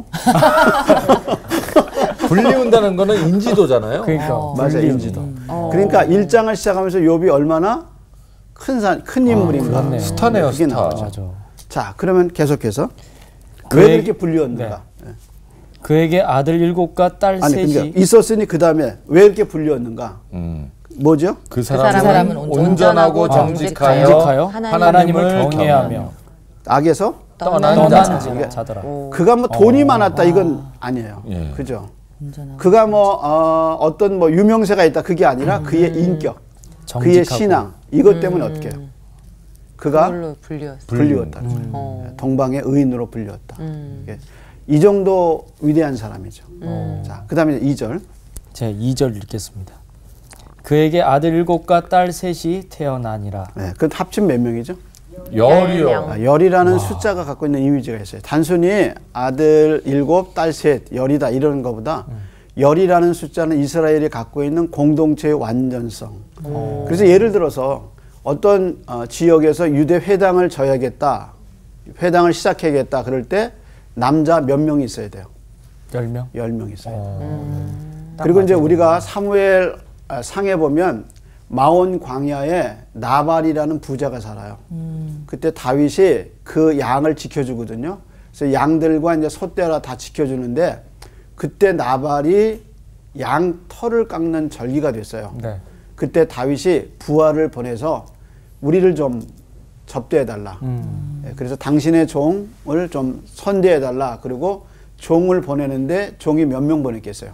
[SPEAKER 10] 불리운다는 거는 인지도잖아요.
[SPEAKER 14] 그러니까
[SPEAKER 11] 맞아요, 인지도. 그러니까 1장을 시작하면서 욥이 얼마나 큰 인물인가.
[SPEAKER 10] 스타네요,
[SPEAKER 11] 그게
[SPEAKER 10] 스타.
[SPEAKER 11] 나오죠. 자, 그러면 계속해서 왜 이렇게 불리웠는가?
[SPEAKER 14] 네. 그에게 아들 7과 딸 셋이
[SPEAKER 11] 그러니까 있었으니 그 다음에 왜 이렇게 불리웠는가? 뭐죠?
[SPEAKER 10] 그 사람은 온전하고 정직하여 하나님을 경외하며
[SPEAKER 11] 악에서
[SPEAKER 14] 떠난 자더라.
[SPEAKER 11] 그가 뭐 돈이 많았다 이건 아니에요. 그죠? 그가 뭐 어떤 뭐 유명세가 있다 그게 아니라 그의 인격, 그의 신앙 이것 때문에 어떻게 해요? 그가 불리웠다. 동방의 의인으로 불리웠다. 이 정도 위대한 사람이죠. 자, 그 다음에 2절.
[SPEAKER 14] 제 2절 읽겠습니다. 그에게 아들 7과 딸 셋이 태어나니라.
[SPEAKER 11] 네, 그 합친 몇 명이죠?
[SPEAKER 10] 열이요.
[SPEAKER 11] 열이라는 숫자가 갖고 있는 이미지가 있어요. 단순히 아들 7, 딸 셋, 열이다 이런 것보다 열이라는 숫자는 이스라엘이 갖고 있는 공동체의 완전성. 그래서 예를 들어서 어떤 지역에서 유대 회당을 져야겠다, 회당을 시작해야겠다 그럴 때 남자 몇 명이 있어야 돼요?
[SPEAKER 14] 10명?
[SPEAKER 11] 10명 있어요. 그리고 이제 우리가 사무엘 상에 보면 마온 광야에 나발이라는 부자가 살아요. 그때 다윗이 그 양을 지켜주거든요. 그래서 양들과 이제 소떼라 다 지켜주는데 그때 나발이 양 털을 깎는 절기가 됐어요.
[SPEAKER 14] 네.
[SPEAKER 11] 그때 다윗이 부하를 보내서 우리를 좀 접대해달라. 그래서 당신의 종을 좀 선대해달라. 그리고 종을 보내는데 종이 몇 명 보냈겠어요?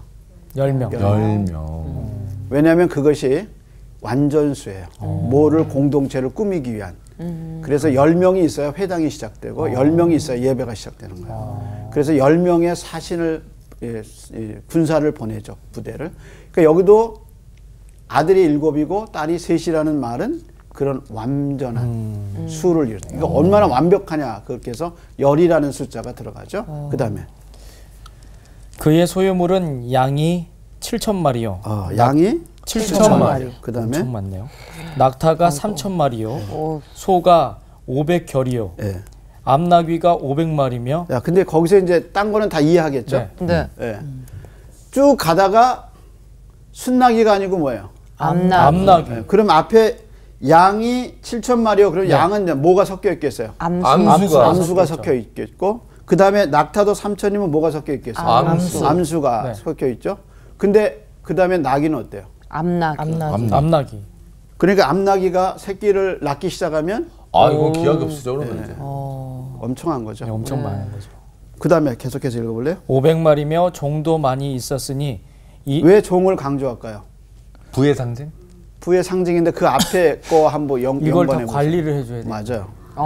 [SPEAKER 14] 10명.
[SPEAKER 11] 왜냐하면 그것이 완전수예요. 뭐를 공동체를 꾸미기 위한. 그래서 10명이 있어야 회당이 시작되고 10명이 있어야 예배가 시작되는 거예요. 그래서 10명의 사신을 군사를 보내죠. 부대를. 그러니까 여기도 아들이 7이고 딸이 3이라는 말은 그런 완전한 수를 이루는. 그러니까 얼마나 완벽하냐. 그렇게 해서 열이라는 숫자가 들어가죠. 그 다음에
[SPEAKER 14] 그의 소유물은 양이 7,000마리요.
[SPEAKER 11] 양이
[SPEAKER 14] 7,000마리.
[SPEAKER 11] 그 다음에
[SPEAKER 14] 엄청 많네요. 낙타가 3,000마리요. 소가 500결이요. 암나귀가 500마리며.
[SPEAKER 11] 야, 근데 거기서 이제 딴 거는 다 이해하겠죠?
[SPEAKER 12] 네.
[SPEAKER 11] 쭉 가다가 순나귀가 아니고 뭐예요?
[SPEAKER 14] 암나귀.
[SPEAKER 11] 그럼 앞에 양이 7,000마리요. 그럼 양은 이제 뭐가 섞여 있겠어요? 암수가 섞여 있겠고, 그 다음에 낙타도 3,000이면 뭐가 섞여 있겠어요? 암수가 섞여 있죠. 근데 그 다음에 나귀는 어때요?
[SPEAKER 14] 암나귀.
[SPEAKER 11] 그러니까 암나귀가 새끼를 낳기 시작하면
[SPEAKER 10] 이건 기약이 없으죠, 그러면 이제.
[SPEAKER 11] 엄청난 거죠.
[SPEAKER 14] 엄청 많은 거죠.
[SPEAKER 11] 그 다음에 계속해서 읽어볼래요?
[SPEAKER 14] 500마리며 종도 많이 있었으니
[SPEAKER 11] 왜 종을 강조할까요?
[SPEAKER 10] 부의 상징?
[SPEAKER 11] 부의 상징인데 그 앞에 거 한번
[SPEAKER 14] 이걸 다 관리를 해줘야 돼요.
[SPEAKER 11] 맞아요.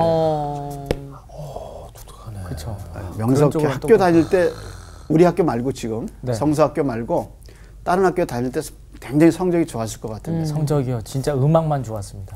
[SPEAKER 10] 독특하네.
[SPEAKER 14] 그렇죠.
[SPEAKER 11] 명석히 학교 다닐 때 우리 학교 말고 지금 성서학교 말고 다른 학교 다닐 때 굉장히 성적이 좋았을 것 같은데.
[SPEAKER 14] 성적이요. 진짜 음악만 좋았습니다.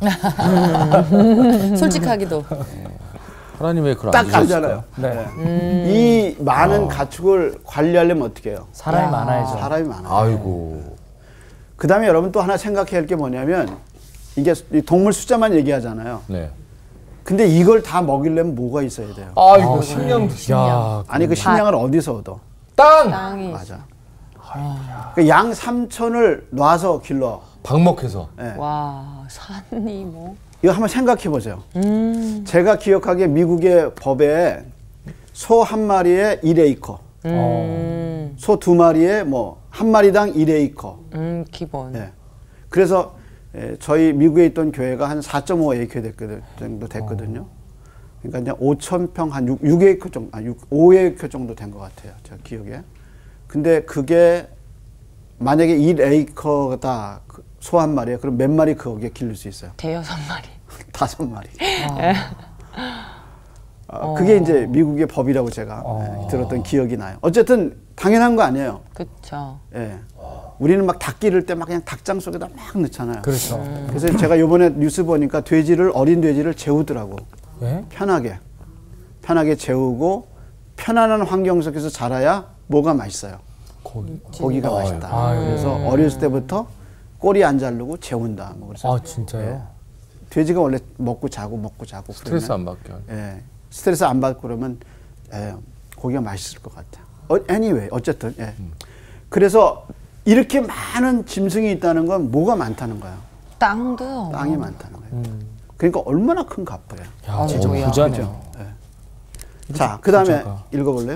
[SPEAKER 12] 솔직하기도.
[SPEAKER 10] 하나님의 그런
[SPEAKER 11] 딱 알잖아요. 이 많은 가축을 관리하려면 어떻게 해요?
[SPEAKER 14] 사람이 많아야죠.
[SPEAKER 11] 사람이 많아요.
[SPEAKER 10] 아이고.
[SPEAKER 11] 그 다음에 여러분 또 하나 생각해야 할 게 뭐냐면 이게 동물 숫자만 얘기하잖아요. 근데 이걸 다 먹이려면 뭐가 있어야 돼요?
[SPEAKER 10] 아이고, 식량.
[SPEAKER 11] 아니 그 식량을 어디서 얻어?
[SPEAKER 10] 땅!
[SPEAKER 11] 맞아. 그 양 3,000을 놔서 길러.
[SPEAKER 10] 방목해서.
[SPEAKER 12] 와, 산이 뭐.
[SPEAKER 11] 이거 한번 생각해 보세요. 제가 기억하기에 미국의 법에 소 한 마리에 1에이커, 소 2마리에 뭐 한 마리당 1에이커.
[SPEAKER 12] 기본.
[SPEAKER 11] 그래서 저희 미국에 있던 교회가 한 4.5에이크 정도 됐거든요. 그러니까 이제 5,000평 한 6에이크 정도, 5에이크 정도 된 것 같아요. 제 기억에. 근데 그게 만약에 1에이커다 소 한 마리에 그럼 몇 마리 거기에 기를 수 있어요?
[SPEAKER 12] 대여섯 마리.
[SPEAKER 11] 5마리. 그게 이제 미국의 법이라고 제가 들었던 기억이 나요. 어쨌든 당연한 거 아니에요.
[SPEAKER 12] 그렇죠.
[SPEAKER 11] 예. 우리는 막 닭 기를 때 막 그냥 닭장 속에다 막 넣잖아요.
[SPEAKER 14] 그렇죠.
[SPEAKER 11] 그래서 제가 이번에 뉴스 보니까 어린 돼지를 재우더라고.
[SPEAKER 14] 네?
[SPEAKER 11] 편하게 재우고 편안한 환경 속에서 자라야 뭐가 맛있어요. 고기가 맛있다. 그래서 어렸을 때부터 꼬리 안 자르고 재운다. 뭐 그래서
[SPEAKER 14] 진짜요?
[SPEAKER 11] 예. 돼지가 원래 먹고 자고
[SPEAKER 10] 스트레스 안 받게.
[SPEAKER 11] 예. 스트레스 안 받고 그러면 고기가 맛있을 것 같아요. anyway 어쨌든 그래서 이렇게 많은 짐승이 있다는 건 뭐가 많다는 거야?
[SPEAKER 12] 땅도.
[SPEAKER 11] 땅이 많다는 거예요. 그러니까 얼마나 큰 갑부야.
[SPEAKER 14] 야, 진짜 부자네요.
[SPEAKER 11] 자, 그 다음에 읽어볼래요?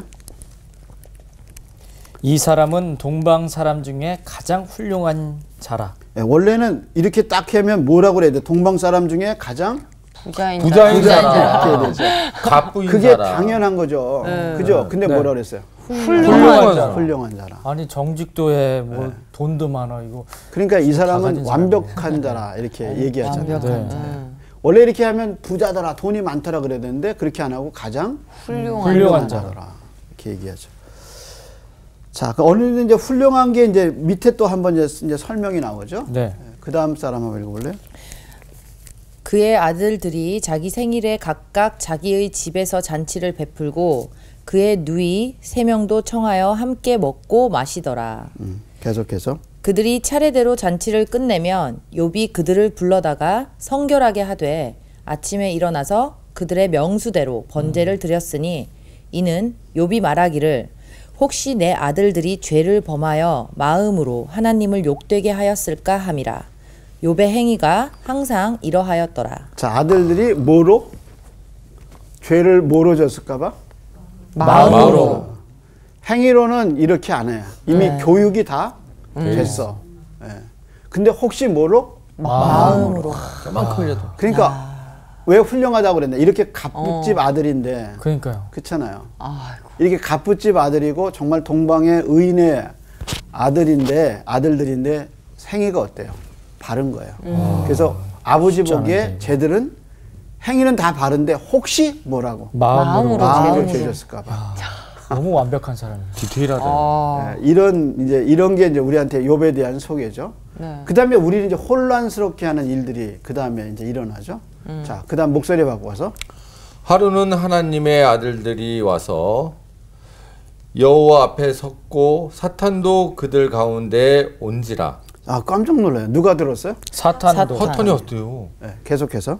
[SPEAKER 14] 이 사람은 동방 사람 중에 가장 훌륭한 자라.
[SPEAKER 11] 원래는 이렇게 딱 하면 뭐라고 그래야 돼? 동방 사람 중에 가장
[SPEAKER 12] 부자인
[SPEAKER 11] 자라.
[SPEAKER 10] 갑부인
[SPEAKER 11] 그게
[SPEAKER 10] 자라.
[SPEAKER 11] 당연한 거죠. 그죠? 근데 뭐라 그랬어요?
[SPEAKER 14] 훌륭한 자라. 아니 정직도 해, 뭐 돈도 많아 이거.
[SPEAKER 11] 그러니까 이 사람은 완벽한 자라 이렇게 얘기하잖아요. 원래 이렇게 하면 부자더라, 돈이 많더라 그래야 되는데 그렇게 안 하고 가장 훌륭한 자라 이렇게 얘기하죠. 자, 그 어느 이제 훌륭한 게 이제 밑에 또 한번 이제 설명이 나오죠.
[SPEAKER 14] 네.
[SPEAKER 11] 그 다음 사람 한번 읽어볼래요?
[SPEAKER 12] 그의 아들들이 자기 생일에 각각 자기의 집에서 잔치를 베풀고 그의 누이 3명도 청하여 함께 먹고 마시더라.
[SPEAKER 11] 계속해서.
[SPEAKER 12] 그들이 차례대로 잔치를 끝내면 욥이 그들을 불러다가 성결하게 하되 아침에 일어나서 그들의 명수대로 번제를 드렸으니 이는 욥이 말하기를 혹시 내 아들들이 죄를 범하여 마음으로 하나님을 욕되게 하였을까 함이라. 욥의 행위가 항상 이러하였더라.
[SPEAKER 11] 자, 아들들이 뭐로? 죄를 뭐로 졌을까 봐?
[SPEAKER 12] 마음으로.
[SPEAKER 11] 행위로는 이렇게 안 해요. 이미 교육이 다 됐어. 근데 혹시 뭐로?
[SPEAKER 12] 마음으로.
[SPEAKER 10] 저만큼이라도.
[SPEAKER 11] 그러니까 왜 훌륭하다고 그랬나? 이렇게 갑부집 아들인데.
[SPEAKER 14] 그러니까요.
[SPEAKER 11] 그렇잖아요. 이렇게 갑부집 아들이고 정말 동방의 의인의 아들들인데 행위가 어때요? 바른 거예요. 그래서 아버지 보기에 쟤들은 행위는 다 바른데 혹시 뭐라고? 마음으로 죄졌을까 봐.
[SPEAKER 14] 너무 완벽한 사람이에요.
[SPEAKER 10] 디테일하다.
[SPEAKER 11] 이런 게 이제 우리한테 욥에 대한 소개죠.
[SPEAKER 12] 네.
[SPEAKER 11] 그다음에 우리는 이제 혼란스럽게 하는 일들이 그다음에 이제 일어나죠. 자, 그다음 목소리 바꿔서
[SPEAKER 10] 하루는 하나님의 아들들이 와서 여호와 앞에 섰고 사탄도 그들 가운데 온지라.
[SPEAKER 11] 깜짝 놀라요. 누가 들었어요?
[SPEAKER 14] 사탄도.
[SPEAKER 10] 사탄이 어때요?
[SPEAKER 11] 네, 계속해서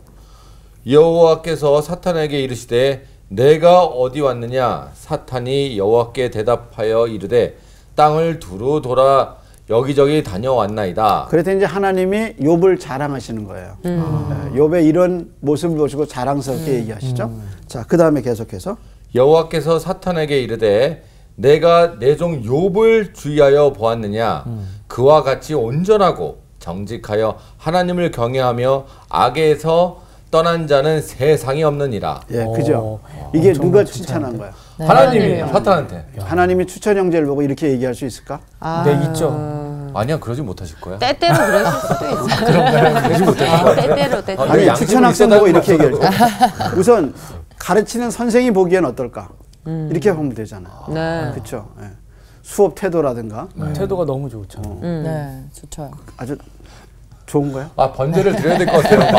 [SPEAKER 10] 여호와께서 사탄에게 이르시되 내가 어디 왔느냐? 사탄이 여호와께 대답하여 이르되 땅을 두루 돌아 여기저기 다녀왔나이다.
[SPEAKER 11] 그랬더니 이제 하나님이 욥을 자랑하시는 거예요. 욥의 이런 모습을 보시고 자랑스럽게 얘기하시죠. 자, 그 다음에 계속해서
[SPEAKER 10] 여호와께서 사탄에게 이르되 내가 내 종 욥을 주의하여 보았느냐? 그와 같이 온전하고 정직하여 하나님을 경외하며 악에서 떠난 자는 세상에 없느니라.
[SPEAKER 11] 예, 그죠. 이게 누가 칭찬한 거야?
[SPEAKER 10] 네. 하나님이 사탄한테.
[SPEAKER 11] 하나님이 추천 형제를 보고 이렇게 얘기할 수 있을까?
[SPEAKER 14] 네, 있죠.
[SPEAKER 10] 아니야, 그러지 못하실 거야.
[SPEAKER 12] 때때로 그랬을 수도 있어요.
[SPEAKER 10] 그런가요? 그러지 못하실 거야.
[SPEAKER 12] 때때로.
[SPEAKER 11] 아니, 추천 학생 보고 이렇게 얘기하죠. 우선 가르치는 선생이 보기엔 어떨까? 이렇게 보면 되잖아요.
[SPEAKER 12] 네.
[SPEAKER 11] 그렇죠. 예. 수업 태도라든가.
[SPEAKER 14] 태도가 너무 좋죠.
[SPEAKER 12] 네, 좋죠.
[SPEAKER 11] 아주 좋은 거야?
[SPEAKER 10] 번제를 드려야 될 것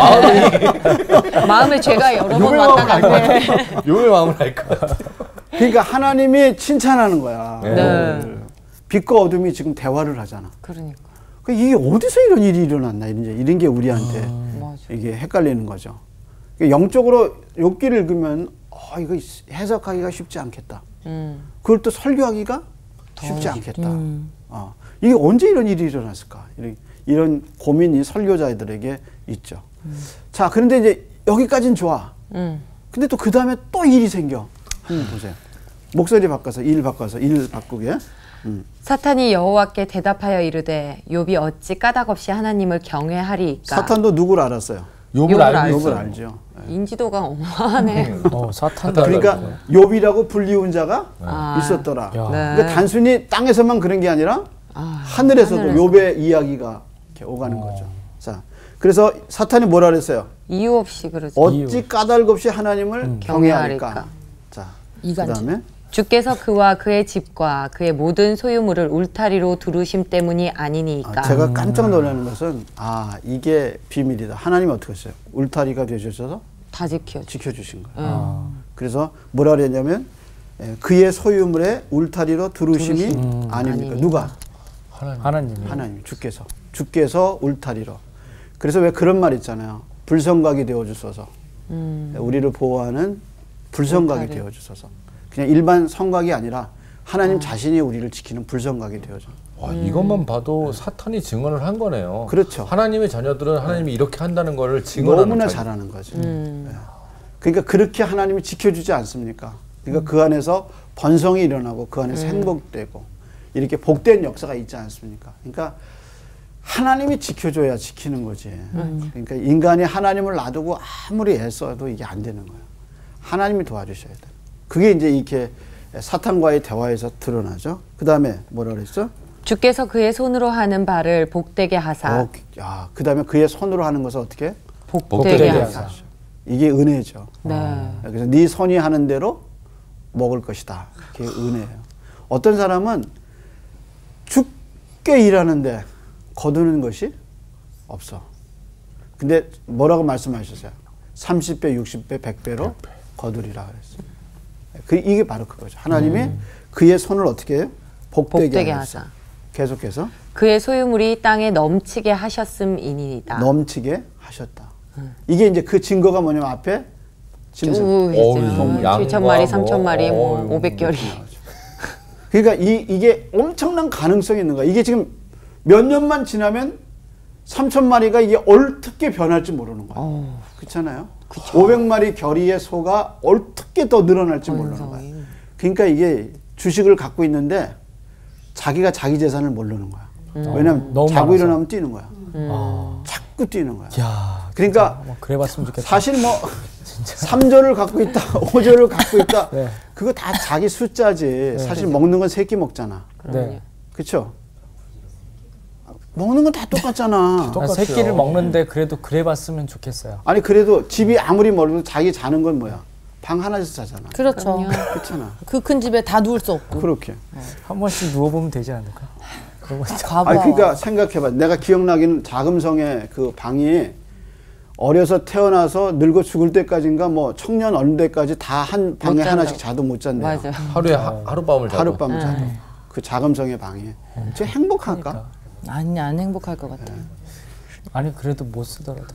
[SPEAKER 10] 같아요.
[SPEAKER 12] 마음에 죄가 여러 번 왔다 갔네.
[SPEAKER 10] 욥의 마음을 알 것 같아.
[SPEAKER 11] 그러니까 하나님이 칭찬하는 거야.
[SPEAKER 12] 네.
[SPEAKER 11] 빛과 어둠이 지금 대화를 하잖아.
[SPEAKER 12] 그러니까.
[SPEAKER 11] 이게 어디서 이런 일이 일어났나 이런 게 우리한테 이게 헷갈리는 거죠. 영적으로 욥기를 읽으면 이거 해석하기가 쉽지 않겠다. 그걸 또 설교하기가 쉽지 않겠다. 이게 언제 이런 일이 일어났을까? 이런 고민이 설교자들에게 있죠. 자, 그런데 이제 여기까지는 좋아. 근데 또 그 다음에 또 일이 생겨. 한번 보세요. 목소리 바꿔서 일 바꾸게.
[SPEAKER 15] 사탄이 여호와께 대답하여 이르되 욥이 어찌 까닭없이 하나님을 경외하리이까.
[SPEAKER 11] 사탄도 누구를 알았어요?
[SPEAKER 15] 욥을 알죠.
[SPEAKER 11] 욥을 알죠.
[SPEAKER 15] 인지도가 어마하네.
[SPEAKER 14] 사탄도
[SPEAKER 11] 그러니까 욥이라고 불리운 자가 있었더라. 그러니까 단순히 땅에서만 그런 게 아니라 하늘에서도 욥의 이야기가 이렇게 오가는 거죠. 자, 그래서 사탄이 뭐라 그랬어요?
[SPEAKER 15] 이유 없이 그러죠.
[SPEAKER 11] 어찌 까닭 없이 하나님을 경외하리까. 자, 그다음에
[SPEAKER 15] 주께서 그와 그의 집과 그의 모든 소유물을 울타리로 두르심 때문이 아니니까.
[SPEAKER 11] 제가 깜짝 놀라는 것은 이게 비밀이다. 하나님이 어떻게 했어요? 울타리가 되셔서
[SPEAKER 15] 다
[SPEAKER 11] 지켜주신 거예요. 그래서 뭐라 그랬냐면 그의 소유물에 울타리로 두르심이 아닙니까? 누가? 하나님. 주께서 울타리로. 그래서 왜 그런 말 있잖아요. 불성각이 되어주소서. 우리를 보호하는 불성각이 되어주소서. 그냥 일반 성각이 아니라 하나님 자신이 우리를 지키는 불성각이 되어져.
[SPEAKER 10] 와, 이것만 봐도 사탄이 증언을 한 거네요.
[SPEAKER 11] 그렇죠.
[SPEAKER 10] 하나님의 자녀들은 하나님이 이렇게 한다는 거를 증언하는
[SPEAKER 11] 너무나 잘하는 거죠. 그러니까 그렇게 하나님이 지켜주지 않습니까? 그러니까 그 안에서 번성이 일어나고 그 안에서 행복되고 이렇게 복된 역사가 있지 않습니까? 그러니까 하나님이 지켜줘야 지키는 거지. 그러니까 인간이 하나님을 놔두고 아무리 애써도 이게 안 되는 거예요. 하나님이 도와주셔야 돼요. 그게 이제 이렇게 사탄과의 대화에서 드러나죠. 그 다음에 뭐라 그랬어?
[SPEAKER 15] 주께서 그의 손으로 하는 바를 복되게 하사.
[SPEAKER 11] 그 다음에 그의 손으로 하는 것을 어떻게?
[SPEAKER 15] 복되게 하사.
[SPEAKER 11] 이게 은혜죠.
[SPEAKER 15] 네.
[SPEAKER 11] 그래서 네 손이 하는 대로 먹을 것이다. 그게 은혜예요. 어떤 사람은 죽게 일하는데 거두는 것이 없어. 근데 뭐라고 말씀하셨어요? 30배, 60배, 100배로 거두리라 그랬어요. 이게 바로 그거죠. 하나님이 그의 손을 어떻게 해요? 복되게 하사. 계속해서
[SPEAKER 15] 그의 소유물이 땅에 넘치게 하셨음이니이다.
[SPEAKER 11] 넘치게 하셨다. 이게 이제 그 증거가 뭐냐면 앞에 짐승,
[SPEAKER 15] 7,000마리, 3,000마리, 500결이.
[SPEAKER 11] 그러니까 이게 엄청난 가능성이 있는 거야. 이게 지금 몇 년만 지나면 3,000마리가 이게 어떻게 변할지 모르는 거야. 그렇잖아요. 500마리 결의의 소가 어떻게 더 늘어날지 모르는 거야. 그러니까 이게 주식을 갖고 있는데 자기가 자기 재산을 모르는 거야. 왜냐면 자고 일어나면 뛰는 거야. 자꾸 뛰는 거야. 그러니까
[SPEAKER 14] 그래봤으면 좋겠다.
[SPEAKER 11] 사실 뭐 3조를 갖고 있다, 5조를 갖고 있다. 그거 다 자기 숫자지. 사실 먹는 건 세 끼 먹잖아. 그렇죠? 먹는 건 다 똑같잖아.
[SPEAKER 14] 세 끼를 먹는데 그래도 그래봤으면 좋겠어요.
[SPEAKER 11] 아니 그래도 집이 아무리 멀어도 자기 자는 건 뭐야? 방 하나에서 자잖아.
[SPEAKER 12] 그렇죠.
[SPEAKER 11] 그렇잖아.
[SPEAKER 12] 그 큰 집에 다 누울 수 없고.
[SPEAKER 11] 그렇게.
[SPEAKER 14] 한 번씩 누워보면 되지 않을까?
[SPEAKER 11] 아니 그러니까 생각해봐. 내가 기억나기는 자금성의 그 방이 어려서 태어나서 늙어 죽을 때까지인가 뭐 청년 어른 때까지 다 한 방에 하나씩 자도 못 잔대요.
[SPEAKER 15] 맞아.
[SPEAKER 10] 하루에 하룻밤을 자도.
[SPEAKER 11] 하룻밤 자도. 그 자금성의 방에. 저 행복할까?
[SPEAKER 12] 그러니까. 아니 안 행복할 것 같아.
[SPEAKER 14] 아니 그래도 못 쓰더라도.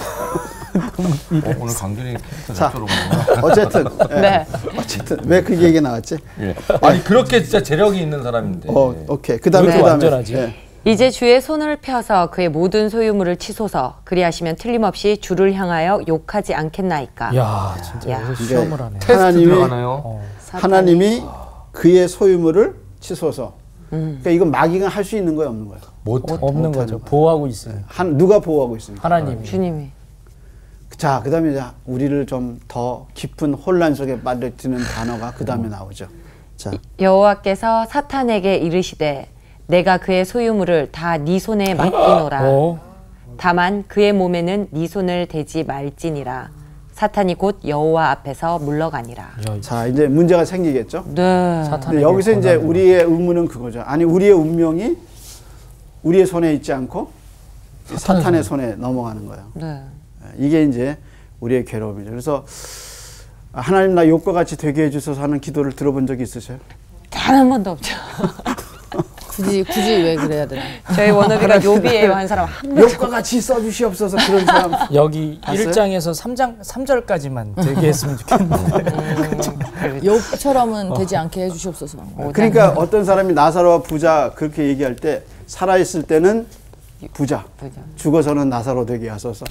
[SPEAKER 10] 오늘 강준이
[SPEAKER 11] 자, 어쨌든 어쨌든 왜 그 얘기 나왔지?
[SPEAKER 10] 아니 그렇게 진짜 재력이 있는 사람인데.
[SPEAKER 11] 오케이. 그다음에
[SPEAKER 14] 완전하지.
[SPEAKER 15] 이제 주의 손을 펴서 그의 모든 소유물을 치소서. 그리하시면 틀림없이 주를 향하여 욕하지 않겠나이까.
[SPEAKER 14] 야, 진짜 여기서 시험을 하네.
[SPEAKER 11] 하나님이 그의 소유물을 치소서. 그러니까 이건 마귀가 할 수 있는 거야, 없는 거야?
[SPEAKER 14] 없는 거죠. 보호하고 있으니까.
[SPEAKER 11] 누가 보호하고 있습니까?
[SPEAKER 14] 하나님이.
[SPEAKER 15] 주님이.
[SPEAKER 11] 자, 그다음에 이제 우리를 좀 더 깊은 혼란 속에 빠뜨리는 단어가 그다음에 나오죠. 자,
[SPEAKER 15] 여호와께서 사탄에게 이르시되 내가 그의 소유물을 다 네 손에 맡기노라. 다만 그의 몸에는 네 손을 대지 말지니라. 사탄이 곧 여호와 앞에서 물러가니라.
[SPEAKER 11] 자, 이제 문제가 생기겠죠?
[SPEAKER 15] 네.
[SPEAKER 11] 근데 여기서 이제 우리의 의문은 그거죠. 아니, 우리의 운명이 우리의 손에 있지 않고 사탄의 손에 넘어가는 거예요.
[SPEAKER 15] 네.
[SPEAKER 11] 이게 이제 우리의 괴로움이죠. 그래서 하나님 나 욥과 같이 되게 해주셔서 하는 기도를 들어본 적이 있으세요?
[SPEAKER 15] 단 한 번도 없죠.
[SPEAKER 12] 굳이 왜 그래야 되나?
[SPEAKER 15] 저희 워너비가 욥이에요 한 사람 한 번.
[SPEAKER 11] 욥과 같이 써주시옵소서 그런 사람.
[SPEAKER 14] 여기
[SPEAKER 11] 봤어요?
[SPEAKER 14] 1장에서 3절까지만 되게 했으면 좋겠는데.
[SPEAKER 12] 욥처럼은 되지 않게 해주시옵소서.
[SPEAKER 11] 그러니까 어떤 사람이 나사로와 부자 그렇게 얘기할 때 살아있을 때는 부자. 죽어서는 나사로 되게 하소서.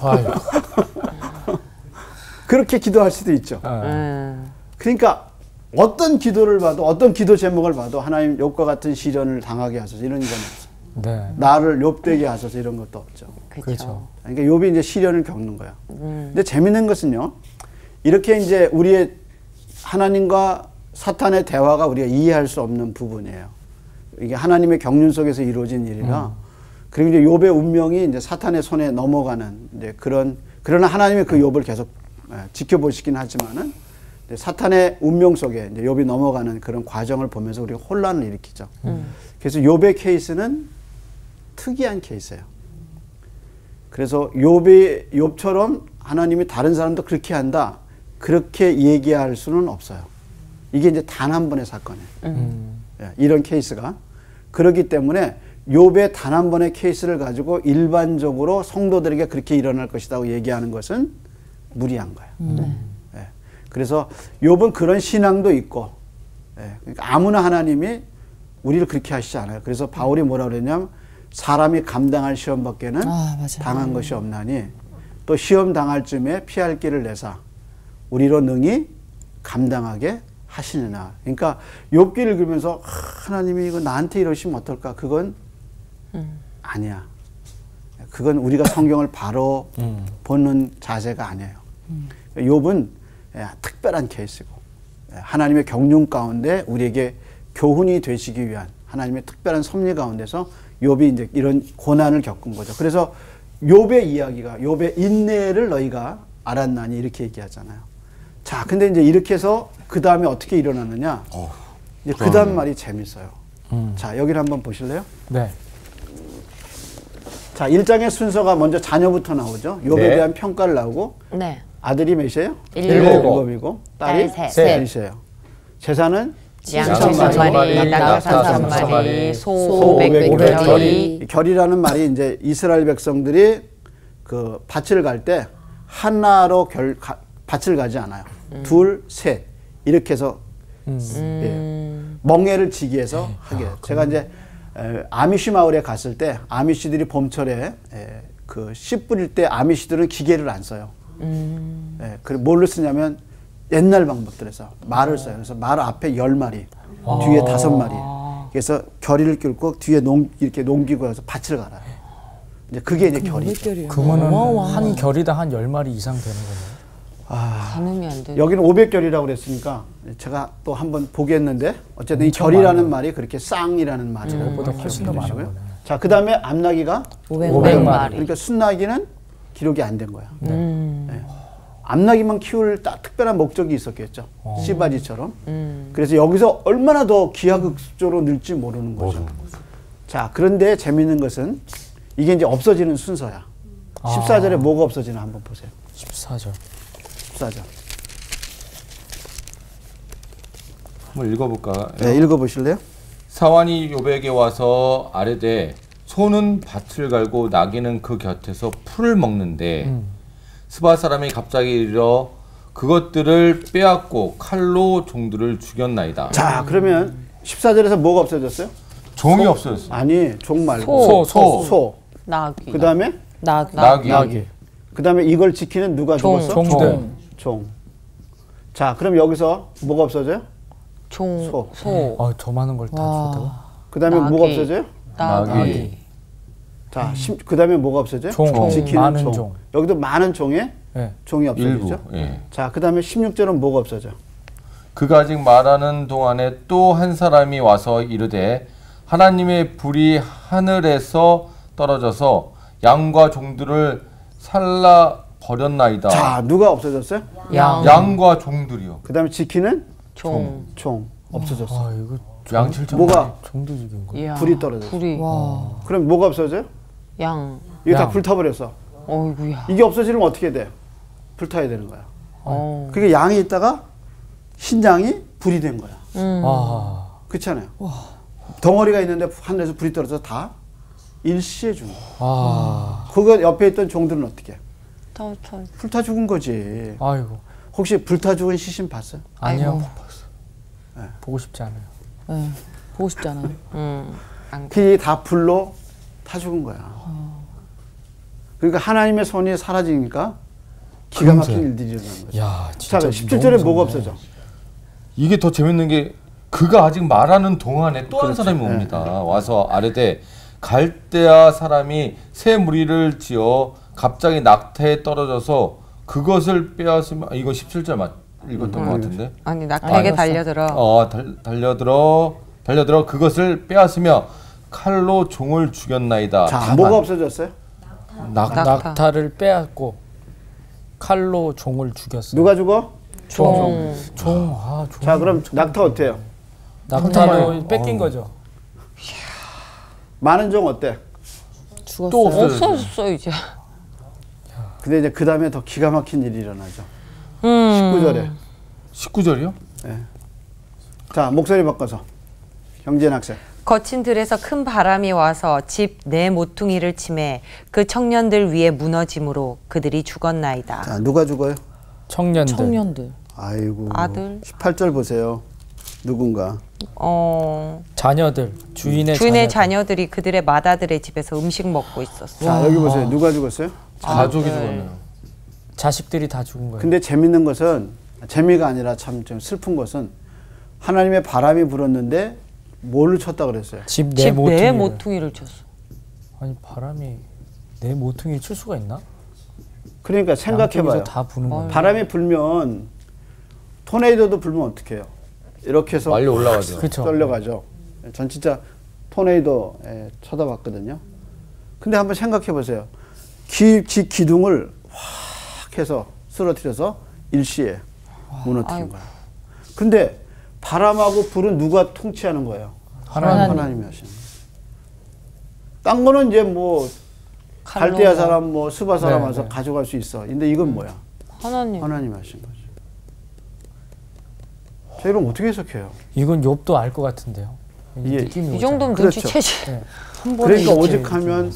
[SPEAKER 11] 그렇게 기도할 수도 있죠. 그러니까 어떤 기도를 봐도 어떤 기도 제목을 봐도 하나님 욥과 같은 시련을 당하게 하소서 이런 건 없어요.
[SPEAKER 14] 네.
[SPEAKER 11] 나를 욥되게 하소서 이런 것도 없죠.
[SPEAKER 14] 그렇죠.
[SPEAKER 11] 그러니까 욥이 이제 시련을 겪는 거야. 근데 재밌는 것은요. 이렇게 이제 우리의 하나님과 사탄의 대화가 우리가 이해할 수 없는 부분이에요. 이게 하나님의 경륜 속에서 이루어진 일이라. 그리고 이제 욥의 운명이 이제 사탄의 손에 넘어가는 이제 그러나 하나님이 그 욥을 계속 지켜보시긴 하지만은 사탄의 운명 속에 이제 욥이 넘어가는 그런 과정을 보면서 우리가 혼란을 일으키죠. 그래서 욥의 케이스는 특이한 케이스예요. 그래서 욥처럼 하나님이 다른 사람도 그렇게 한다. 그렇게 얘기할 수는 없어요. 이게 이제 단 한 번의 사건이에요. 이런 케이스가. 그렇기 때문에 욥의 단 한 번의 케이스를 가지고 일반적으로 성도들에게 그렇게 일어날 것이라고 얘기하는 것은 무리한 거예요. 그래서 욥은 그런 신앙도 있고, 그러니까 아무나 하나님이 우리를 그렇게 하시지 않아요. 그래서 바울이 뭐라 그랬냐면 사람이 감당할 시험 밖에는 당한 것이 없나니 또 시험 당할 쯤에 피할 길을 내사 우리로 능히 감당하게 하시느냐. 그러니까 욥기를 읽으면서 하나님이 이거 나한테 이러시면 어떨까? 그건 아니야. 그건 우리가 성경을 바로 보는 자세가 아니에요. 욥은 특별한 케이스고 하나님의 경륜 가운데 우리에게 교훈이 되시기 위한 하나님의 특별한 섭리 가운데서 욥이 이제 이런 고난을 겪은 거죠. 그래서 욥의 이야기가 욥의 인내를 너희가 알았나니 이렇게 얘기하잖아요. 자, 근데 이제 이렇게 해서 그 다음에 어떻게 일어나느냐? 이제 그 다음 말이 재밌어요. 자, 여기를 한번 보실래요?
[SPEAKER 14] 네.
[SPEAKER 11] 자, 1장의 순서가 먼저 자녀부터 나오죠. 욥에 대한 평가를 나오고
[SPEAKER 15] 네.
[SPEAKER 11] 아들이 몇이에요?
[SPEAKER 15] 7이고
[SPEAKER 11] 딸이 셋이에요. 재산은
[SPEAKER 15] 양 7,000마리, 낙 4,000마리, 소 500결이.
[SPEAKER 11] 결이라는 말이 이제 이스라엘 백성들이 그 밭을 갈 때 하나로 밭을 가지 않아요. 둘, 셋 이렇게 해서 멍에를 지기 위해서 하게. 제가 이제 아미시 마을에 갔을 때 아미시들이 봄철에 그 씨 뿌릴 때 아미시들은 기계를 안 써요. 그리고 뭘로 쓰냐면 옛날 방법들에서 말을 써요. 그래서 말 앞에 10마리, 뒤에 5마리. 그래서 결의를 끌고 뒤에 이렇게 농기고 해서 밭을 갈아요. 이제 그게 이제 결이죠.
[SPEAKER 14] 그거는 한 결이당 한 10마리 이상 되는 거네요.
[SPEAKER 15] 가늠이 안 되네.
[SPEAKER 11] 여기는 500결이라고 그랬으니까 제가 또 한번 보겠는데 어쨌든 이 결이라는 말이 그렇게 쌍이라는 말이라고
[SPEAKER 14] 보다 훨씬 더 많은 거네.
[SPEAKER 11] 자, 그 다음에 암나기가
[SPEAKER 15] 500마리.
[SPEAKER 11] 그러니까 순나기는 기록이 안 된 거야. 암나기만 키울 특별한 목적이 있었겠죠. 씨바지처럼. 그래서 여기서 얼마나 더 기하급수적으로 늘지 모르는 거죠. 자, 그런데 재미있는 것은 이게 이제 없어지는 순서야. 14절에 뭐가 없어지나 한번 보세요.
[SPEAKER 14] 14절.
[SPEAKER 11] 14절.
[SPEAKER 10] 한번 읽어볼까?
[SPEAKER 11] 네, 읽어보실래요?
[SPEAKER 10] 사환이 욥에게 와서 아뢰되 소는 밭을 갈고 나귀는 그 곁에서 풀을 먹는데 스바 사람이 갑자기 이르러 그것들을 빼앗고 칼로 종들을 죽였나이다.
[SPEAKER 11] 자, 그러면 14절에서 뭐가 없어졌어요?
[SPEAKER 10] 종이 없어졌어요.
[SPEAKER 11] 아니, 종 말고 소.
[SPEAKER 15] 나귀.
[SPEAKER 11] 그 다음에
[SPEAKER 10] 나귀.
[SPEAKER 11] 그 다음에 이걸 지키는 누가 죽었어? 종. 자, 그럼 여기서 뭐가 없어져요?
[SPEAKER 15] 소.
[SPEAKER 14] 저 많은 걸 다 죽였다고?
[SPEAKER 11] 그 다음에 뭐가 없어져요?
[SPEAKER 15] 나귀.
[SPEAKER 11] 자, 그 다음에 뭐가 없어져요? 지키는
[SPEAKER 14] 많은
[SPEAKER 11] 종. 여기도 많은 종에 종이 없어지죠? 자, 그 다음에 16절은 뭐가 없어져?
[SPEAKER 10] 그가 아직 말하는 동안에 또 한 사람이 와서 이르되 하나님의 불이 하늘에서 떨어져서 양과 종들을 살라 버렸나이다.
[SPEAKER 11] 자, 누가 없어졌어요?
[SPEAKER 10] 양과 종들이요.
[SPEAKER 11] 그 다음에 지키는
[SPEAKER 15] 종
[SPEAKER 11] 없어졌어.
[SPEAKER 14] 이거
[SPEAKER 10] 양 7,000마리.
[SPEAKER 11] 뭐가?
[SPEAKER 14] 종도 죽인 거.
[SPEAKER 11] 불이 떨어졌어. 그럼 뭐가 없어져요?
[SPEAKER 15] 양.
[SPEAKER 11] 이게 다 불타버렸어.
[SPEAKER 15] 어이구야.
[SPEAKER 11] 이게 없어지면 어떻게 돼? 불타야 되는 거야. 그게 양이 있다가 신장이 불이 된 거야. 그렇잖아요. 덩어리가 있는데 하늘에서 불이 떨어져서 다 일시에 죽는 거야. 그거 옆에 있던 종들은 어떻게 해? 불타 죽은 거지.
[SPEAKER 14] 아이고.
[SPEAKER 11] 혹시 불타 죽은 시신 봤어요?
[SPEAKER 14] 아니요, 못 봤어. 보고 싶지 않아요.
[SPEAKER 12] 보고 싶지 않아요.
[SPEAKER 11] 그게 다 불로 타 죽은 거야. 그러니까 하나님의 손이 사라지니까 기가 막힌 일들이 일어나는 거죠.
[SPEAKER 14] 야,
[SPEAKER 11] 자, 17절에 뭐가 없어져?
[SPEAKER 10] 이게 더 재밌는 게 그가 아직 말하는 동안에 또 한 사람이 옵니다. 와서 아뢰되 갈대아 사람이 새 무리를 지어 갑자기 낙타에 떨어져서 그것을 빼앗으면 이거 17절 읽었던 것 같은데.
[SPEAKER 15] 아니 낙타에게 달려들어. 달려들어 그것을 빼앗으며 칼로 종을 죽였나이다.
[SPEAKER 11] 자, 뭐가 없어졌어요?
[SPEAKER 14] 낙타를 빼앗고 칼로 종을 죽였어요.
[SPEAKER 11] 누가 죽어?
[SPEAKER 14] 종.
[SPEAKER 11] 자, 그럼 낙타 어때요?
[SPEAKER 14] 낙타도 뺏긴 거죠.
[SPEAKER 11] 많은 종 어때?
[SPEAKER 15] 죽었어요. 또 없어졌어 이제.
[SPEAKER 11] 근데 이제 그 다음에 더 기가 막힌 일이 일어나죠. 19절에.
[SPEAKER 10] 19절이요?
[SPEAKER 11] 네. 자, 목소리 바꿔서. 경진 학생.
[SPEAKER 15] 거친 들에서 큰 바람이 와서 집 내 모퉁이를 치매 그 청년들 위에 무너짐으로 그들이 죽었나이다.
[SPEAKER 11] 자, 누가 죽어요?
[SPEAKER 14] 청년들.
[SPEAKER 11] 아이고.
[SPEAKER 15] 아들.
[SPEAKER 11] 18절 보세요. 누군가.
[SPEAKER 14] 자녀들. 주인의
[SPEAKER 15] 자녀들이 그들의 맏아들의 집에서 음식 먹고 있었어.
[SPEAKER 11] 자, 여기 보세요. 누가 죽었어요?
[SPEAKER 10] 가족이 죽었네요.
[SPEAKER 14] 자식들이 다 죽은 거예요.
[SPEAKER 11] 근데 재밌는 것은, 재미가 아니라 참 좀 슬픈 것은 하나님의 바람이 불었는데 뭐를 쳤다 그랬어요?
[SPEAKER 14] 집 내
[SPEAKER 15] 모퉁이를 쳤어.
[SPEAKER 14] 아니 바람이 내 모퉁이를 칠 수가 있나?
[SPEAKER 11] 그러니까 생각해봐요.
[SPEAKER 14] 다 부는 거예요.
[SPEAKER 11] 바람이 불면 토네이도도 불면 어떻게 해요? 이렇게 해서
[SPEAKER 10] 빨리 올라가죠.
[SPEAKER 11] 떨려가죠. 전 진짜 토네이도 쳐다봤거든요. 근데 한번 생각해보세요. 집 기둥을 확 해서 쓰러뜨려서 일시에 무너뜨린 거야. 근데 바람하고 불은 누가 통치하는 거예요? 하나님이 하시는 거예요. 딴 거는 이제 뭐 갈대아 사람, 뭐 스바 사람 와서 가져갈 수 있어. 근데 이건 뭐야?
[SPEAKER 15] 하나님이
[SPEAKER 11] 하신 거죠. 자, 이럼 어떻게 해석해요?
[SPEAKER 14] 이건 욥도 알 것 같은데요.
[SPEAKER 15] 이 정도면 눈치채지.
[SPEAKER 11] 그러니까 오직하면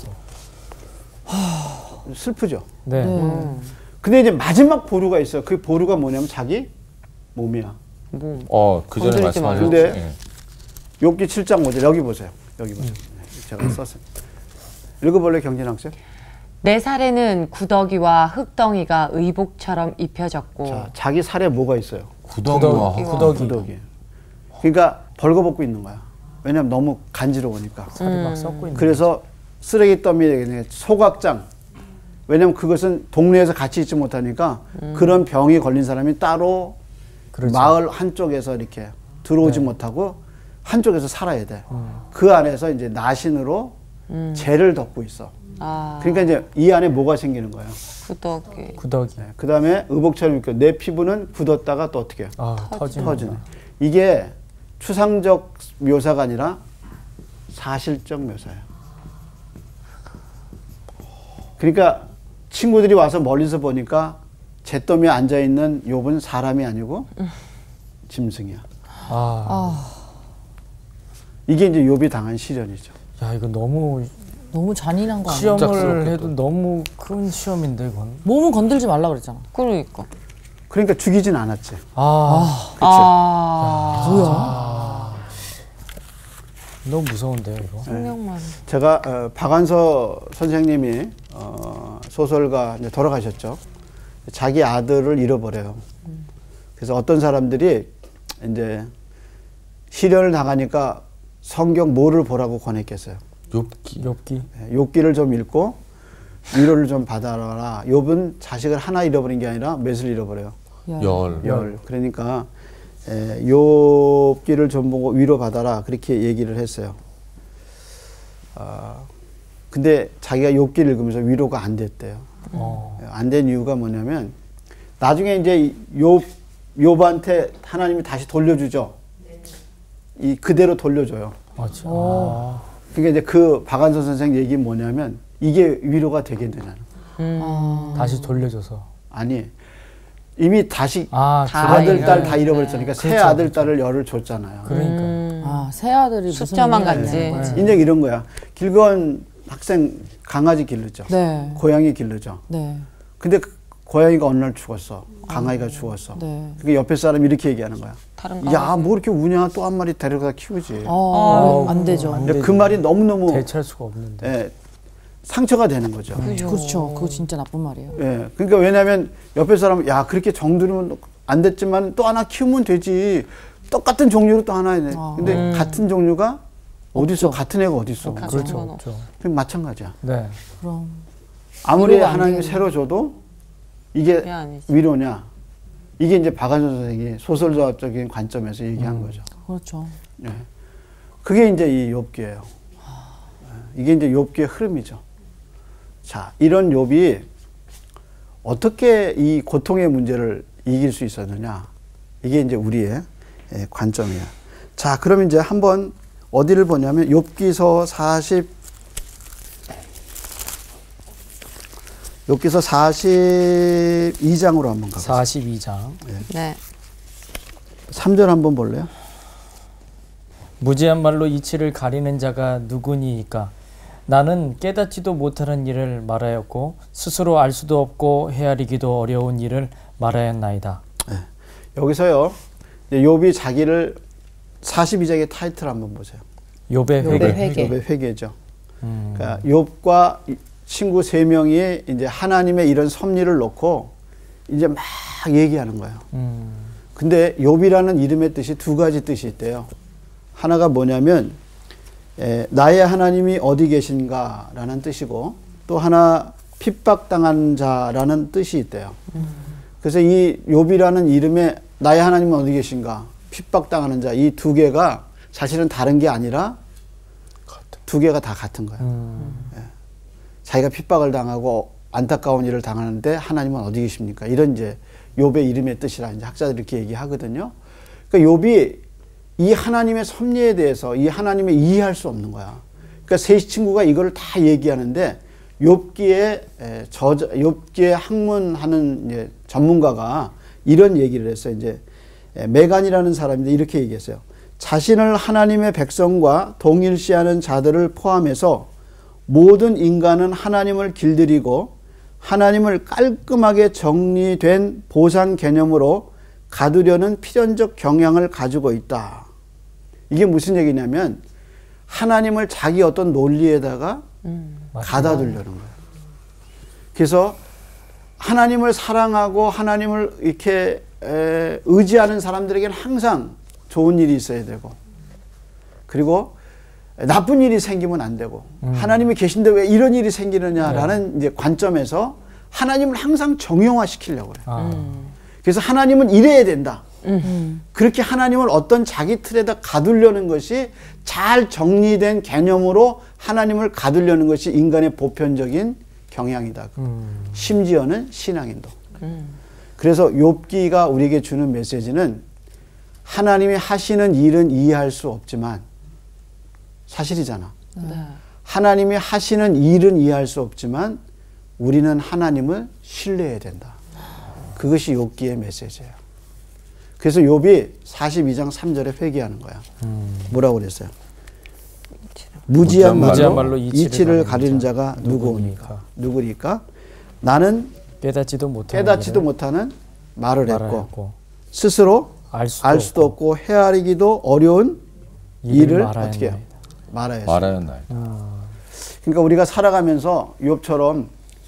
[SPEAKER 11] 슬프죠. 근데 이제 마지막 보루가 있어요. 그 보루가 뭐냐면 자기 몸이야.
[SPEAKER 10] 그 전에 말씀하셨죠.
[SPEAKER 11] 근데 욥기 7장 5절 여기 보세요. 여기 보세요. 제가 썼어요. 읽어볼래요, 경진 학생?
[SPEAKER 15] 내 살에는 구더기와 흙덩이가 의복처럼 입혀졌고.
[SPEAKER 11] 자, 자기 살에 뭐가 있어요?
[SPEAKER 10] 구더기.
[SPEAKER 11] 그러니까 벌거벗고 있는 거야. 왜냐면 너무 간지러우니까.
[SPEAKER 14] 살이 막 썩고 있는.
[SPEAKER 11] 그래서 쓰레기 더미에 소각장. 왜냐면 그것은 동네에서 같이 있지 못하니까 그런 병이 걸린 사람이 따로 마을 한쪽에서 이렇게 들어오지 못하고 한쪽에서 살아야 돼. 그 안에서 이제 나신으로 재를 덮고 있어. 그러니까 이제 이 안에 뭐가 생기는 거예요?
[SPEAKER 15] 구더기.
[SPEAKER 11] 네. 그 다음에 의복처럼 이렇게 내 피부는 굳었다가 또 어떻게 해요? 터지네. 이게 추상적 묘사가 아니라 사실적 묘사예요. 그러니까 친구들이 와서 멀리서 보니까 잿더미에 앉아있는 욥은 사람이 아니고 짐승이야. 이게 이제 욥이 당한 시련이죠.
[SPEAKER 14] 야, 이거 너무
[SPEAKER 12] 잔인한 거 아니야?
[SPEAKER 14] 시험을 해도 너무 큰 시험인데 이건.
[SPEAKER 12] 몸은 건들지 말라 그랬잖아.
[SPEAKER 11] 그러니까 죽이진 않았지.
[SPEAKER 12] 뭐야?
[SPEAKER 14] 너무 무서운데요, 이거.
[SPEAKER 11] 네. 제가 박완서 선생님이 소설가 이제 돌아가셨죠. 자기 아들을 잃어버려요. 그래서 어떤 사람들이 이제 시련을 당하니까 성경 뭐를 보라고 권했겠어요?
[SPEAKER 14] 욥기.
[SPEAKER 11] 욥기를 좀 읽고 위로를 좀 받아라. 욥은 자식을 하나 잃어버린 게 아니라 몇을 잃어버려요? 열. 그러니까 욥기를 좀 보고 위로 받아라. 그렇게 얘기를 했어요. 근데 자기가 욥기를 읽으면서 위로가 안 됐대요. 안 된 이유가 뭐냐면 나중에 이제 욥한테 하나님이 다시 돌려주죠. 이 그대로 돌려줘요. 그러니까 이제 그 박완서 선생 얘기 뭐냐면 이게 위로가 되겠느냐는.
[SPEAKER 14] 다시 돌려줘서.
[SPEAKER 11] 아니 이미 다시 아들 딸 다 잃어버렸으니까 새 아들 딸을 열을 줬잖아요.
[SPEAKER 14] 그러니까.
[SPEAKER 12] 새 아들이
[SPEAKER 15] 숫자만 같지.
[SPEAKER 11] 인정 이런 거야. 길건 학생 강아지 기르죠. 고양이 기르죠. 근데 고양이가 어느 날 죽었어. 강아지가 죽었어. 그러니까 옆에 사람이 이렇게 얘기하는 거야. 야, 뭐 이렇게 우냐? 또 한 마리 데려다 키우지.
[SPEAKER 12] 안 되죠.
[SPEAKER 11] 근데 그 말이 너무너무
[SPEAKER 14] 대체할 수가 없는데.
[SPEAKER 11] 상처가 되는 거죠.
[SPEAKER 12] 그렇죠. 그거 진짜 나쁜 말이에요.
[SPEAKER 11] 그러니까 왜냐하면 옆에 사람은 야, 그렇게 정들이면 안 됐지만 또 하나 키우면 되지. 똑같은 종류로 또 하나 해. 근데 같은 종류가 어디서 같은 애가 어디서?
[SPEAKER 14] 그렇죠.
[SPEAKER 11] 그럼 마찬가지야.
[SPEAKER 14] 네.
[SPEAKER 15] 그럼
[SPEAKER 11] 아무리 하나님이 새로 줘도 이게 위로냐? 이게 이제 박한선 선생이 소설적인 관점에서 얘기한 거죠.
[SPEAKER 15] 그렇죠.
[SPEAKER 11] 네. 그게 이제 이 욥기예요. 이게 이제 욥기의 흐름이죠. 자, 이런 욥이 어떻게 이 고통의 문제를 이길 수 있었느냐? 이게 이제 우리의 관점이에요. 자, 그럼 이제 한번 어디를 보냐면 욥기서 42장으로 한번 가보세요.
[SPEAKER 14] 42장.
[SPEAKER 15] 네.
[SPEAKER 11] 3절 한번 볼래요?
[SPEAKER 14] 무지한 말로 이치를 가리는 자가 누구니이까? 나는 깨닫지도 못하는 일을 말하였고 스스로 알 수도 없고 헤아리기도 어려운 일을 말하였나이다.
[SPEAKER 11] 네. 여기서요. 욥이 자기를 42장의 타이틀 한번 보세요.
[SPEAKER 14] 욥의 회개.
[SPEAKER 11] 욥의 회개죠. 그러니까 욥과 친구 3명이 이제 하나님의 이런 섭리를 놓고 이제 막 얘기하는 거예요. 근데 욥이라는 이름의 뜻이 2가지 뜻이 있대요. 하나가 뭐냐면 나의 하나님이 어디 계신가 라는 뜻이고 또 하나 핍박당한 자라는 뜻이 있대요. 그래서 이 욥이라는 이름에 나의 하나님은 어디 계신가 핍박당하는 자 이 2개가 사실은 다른 게 아니라 2개가 다 같은 거예요. 자기가 핍박을 당하고 안타까운 일을 당하는데 하나님은 어디 계십니까? 이런 이제 욥의 이름의 뜻이라 이제 학자들이 이렇게 얘기하거든요. 그러니까 욥이 이 하나님의 섭리에 대해서 이 하나님을 이해할 수 없는 거야. 그러니까 세 친구가 이거를 다 얘기하는데 욥기에 학문하는 이제 전문가가 이런 얘기를 했어요. 이제 메간이라는 사람인데 이렇게 얘기했어요. 자신을 하나님의 백성과 동일시하는 자들을 포함해서 모든 인간은 하나님을 길들이고 하나님을 깔끔하게 정리된 보상 개념으로 가두려는 필연적 경향을 가지고 있다. 이게 무슨 얘기냐면 하나님을 자기 어떤 논리에다가 가다 두려는 거예요. 그래서 하나님을 사랑하고 하나님을 이렇게 의지하는 사람들에게는 항상 좋은 일이 있어야 되고 그리고 나쁜 일이 생기면 안 되고 하나님이 계신데 왜 이런 일이 생기느냐라는 이제 관점에서 하나님을 항상 정형화시키려고 그래요. 그래서 하나님은 이래야 된다. 그렇게 하나님을 어떤 자기 틀에다 가두려는 것이 잘 정리된 개념으로 하나님을 가두려는 것이 인간의 보편적인 경향이다. 심지어는 신앙인도. 그래서 욥기가 우리에게 주는 메시지는 하나님이 하시는 일은 이해할 수 없지만 사실이잖아. 하나님이 하시는 일은 이해할 수 없지만 우리는 하나님을 신뢰해야 된다. 그것이 욥기의 메시지예요. 그래서 욥이 42장 3절에 회개하는 거야. 뭐라고 그랬어요? 무지한 말로 이치를 가리는 자가 누구니까? 나는 깨닫지도 못하는 말을 했고 스스로 알 수도 없고 헤아리기도 어려운 일을 어떻게 해요? 말하였나이다. 그러니까 우리가 살아가면서 욥처럼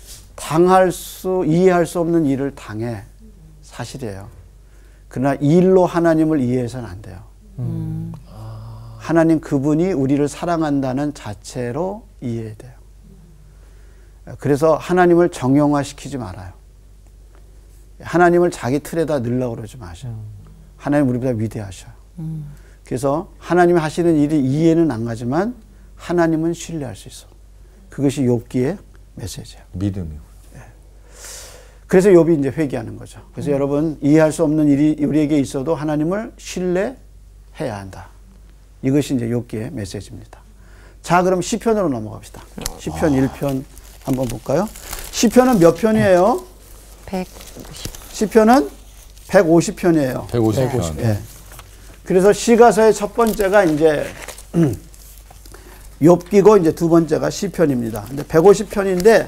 [SPEAKER 11] 이해할 수 없는 일을 당해. 사실이에요. 그러나 일로 하나님을 이해해서는 안 돼요. 하나님 그분이 우리를 사랑한다는 자체로 이해해야 돼요. 그래서 하나님을 정형화시키지 말아요. 하나님을 자기 틀에다 넣으려고 그러지 마세요. 하나님 우리보다 위대하셔요. 그래서 하나님이 하시는 일이 이해는 안 가지만 하나님은 신뢰할 수 있어. 그것이 욥기의 메시지예요.
[SPEAKER 10] 믿음이고.
[SPEAKER 11] 그래서 욥이 이제 회개하는 거죠. 그래서 여러분 이해할 수 없는 일이 우리에게 있어도 하나님을 신뢰해야 한다. 이것이 이제 욥기의 메시지입니다. 자, 그럼 시편으로 넘어갑시다. 시편 1편 한번 볼까요? 시편은 몇 편이에요?
[SPEAKER 15] 150.
[SPEAKER 11] 시편은 150편이에요.
[SPEAKER 10] 150편.
[SPEAKER 11] 예. 그래서 시가서의 첫 번째가 이제 욥기고 이제 두 번째가 시편입니다. 근데 150편인데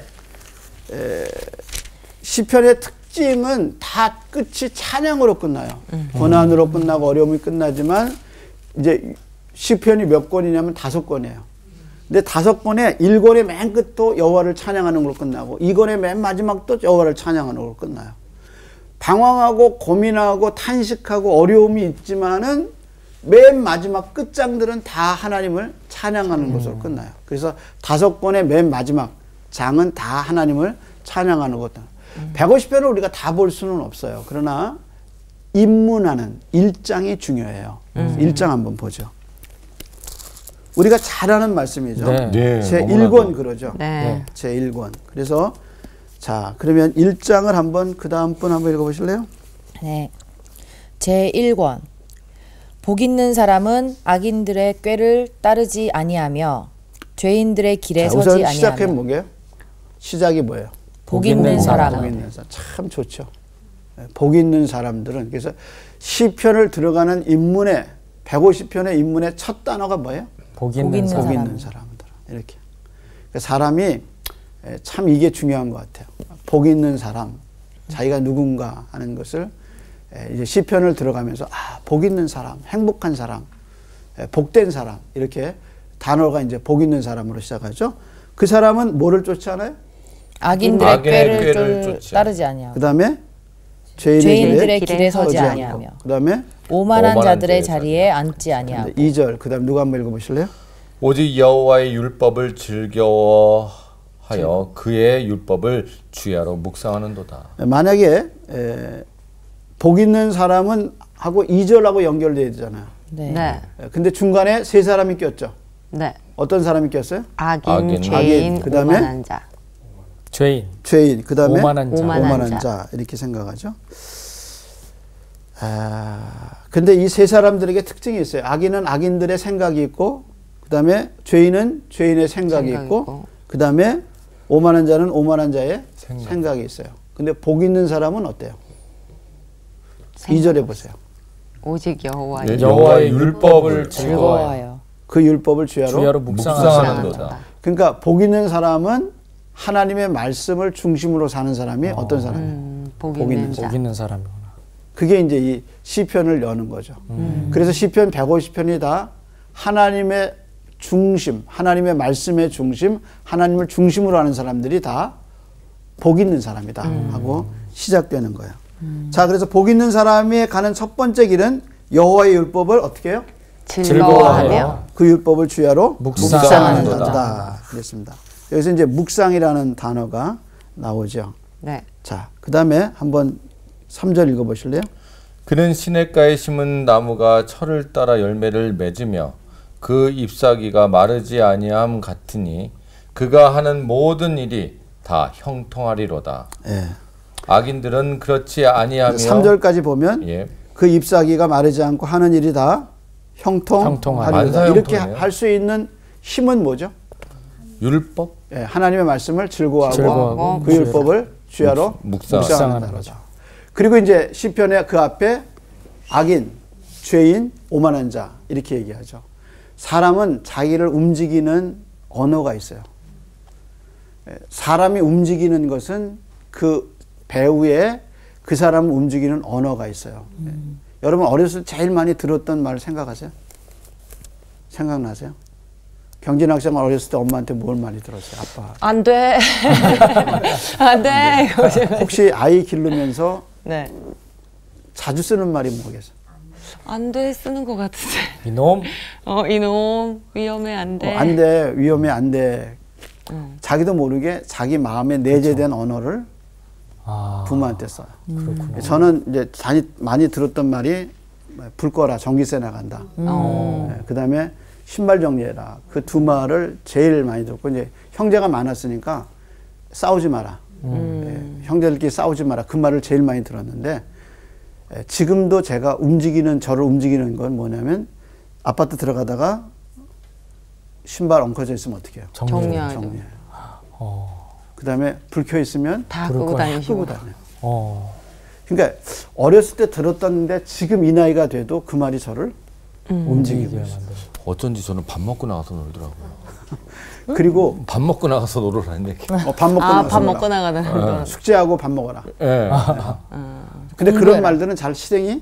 [SPEAKER 11] 시편의 특징은 다 끝이 찬양으로 끝나요. 고난으로 끝나고 어려움이 끝나지만 이제 시편이 몇 권이냐면 5권이에요. 근데 5권에 1권의 맨 끝도 여호와를 찬양하는 걸로 끝나고 2권의 맨 마지막도 여호와를 찬양하는 걸로 끝나요. 방황하고 고민하고 탄식하고 어려움이 있지만은 맨 마지막 끝장들은 다 하나님을 찬양하는 것으로 끝나요. 그래서 5권의 맨 마지막 장은 다 하나님을 찬양하는 것. 150편을 우리가 다 볼 수는 없어요. 그러나 입문하는 1장이 중요해요. 1장 한번 보죠. 우리가 잘 아는 말씀이죠.
[SPEAKER 10] 네.
[SPEAKER 11] 제 1권 그러죠. 네. 제 1권. 그래서 자, 그러면 1장을 한번 그 다음 분 한번 읽어 보실래요?
[SPEAKER 12] 네. 제 1권. 복 있는 사람은 악인들의 꾀를 따르지 아니하며 죄인들의 길에 서지 아니하며.
[SPEAKER 11] 우선 시작해 뭐게요? 시작이 뭐예요?
[SPEAKER 12] 복 있는 사람.
[SPEAKER 11] 복 있는 사람. 참 좋죠. 복 있는 사람들은 그래서 시편을 들어가는 인문의 150편의 인문의 첫 단어가 뭐예요?
[SPEAKER 14] 복 있는
[SPEAKER 11] 사람들. 이렇게. 사람이 참 이게 중요한 것 같아요. 복 있는 사람, 자기가 누군가 하는 것을 이제 시편을 들어가면서 복 있는 사람, 행복한 사람, 복된 사람 이렇게 단어가 이제 복 있는 사람으로 시작하죠. 그 사람은 뭐를 쫓지 않아요?
[SPEAKER 12] 악인들의 꾀를 따르지 아니하고.
[SPEAKER 11] 그다음에 죄인들의 길에 서지 아니하며. 그다음에
[SPEAKER 12] 오만한 자들의 자리에 앉지 아니하고.
[SPEAKER 11] 2절. 그다음 누가 한번 읽어보실래요?
[SPEAKER 10] 오직 여호와의 율법을 즐겨하여 그의 율법을 주야로 묵상하는도다.
[SPEAKER 11] 만약에 복 있는 사람은 하고 2절하고 연결돼야 되잖아요.
[SPEAKER 15] 네.
[SPEAKER 11] 근데 중간에 세 사람이 꼈죠.
[SPEAKER 15] 네.
[SPEAKER 11] 어떤 사람이 꼈어요?
[SPEAKER 15] 악인, 죄인,
[SPEAKER 11] 그다음에
[SPEAKER 15] 오만한 자.
[SPEAKER 11] 죄인. 그다음에
[SPEAKER 15] 오만한
[SPEAKER 11] 자. 이렇게 생각하죠. 근데 이 세 사람들에게 특징이 있어요. 악인은 악인들의 생각이 있고, 그다음에 죄인은 죄인의 생각이 있고, 그다음에 오만한 자는 오만한 자의 생각이 있어요. 근데 복 있는 사람은 어때요? 2절에 보세요.
[SPEAKER 15] 오직 여호와의
[SPEAKER 10] 율법을
[SPEAKER 12] 즐거워하여
[SPEAKER 11] 그 율법을 주야로
[SPEAKER 10] 묵상하는도다.
[SPEAKER 11] 그러니까 복 있는 사람은 하나님의 말씀을 중심으로 사는 사람이 어떤 사람이에요?
[SPEAKER 15] 복 있는
[SPEAKER 14] 사람이구나.
[SPEAKER 11] 그게 이제 이 시편을 여는 거죠. 그래서 시편 150편이 다 하나님의 중심, 하나님의 말씀의 중심, 하나님을 중심으로 하는 사람들이 다 복 있는 사람이다 하고 시작되는 거예요. 자, 그래서 복 있는 사람이 가는 첫 번째 길은 여호와의 율법을 어떻게 해요?
[SPEAKER 15] 즐거워하며
[SPEAKER 11] 그 율법을 주야로
[SPEAKER 14] 묵상하는
[SPEAKER 11] 자다. 그랬습니다. 여기서 이제 묵상이라는 단어가 나오죠.
[SPEAKER 15] 네.
[SPEAKER 11] 자, 그다음에 한번 3절 읽어 보실래요?
[SPEAKER 10] 그는 시냇가에 심은 나무가 철을 따라 열매를 맺으며 그 잎사귀가 마르지 아니함 같으니 그가 하는 모든 일이 다 형통하리로다.
[SPEAKER 11] 예.
[SPEAKER 10] 악인들은 그렇지 아니하며
[SPEAKER 11] 3절까지 보면 그 잎사귀가 마르지 않고 하는 일이 다 형통하리로다. 이렇게 할 수 있는 힘은 뭐죠?
[SPEAKER 10] 율법?
[SPEAKER 11] 예, 하나님의 말씀을 즐거워하고 그 율법을 주야로 묵상하는 거죠. 그리고 이제 시편의 그 앞에 악인, 죄인, 오만한 자 이렇게 얘기하죠. 사람은 자기를 움직이는 언어가 있어요. 사람이 움직이는 것은 그 배후에 그 사람을 움직이는 언어가 있어요. 여러분 어렸을 때 제일 많이 들었던 말 생각하세요? 생각나세요? 경진학생 어렸을 때 엄마한테 뭘 많이 들었어요? 아빠.
[SPEAKER 15] 안 돼. 안 돼.
[SPEAKER 11] 혹시 아이 기르면서
[SPEAKER 15] 네.
[SPEAKER 11] 자주 쓰는 말이 뭐겠어요?
[SPEAKER 15] 안 돼 쓰는 것 같은데.
[SPEAKER 14] 이놈?
[SPEAKER 15] 이놈 위험해 안 돼.
[SPEAKER 11] 안 돼. 위험해 안 돼. 자기도 모르게 자기 마음에 내재된 언어를 부모한테 써요.
[SPEAKER 14] 그렇구나.
[SPEAKER 11] 저는 이제 많이 들었던 말이 불 꺼라 전기세 나간다. 그다음에 신발 정리해라. 그 두 말을 제일 많이 들었고 이제 형제가 많았으니까 싸우지 마라. 형제들끼리 싸우지 마라. 그 말을 제일 많이 들었는데 지금도 제가 저를 움직이는 건 뭐냐면 아파트 들어가다가 신발 엉켜져 있으면 어떻게 해요?
[SPEAKER 15] 정리해요.
[SPEAKER 11] 그다음에 불 켜 있으면
[SPEAKER 15] 다 끄고 다니시고.
[SPEAKER 11] 그러니까 어렸을 때 들었던데 지금 이 나이가 돼도 그 말이 저를 움직이고 있어요.
[SPEAKER 10] 어쩐지 저는 밥 먹고 나가서 놀더라고요.
[SPEAKER 11] 그리고
[SPEAKER 10] 밥 먹고 나가서 놀으라는 얘기.
[SPEAKER 11] 밥
[SPEAKER 15] 먹고 나가는.
[SPEAKER 11] 숙제하고 밥 먹어라.
[SPEAKER 10] 네.
[SPEAKER 11] 근데 그런 말들은 잘 실행이?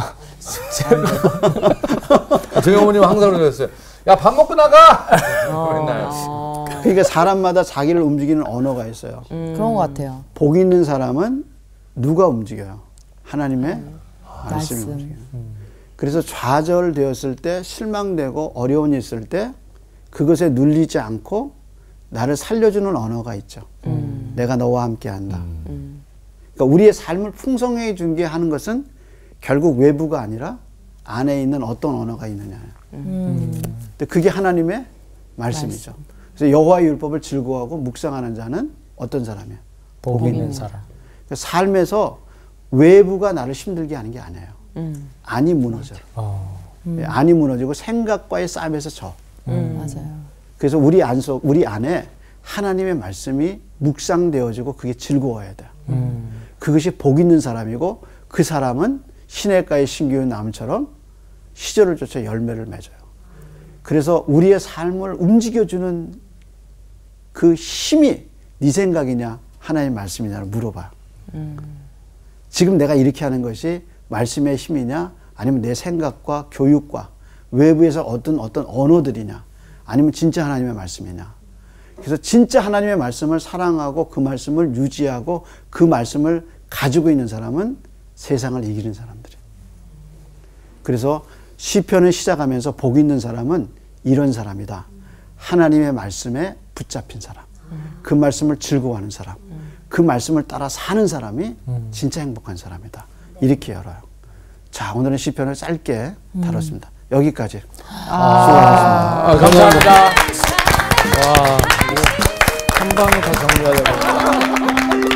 [SPEAKER 10] 저희 어머님 항상 그러셨어요. 야, 밥 먹고 나가! 맨날.
[SPEAKER 11] 그러니까 사람마다 자기를 움직이는 언어가 있어요.
[SPEAKER 12] 그런 것 같아요.
[SPEAKER 11] 복 있는 사람은 누가 움직여요? 하나님의 말씀이 움직여요. 그래서 좌절되었을 때, 실망되고 어려운 일 있을 때 그것에 눌리지 않고 나를 살려주는 언어가 있죠. 내가 너와 함께한다. 그러니까 우리의 삶을 풍성하게 준게 하는 것은 결국 외부가 아니라 안에 있는 어떤 언어가 있느냐예요. 근데 그게 하나님의 말씀이죠. 그래서 여호와의 율법을 즐거워하고 묵상하는 자는 어떤 사람이에요?
[SPEAKER 14] 복 있는 사람.
[SPEAKER 11] 그러니까 삶에서 외부가 나를 힘들게 하는 게 아니에요. 안이 무너져요. 안이 무너지고 생각과의 싸움에서 져.
[SPEAKER 12] 맞아요.
[SPEAKER 11] 그래서 우리 안에 하나님의 말씀이 묵상되어지고 그게 즐거워야 돼요. 그것이 복 있는 사람이고 그 사람은 시냇가의 신기한 나무처럼 시절을 쫓아 열매를 맺어요. 그래서 우리의 삶을 움직여주는 그 힘이 네 생각이냐 하나님의 말씀이냐를 물어봐요. 지금 내가 이렇게 하는 것이 말씀의 힘이냐 아니면 내 생각과 교육과 외부에서 어떤 언어들이냐 아니면 진짜 하나님의 말씀이냐. 그래서 진짜 하나님의 말씀을 사랑하고 그 말씀을 유지하고 그 말씀을 가지고 있는 사람은 세상을 이기는 사람들이에요. 그래서 시편을 시작하면서 복 있는 사람은 이런 사람이다. 하나님의 말씀에 붙잡힌 사람. 그 말씀을 즐거워하는 사람. 그 말씀을 따라 사는 사람이 진짜 행복한 사람이다. 이렇게 열어요. 자, 오늘은 시편을 짧게 다뤘습니다. 여기까지. 수고하셨습니다.
[SPEAKER 14] 감사합니다. 와, 한 방에 다 정리하려고.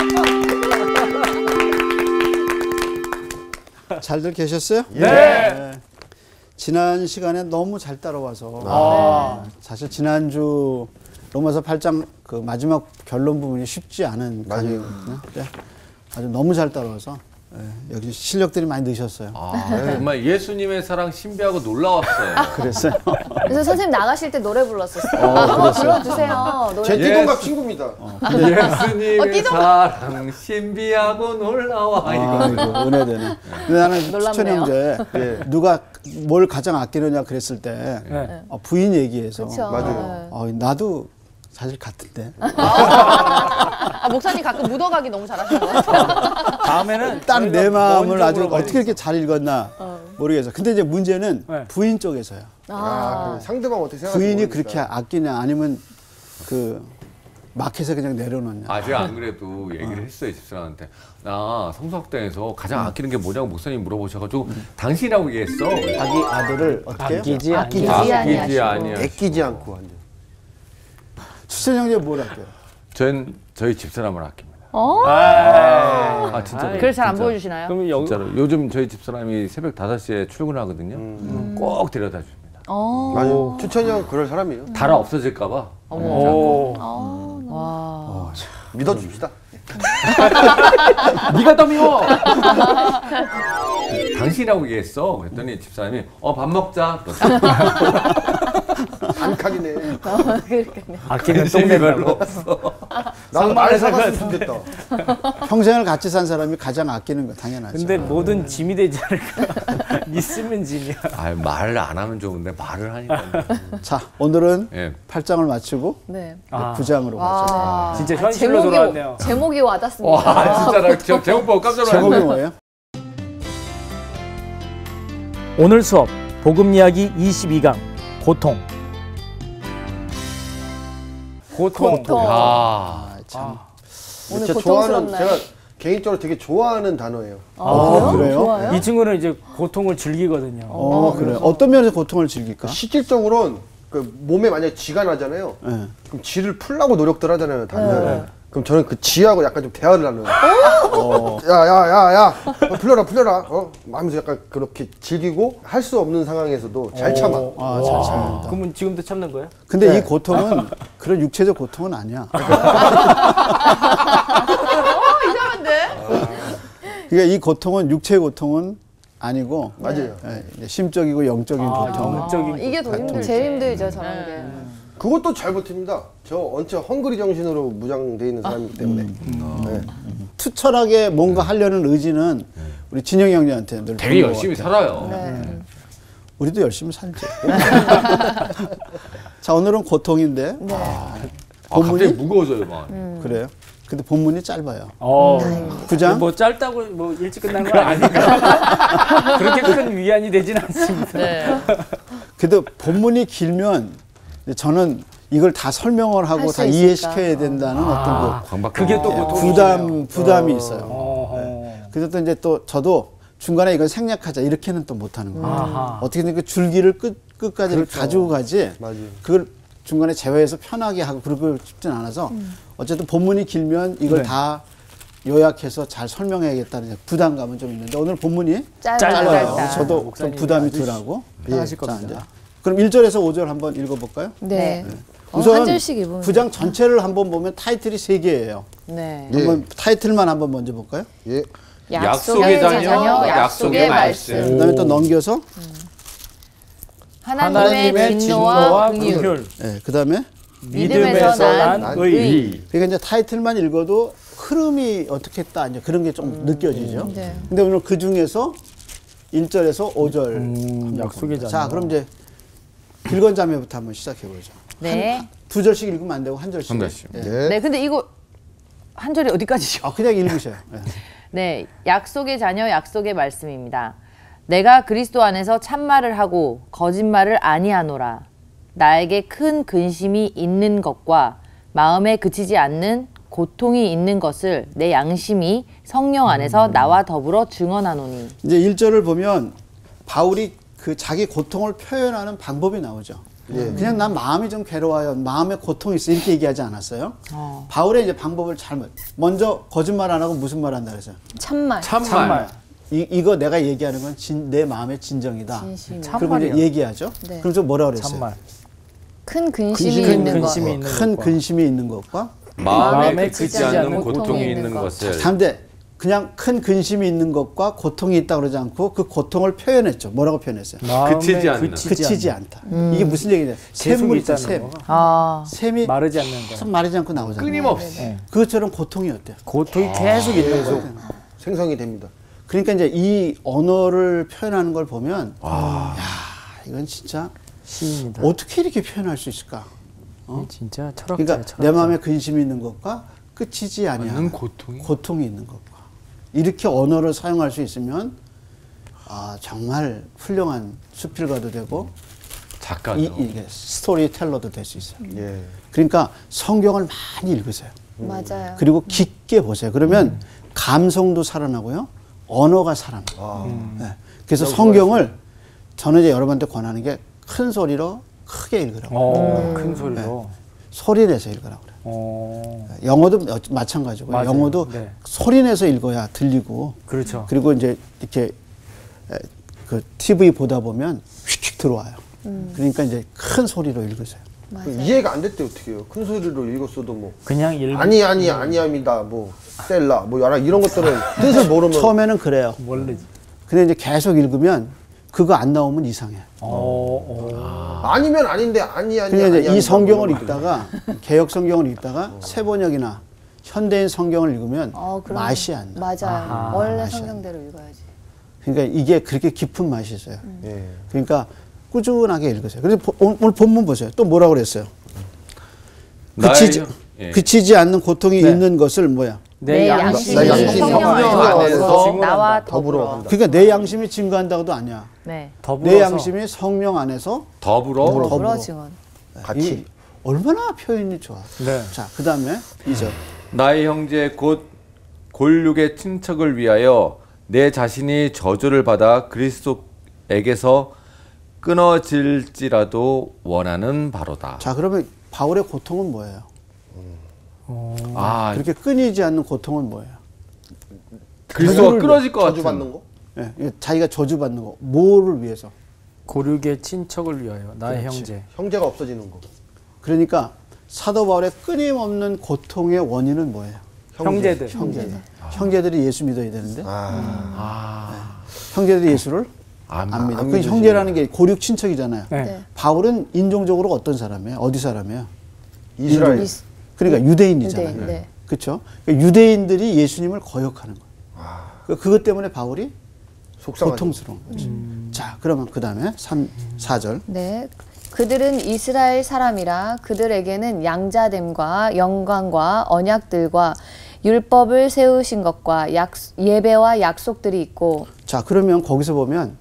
[SPEAKER 11] 잘들 계셨어요?
[SPEAKER 14] 네.
[SPEAKER 11] 지난 시간에 너무 잘 따라와서 사실 지난주 로마서 8장 그 마지막 결론 부분이 쉽지 않은 강의거든요. 네. 아주 너무 잘 따라와서 여기 실력들이 많이 느셨어요.
[SPEAKER 10] 정말 예수님의 사랑 신비하고 놀라웠어요.
[SPEAKER 11] 그랬어요?
[SPEAKER 6] 그래서 선생님 나가실 때 노래 불렀었어요. 한번
[SPEAKER 11] 그랬어요?
[SPEAKER 6] 불러주세요. 노래.
[SPEAKER 16] 제 띠동갑 친구입니다.
[SPEAKER 10] 예수님의 사랑 신비하고 놀라워.
[SPEAKER 11] 아이고, 은혜되네. 근데 나는 추천 형제 누가 뭘 가장 아끼느냐 그랬을 때 부인 얘기해서
[SPEAKER 16] 맞아요.
[SPEAKER 11] 나도 사실 같은데.
[SPEAKER 12] 목사님 가끔 묻어가기 너무 잘하시는 것 같아요.
[SPEAKER 11] 다음에는 딱 내 마음을 아주 어떻게 이렇게 잘 읽었나 모르겠어. 근데 이제 문제는 부인 쪽에서요.
[SPEAKER 16] 상대방 어떻게 생각하시는지
[SPEAKER 11] 부인이 그렇게 아끼냐 아니면 그 마켓에 그냥 내려놓냐.
[SPEAKER 10] 제가 안 그래도 얘기를 했어요, 집사람한테. 나 성서학당에서 가장 아끼는 게 뭐냐고 목사님 물어보셔가지고 당신이라고 얘기했어.
[SPEAKER 11] 자기 아들을 어떻게
[SPEAKER 14] 아끼지
[SPEAKER 10] 아니야.
[SPEAKER 16] 애끼지 않고 완전.
[SPEAKER 11] 추천 형제 뭘 아껴요?
[SPEAKER 10] 전 저희 집사람을 아낍니다. 진짜.
[SPEAKER 12] 글 잘 안 보여주시나요?
[SPEAKER 14] 그럼
[SPEAKER 10] 진짜로 요즘 저희 집사람이 새벽 5시에 출근하거든요. 꼭 데려다 줍니다.
[SPEAKER 16] 맞아요. 추천이 형 그럴 사람이에요.
[SPEAKER 10] 달아 없어질까 봐.
[SPEAKER 16] 믿어줍시다.
[SPEAKER 10] 네가 더 미워. 당신이라고 얘기했어. 그랬더니 집사람이 밥 먹자.
[SPEAKER 16] 안카기네.
[SPEAKER 14] 아끼는 똥내
[SPEAKER 10] 별로 없어.
[SPEAKER 16] 나도 말 사봤으면 좋겠다.
[SPEAKER 11] 평생을 같이 산 사람이 가장 아끼는 거 당연하죠.
[SPEAKER 14] 근데 뭐든 짐이 되지 않을까? 있으면 짐이야.
[SPEAKER 10] 말을 안 하면 좋은데 말을 하니까.
[SPEAKER 11] 자, 오늘은 8장을 마치고 9장으로 가죠.
[SPEAKER 14] 진짜 현실로 돌아왔네요.
[SPEAKER 6] 제목이 와닿습니다.
[SPEAKER 10] 진짜 나 제목 보고 깜짝 놀랐네.
[SPEAKER 11] 제목이 뭐예요?
[SPEAKER 14] 오늘 수업 복음 이야기 22강 고통.
[SPEAKER 11] 참.
[SPEAKER 6] 오늘
[SPEAKER 16] 제가
[SPEAKER 6] 고통스럽나요?
[SPEAKER 16] 제가 개인적으로 되게 좋아하는 단어예요.
[SPEAKER 11] 그래요?
[SPEAKER 6] 좋아요?
[SPEAKER 14] 이 친구는 이제 고통을 즐기거든요.
[SPEAKER 11] 그래요. 어떤 면에서 고통을 즐길까?
[SPEAKER 16] 실질적으로는 그 몸에 만약에 쥐가 나잖아요. 그럼 쥐를 풀려고 노력들 하잖아요, 다들. 그럼 저는 그 쥐하고 약간 좀 대화를 나눠요. 야야야야, 풀려라. 하면서 약간 그렇게 즐기고 할 수 없는 상황에서도 잘 참아.
[SPEAKER 11] 잘 참는다.
[SPEAKER 14] 그러면 지금도 참는 거예요?
[SPEAKER 11] 근데 이 고통은 그런 육체적 고통은 아니야.
[SPEAKER 12] 이상한데?
[SPEAKER 11] 그러니까 이 고통은 육체의 고통은 아니고
[SPEAKER 16] 맞아요.
[SPEAKER 11] 심적이고 영적인 고통.
[SPEAKER 12] 이게 더 힘들죠.
[SPEAKER 6] 제일 힘들죠, 저런 게.
[SPEAKER 16] 그것도 잘 버팁니다. 저 원체 헝그리 정신으로 무장돼 있는 사람이기 때문에.
[SPEAKER 11] 투철하게 뭔가 하려는 의지는 우리 진영이 형님한테 늘
[SPEAKER 10] 되게 열심히 살아요.
[SPEAKER 11] 우리도 열심히 살지. 자, 오늘은 고통인데
[SPEAKER 10] 갑자기 무거워져요, 막.
[SPEAKER 11] 그래요? 근데 본문이 짧아요.
[SPEAKER 14] 9장 뭐 짧다고 뭐 일찍 끝난 거 아니니까 그렇게 큰 위안이 되진 않습니다.
[SPEAKER 11] 네. 그래도 본문이 길면 저는 이걸 다 설명을 하고 다 이해시켜야 된다는 어떤
[SPEAKER 14] 그게 또
[SPEAKER 11] 부담이 있어요. 네. 그래서 또 이제 또 저도 중간에 이걸 생략하자 이렇게는 또 못하는 거예요. 어떻게든 그 줄기를 끝까지 그렇죠. 가지고 가지. 맞아요. 그걸 중간에 제외해서 편하게 하고 그러고 싶진 않아서 어쨌든 본문이 길면 이걸
[SPEAKER 14] 네.
[SPEAKER 11] 다 요약해서 잘 설명해야겠다는 부담감은 좀 있는데 오늘 본문이
[SPEAKER 14] 짧아요.
[SPEAKER 11] 저도 좀 부담이 덜하고
[SPEAKER 14] 편하실 겁니다.
[SPEAKER 11] 그럼 1절에서 5절 한번 읽어볼까요?
[SPEAKER 6] 네.
[SPEAKER 11] 우선
[SPEAKER 6] 한 절씩 읽으면
[SPEAKER 11] 9장 전체를 한번 보면 타이틀이 3개예요.
[SPEAKER 6] 네.
[SPEAKER 11] 한번 타이틀만 한번 먼저 볼까요?
[SPEAKER 16] 예.
[SPEAKER 6] 약속의 자녀, 약속의 말씀.
[SPEAKER 11] 그다음에 또 넘겨서
[SPEAKER 6] 하나님의 진노와 긍휼.
[SPEAKER 11] 네, 그다음에
[SPEAKER 14] 믿음에서 난 의.
[SPEAKER 11] 그러니까 이제 타이틀만 읽어도 흐름이 어떻게 했다 이제 그런 게 좀 느껴지죠.
[SPEAKER 6] 네.
[SPEAKER 11] 근데 오늘 그 중에서 1절에서 5절
[SPEAKER 14] 약속의 자녀.
[SPEAKER 11] 자, 그럼 이제 길건 자매부터 한번 시작해 보죠.
[SPEAKER 6] 네.
[SPEAKER 11] 2절씩 읽으면 안 되고 한 절씩.
[SPEAKER 10] 한 절씩.
[SPEAKER 6] 네, 근데 이거 한 절이 어디까지죠?
[SPEAKER 11] 그냥 읽으셔요.
[SPEAKER 15] 네, 약속의 자녀, 약속의 말씀입니다. 내가 그리스도 안에서 참말을 하고 거짓말을 아니하노라. 나에게 큰 근심이 있는 것과 마음에 그치지 않는 고통이 있는 것을 내 양심이 성령 안에서 나와 더불어 증언하노니.
[SPEAKER 11] 이제 1절을 보면 바울이 그 자기 고통을 표현하는 방법이 나오죠. 그냥 난 마음이 좀 괴로워요. 마음에 고통이 있어. 이렇게 얘기하지 않았어요. 바울의 이제 방법을 먼저 거짓말 안 하고 무슨 말 한다 그랬어요?
[SPEAKER 6] 참말.
[SPEAKER 11] 이거 내가 얘기하는 건 내 마음의 진정이다.
[SPEAKER 6] 진심.
[SPEAKER 11] 그리고 이제 얘기하죠.
[SPEAKER 6] 네.
[SPEAKER 11] 그래서 뭐라 그랬어요?
[SPEAKER 14] 참말.
[SPEAKER 6] 큰 근심이 있는 것.
[SPEAKER 11] 큰 근심이 있는 것과
[SPEAKER 10] 마음에 그치지 않는 고통이 있는 것을.
[SPEAKER 11] 근데 그냥 큰 근심이 있는 것과 고통이 있다 그러지 않고 그 고통을 표현했죠. 뭐라고 표현했어요? 그치지 않다. 이게 무슨 얘기냐? 샘물 있죠. 샘. 샘이
[SPEAKER 14] 마르지 않는 거.
[SPEAKER 11] 계속 마르지 않고 나오잖아요.
[SPEAKER 10] 끊임없이.
[SPEAKER 11] 네. 그것처럼 고통이 어때요?
[SPEAKER 14] 고통이 계속 있는 거예요.
[SPEAKER 16] 생성이 됩니다.
[SPEAKER 11] 그러니까 이제 이 언어를 표현하는 걸 보면 야, 이건 진짜
[SPEAKER 14] 시인이다.
[SPEAKER 11] 어떻게 이렇게 표현할 수 있을까?
[SPEAKER 14] 진짜 철학자.
[SPEAKER 11] 그러니까 내 마음에 근심이 있는 것과 끝이지 아니하는 고통이 있는 것과 이렇게 언어를 사용할 수 있으면 정말 훌륭한 수필가도 되고
[SPEAKER 10] 작가죠.
[SPEAKER 11] 이게 스토리텔러도 될 수 있어요. 그러니까 성경을 많이 읽으세요.
[SPEAKER 6] 맞아요.
[SPEAKER 11] 그리고 깊게 보세요. 그러면 감성도 살아나고요. 언어가 살아나요. 네. 그래서 성경을 저는 이제 여러분한테 권하는 게 큰 소리로 크게 읽으라고.
[SPEAKER 14] 큰 소리로.
[SPEAKER 11] 네. 소리 내서 읽으라고 그래요. 영어도 마찬가지고요.
[SPEAKER 14] 맞아요.
[SPEAKER 11] 영어도
[SPEAKER 14] 네.
[SPEAKER 11] 소리 내서 읽어야 들리고.
[SPEAKER 14] 그렇죠.
[SPEAKER 11] 그리고 이제 이렇게 그 TV 보다 보면 휙휙 들어와요. 그러니까 이제 큰 소리로 읽으세요.
[SPEAKER 16] 이해가 안 됐대 어떻게 해요? 큰 소리로 읽었어도 뭐
[SPEAKER 14] 그냥
[SPEAKER 16] 아니합니다. 뭐 셀라 뭐 여러 이런 것들은 뜻을 모르면
[SPEAKER 11] 처음에는 그래요.
[SPEAKER 14] 모르지.
[SPEAKER 11] 근데 이제 계속 읽으면 그거 안 나오면 이상해.
[SPEAKER 16] 아니면 아닌데
[SPEAKER 11] 그러니까 이제 이 성경을 읽다가 개역 성경을 읽다가 세번역이나 현대인 성경을 읽으면 맛이 안 나.
[SPEAKER 6] 맞아요. 원래 성경대로 읽어야지.
[SPEAKER 11] 그러니까 이게 그렇게 깊은 맛이 있어요. 그러니까 꾸준하게 읽으세요. 그래서 오늘 본문 보세요. 또 뭐라고 그랬어요? 그치지 않는 고통이 있는 것을 뭐야?
[SPEAKER 15] 내 양심이 성령 안에서 나와 더불어.
[SPEAKER 11] 그러니까 내 양심이 증거한다고도 아니야.
[SPEAKER 15] 네.
[SPEAKER 11] 내 양심이 성령 안에서
[SPEAKER 10] 더불어
[SPEAKER 6] 증언.
[SPEAKER 11] 같이. 얼마나 표현이 좋아.
[SPEAKER 14] 네.
[SPEAKER 11] 자, 그 다음에 2절.
[SPEAKER 10] 나의 형제 곧 골육의 친척을 위하여 내 자신이 저주를 받아 그리스도에게서 끊어질지라도 원하는 바로다.
[SPEAKER 11] 자, 그러면 바울의 고통은 뭐예요? 그렇게 끊이지 않는 고통은 뭐예요?
[SPEAKER 10] 그리스도가 끊어질 것 같은.
[SPEAKER 16] 저주받는 거?
[SPEAKER 11] 네, 자기가 저주받는 거. 뭐를 위해서?
[SPEAKER 14] 고륙의 친척을 위하여 나의 형제.
[SPEAKER 16] 형제가 없어지는 거.
[SPEAKER 11] 그러니까 사도 바울의 끊임없는 고통의 원인은 뭐예요?
[SPEAKER 14] 형제들.
[SPEAKER 11] 형제들이 예수 믿어야 되는데 형제들이 예수를 안 믿어. 그 형제라는 게 고륙 친척이잖아요. 바울은 인종적으로 어떤 사람이에요? 어디 사람이에요?
[SPEAKER 16] 이스라엘.
[SPEAKER 11] 그러니까 유대인이잖아요. 그렇죠? 그러니까 유대인들이 예수님을 거역하는 거예요. 그것 때문에 바울이 고통스러운 거죠. 자, 그러면 그 다음에 4절.
[SPEAKER 6] 네. 그들은 이스라엘 사람이라 그들에게는 양자됨과 영광과 언약들과 율법을 세우신 것과 예배와 약속들이 있고.
[SPEAKER 11] 자, 그러면 거기서 보면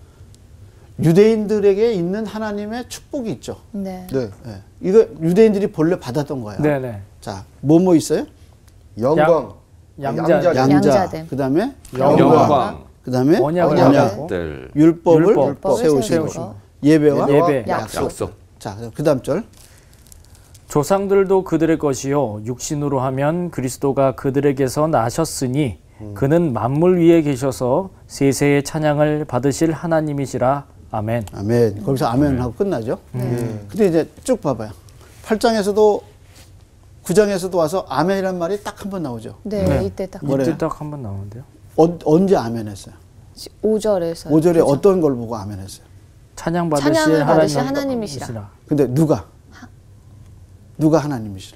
[SPEAKER 11] 유대인들에게 있는 하나님의 축복이 있죠.
[SPEAKER 6] 네.
[SPEAKER 11] 네. 이거 유대인들이 본래 받았던 거예요.
[SPEAKER 14] 네네.
[SPEAKER 11] 자, 뭐 있어요?
[SPEAKER 16] 영광,
[SPEAKER 11] 양자됨. 그다음에
[SPEAKER 10] 영광.
[SPEAKER 11] 그다음에
[SPEAKER 10] 언약들,
[SPEAKER 11] 율법을 세우시고 예배와
[SPEAKER 10] 약속.
[SPEAKER 11] 자, 그다음 절.
[SPEAKER 14] 조상들도 그들의 것이요 육신으로 하면 그리스도가 그들에게서 나셨으니 그는 만물 위에 계셔서 세세의 찬양을 받으실 하나님이시라. 아멘.
[SPEAKER 11] 아멘. 거기서 아멘 하고 끝나죠. 근데 이제 쭉 봐봐요. 8장에서도 9장에서도 와서 아멘이란 말이 딱 한 번 나오죠.
[SPEAKER 6] 네, 이때 딱.
[SPEAKER 14] 이때 딱 한 번 나오는데요.
[SPEAKER 11] 언제 아멘 했어요?
[SPEAKER 6] 5절에서.
[SPEAKER 11] 5절에 그렇죠? 어떤 걸 보고 아멘 했어요?
[SPEAKER 14] 찬양을 받으실
[SPEAKER 6] 하나님이시라.
[SPEAKER 11] 근데 누가 하나님이시라?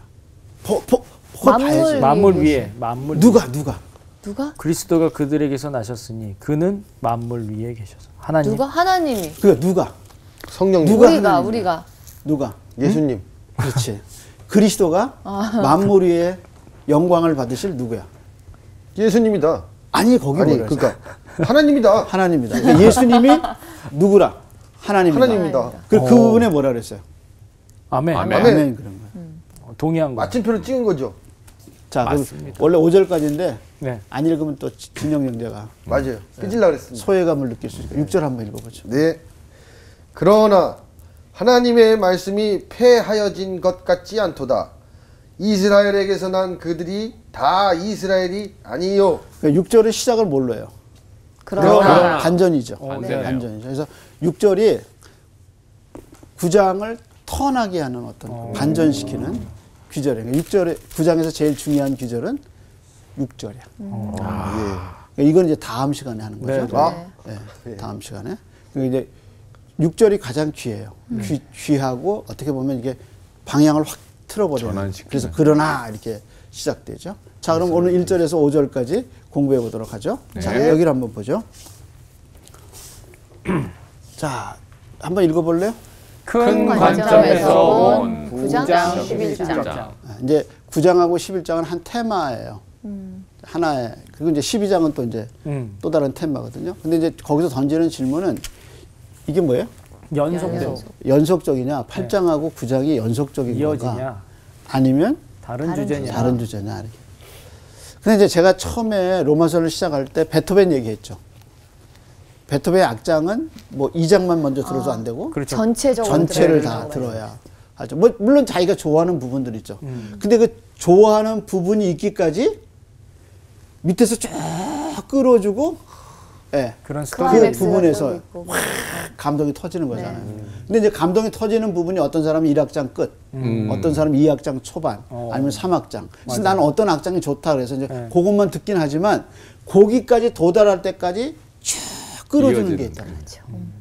[SPEAKER 14] 만물 위에.
[SPEAKER 6] 누가?
[SPEAKER 14] 그리스도가 그들에게서 나셨으니 그는 만물 위에 계셔서. 하나님.
[SPEAKER 6] 누가? 하나님이.
[SPEAKER 11] 누가?
[SPEAKER 16] 성령님.
[SPEAKER 6] 우리가.
[SPEAKER 11] 누가?
[SPEAKER 16] 예수님.
[SPEAKER 11] 그렇지. 그리스도가 만물 위에 영광을 받으실 누구야?
[SPEAKER 16] 예수님이다.
[SPEAKER 11] 아니, 거기 뭐라
[SPEAKER 16] 그러니까 하나님이다.
[SPEAKER 11] 하나님이다. 그러니까 예수님이 누구라? 하나님이다. 그 부분에 뭐라 그랬어요?
[SPEAKER 14] 아멘.
[SPEAKER 11] 아멘 그런 거예요.
[SPEAKER 14] 동의한 거.
[SPEAKER 16] 마침표를 찍은 거죠.
[SPEAKER 11] 자, 그럼 원래 5절까지인데
[SPEAKER 14] 네.
[SPEAKER 11] 안 읽으면 또 진영 형제가
[SPEAKER 16] 맞아요. 삐질라 그랬습니다.
[SPEAKER 11] 소외감을 느낄 수 있으니까 6절 한번 읽어보죠.
[SPEAKER 16] 네. 그러나 하나님의 말씀이 폐하여진 것 같지 않도다. 이스라엘에게서 난 그들이 다 이스라엘이 아니요.
[SPEAKER 11] 그러니까 6절의 시작을 뭘로 해요?
[SPEAKER 6] 그러나.
[SPEAKER 11] 반전이죠. 반전이죠. 그래서 6절이 9장을 턴하게 하는 어떤 반전시키는 귀절이에요. 6절에 9장에서 제일 중요한 귀절은 6절이야. 그러니까 이건 이제 다음 시간에 하는 거죠. 네, 다음 시간에. 그러니까 이제 6절이 가장 귀해요. 귀하고 어떻게 보면 이게 방향을 확 틀어버려요. 그래서 그러나 이렇게 시작되죠. 자, 그럼 오늘 1절에서 5절까지 공부해 보도록 하죠.
[SPEAKER 10] 네.
[SPEAKER 11] 자, 여기를 한번 보죠. 자, 한번 읽어볼래요?
[SPEAKER 10] 큰 관점에서 온
[SPEAKER 6] 9장, 11장.
[SPEAKER 11] 이제 9장하고 11장은 한 테마예요. 하나의. 그리고 이제 12장은 또 이제 또 다른 테마거든요. 근데 이제 거기서 던지는 질문은 이게 뭐예요? 연속적이냐? 8장하고 9장이 연속적인 건가? 아니면
[SPEAKER 14] 다른 주제냐?
[SPEAKER 11] 다른 주제냐? 이렇게. 근데 이제 제가 처음에 로마서를 시작할 때 베토벤 얘기했죠. 베토벤의 악장은 뭐 2장만 먼저 들어도 안 되고
[SPEAKER 14] 그렇죠.
[SPEAKER 11] 전체를 다 들어야 하죠. 뭐 물론 자기가 좋아하는 부분들 있죠. 근데 그 좋아하는 부분이 있기까지 밑에서 쭉 끌어주고
[SPEAKER 14] 그런
[SPEAKER 11] 그 부분에서 확 감동이 터지는 거잖아요. 근데 이제 감동이 터지는 부분이 어떤 사람은 1악장 끝, 어떤 사람은 2악장 초반, 아니면 3악장. 그래서 나는 어떤 악장이 좋다 그래서 이제 그것만 듣긴 하지만 거기까지 도달할 때까지 쭉 끌어주는 게 있다는 거죠.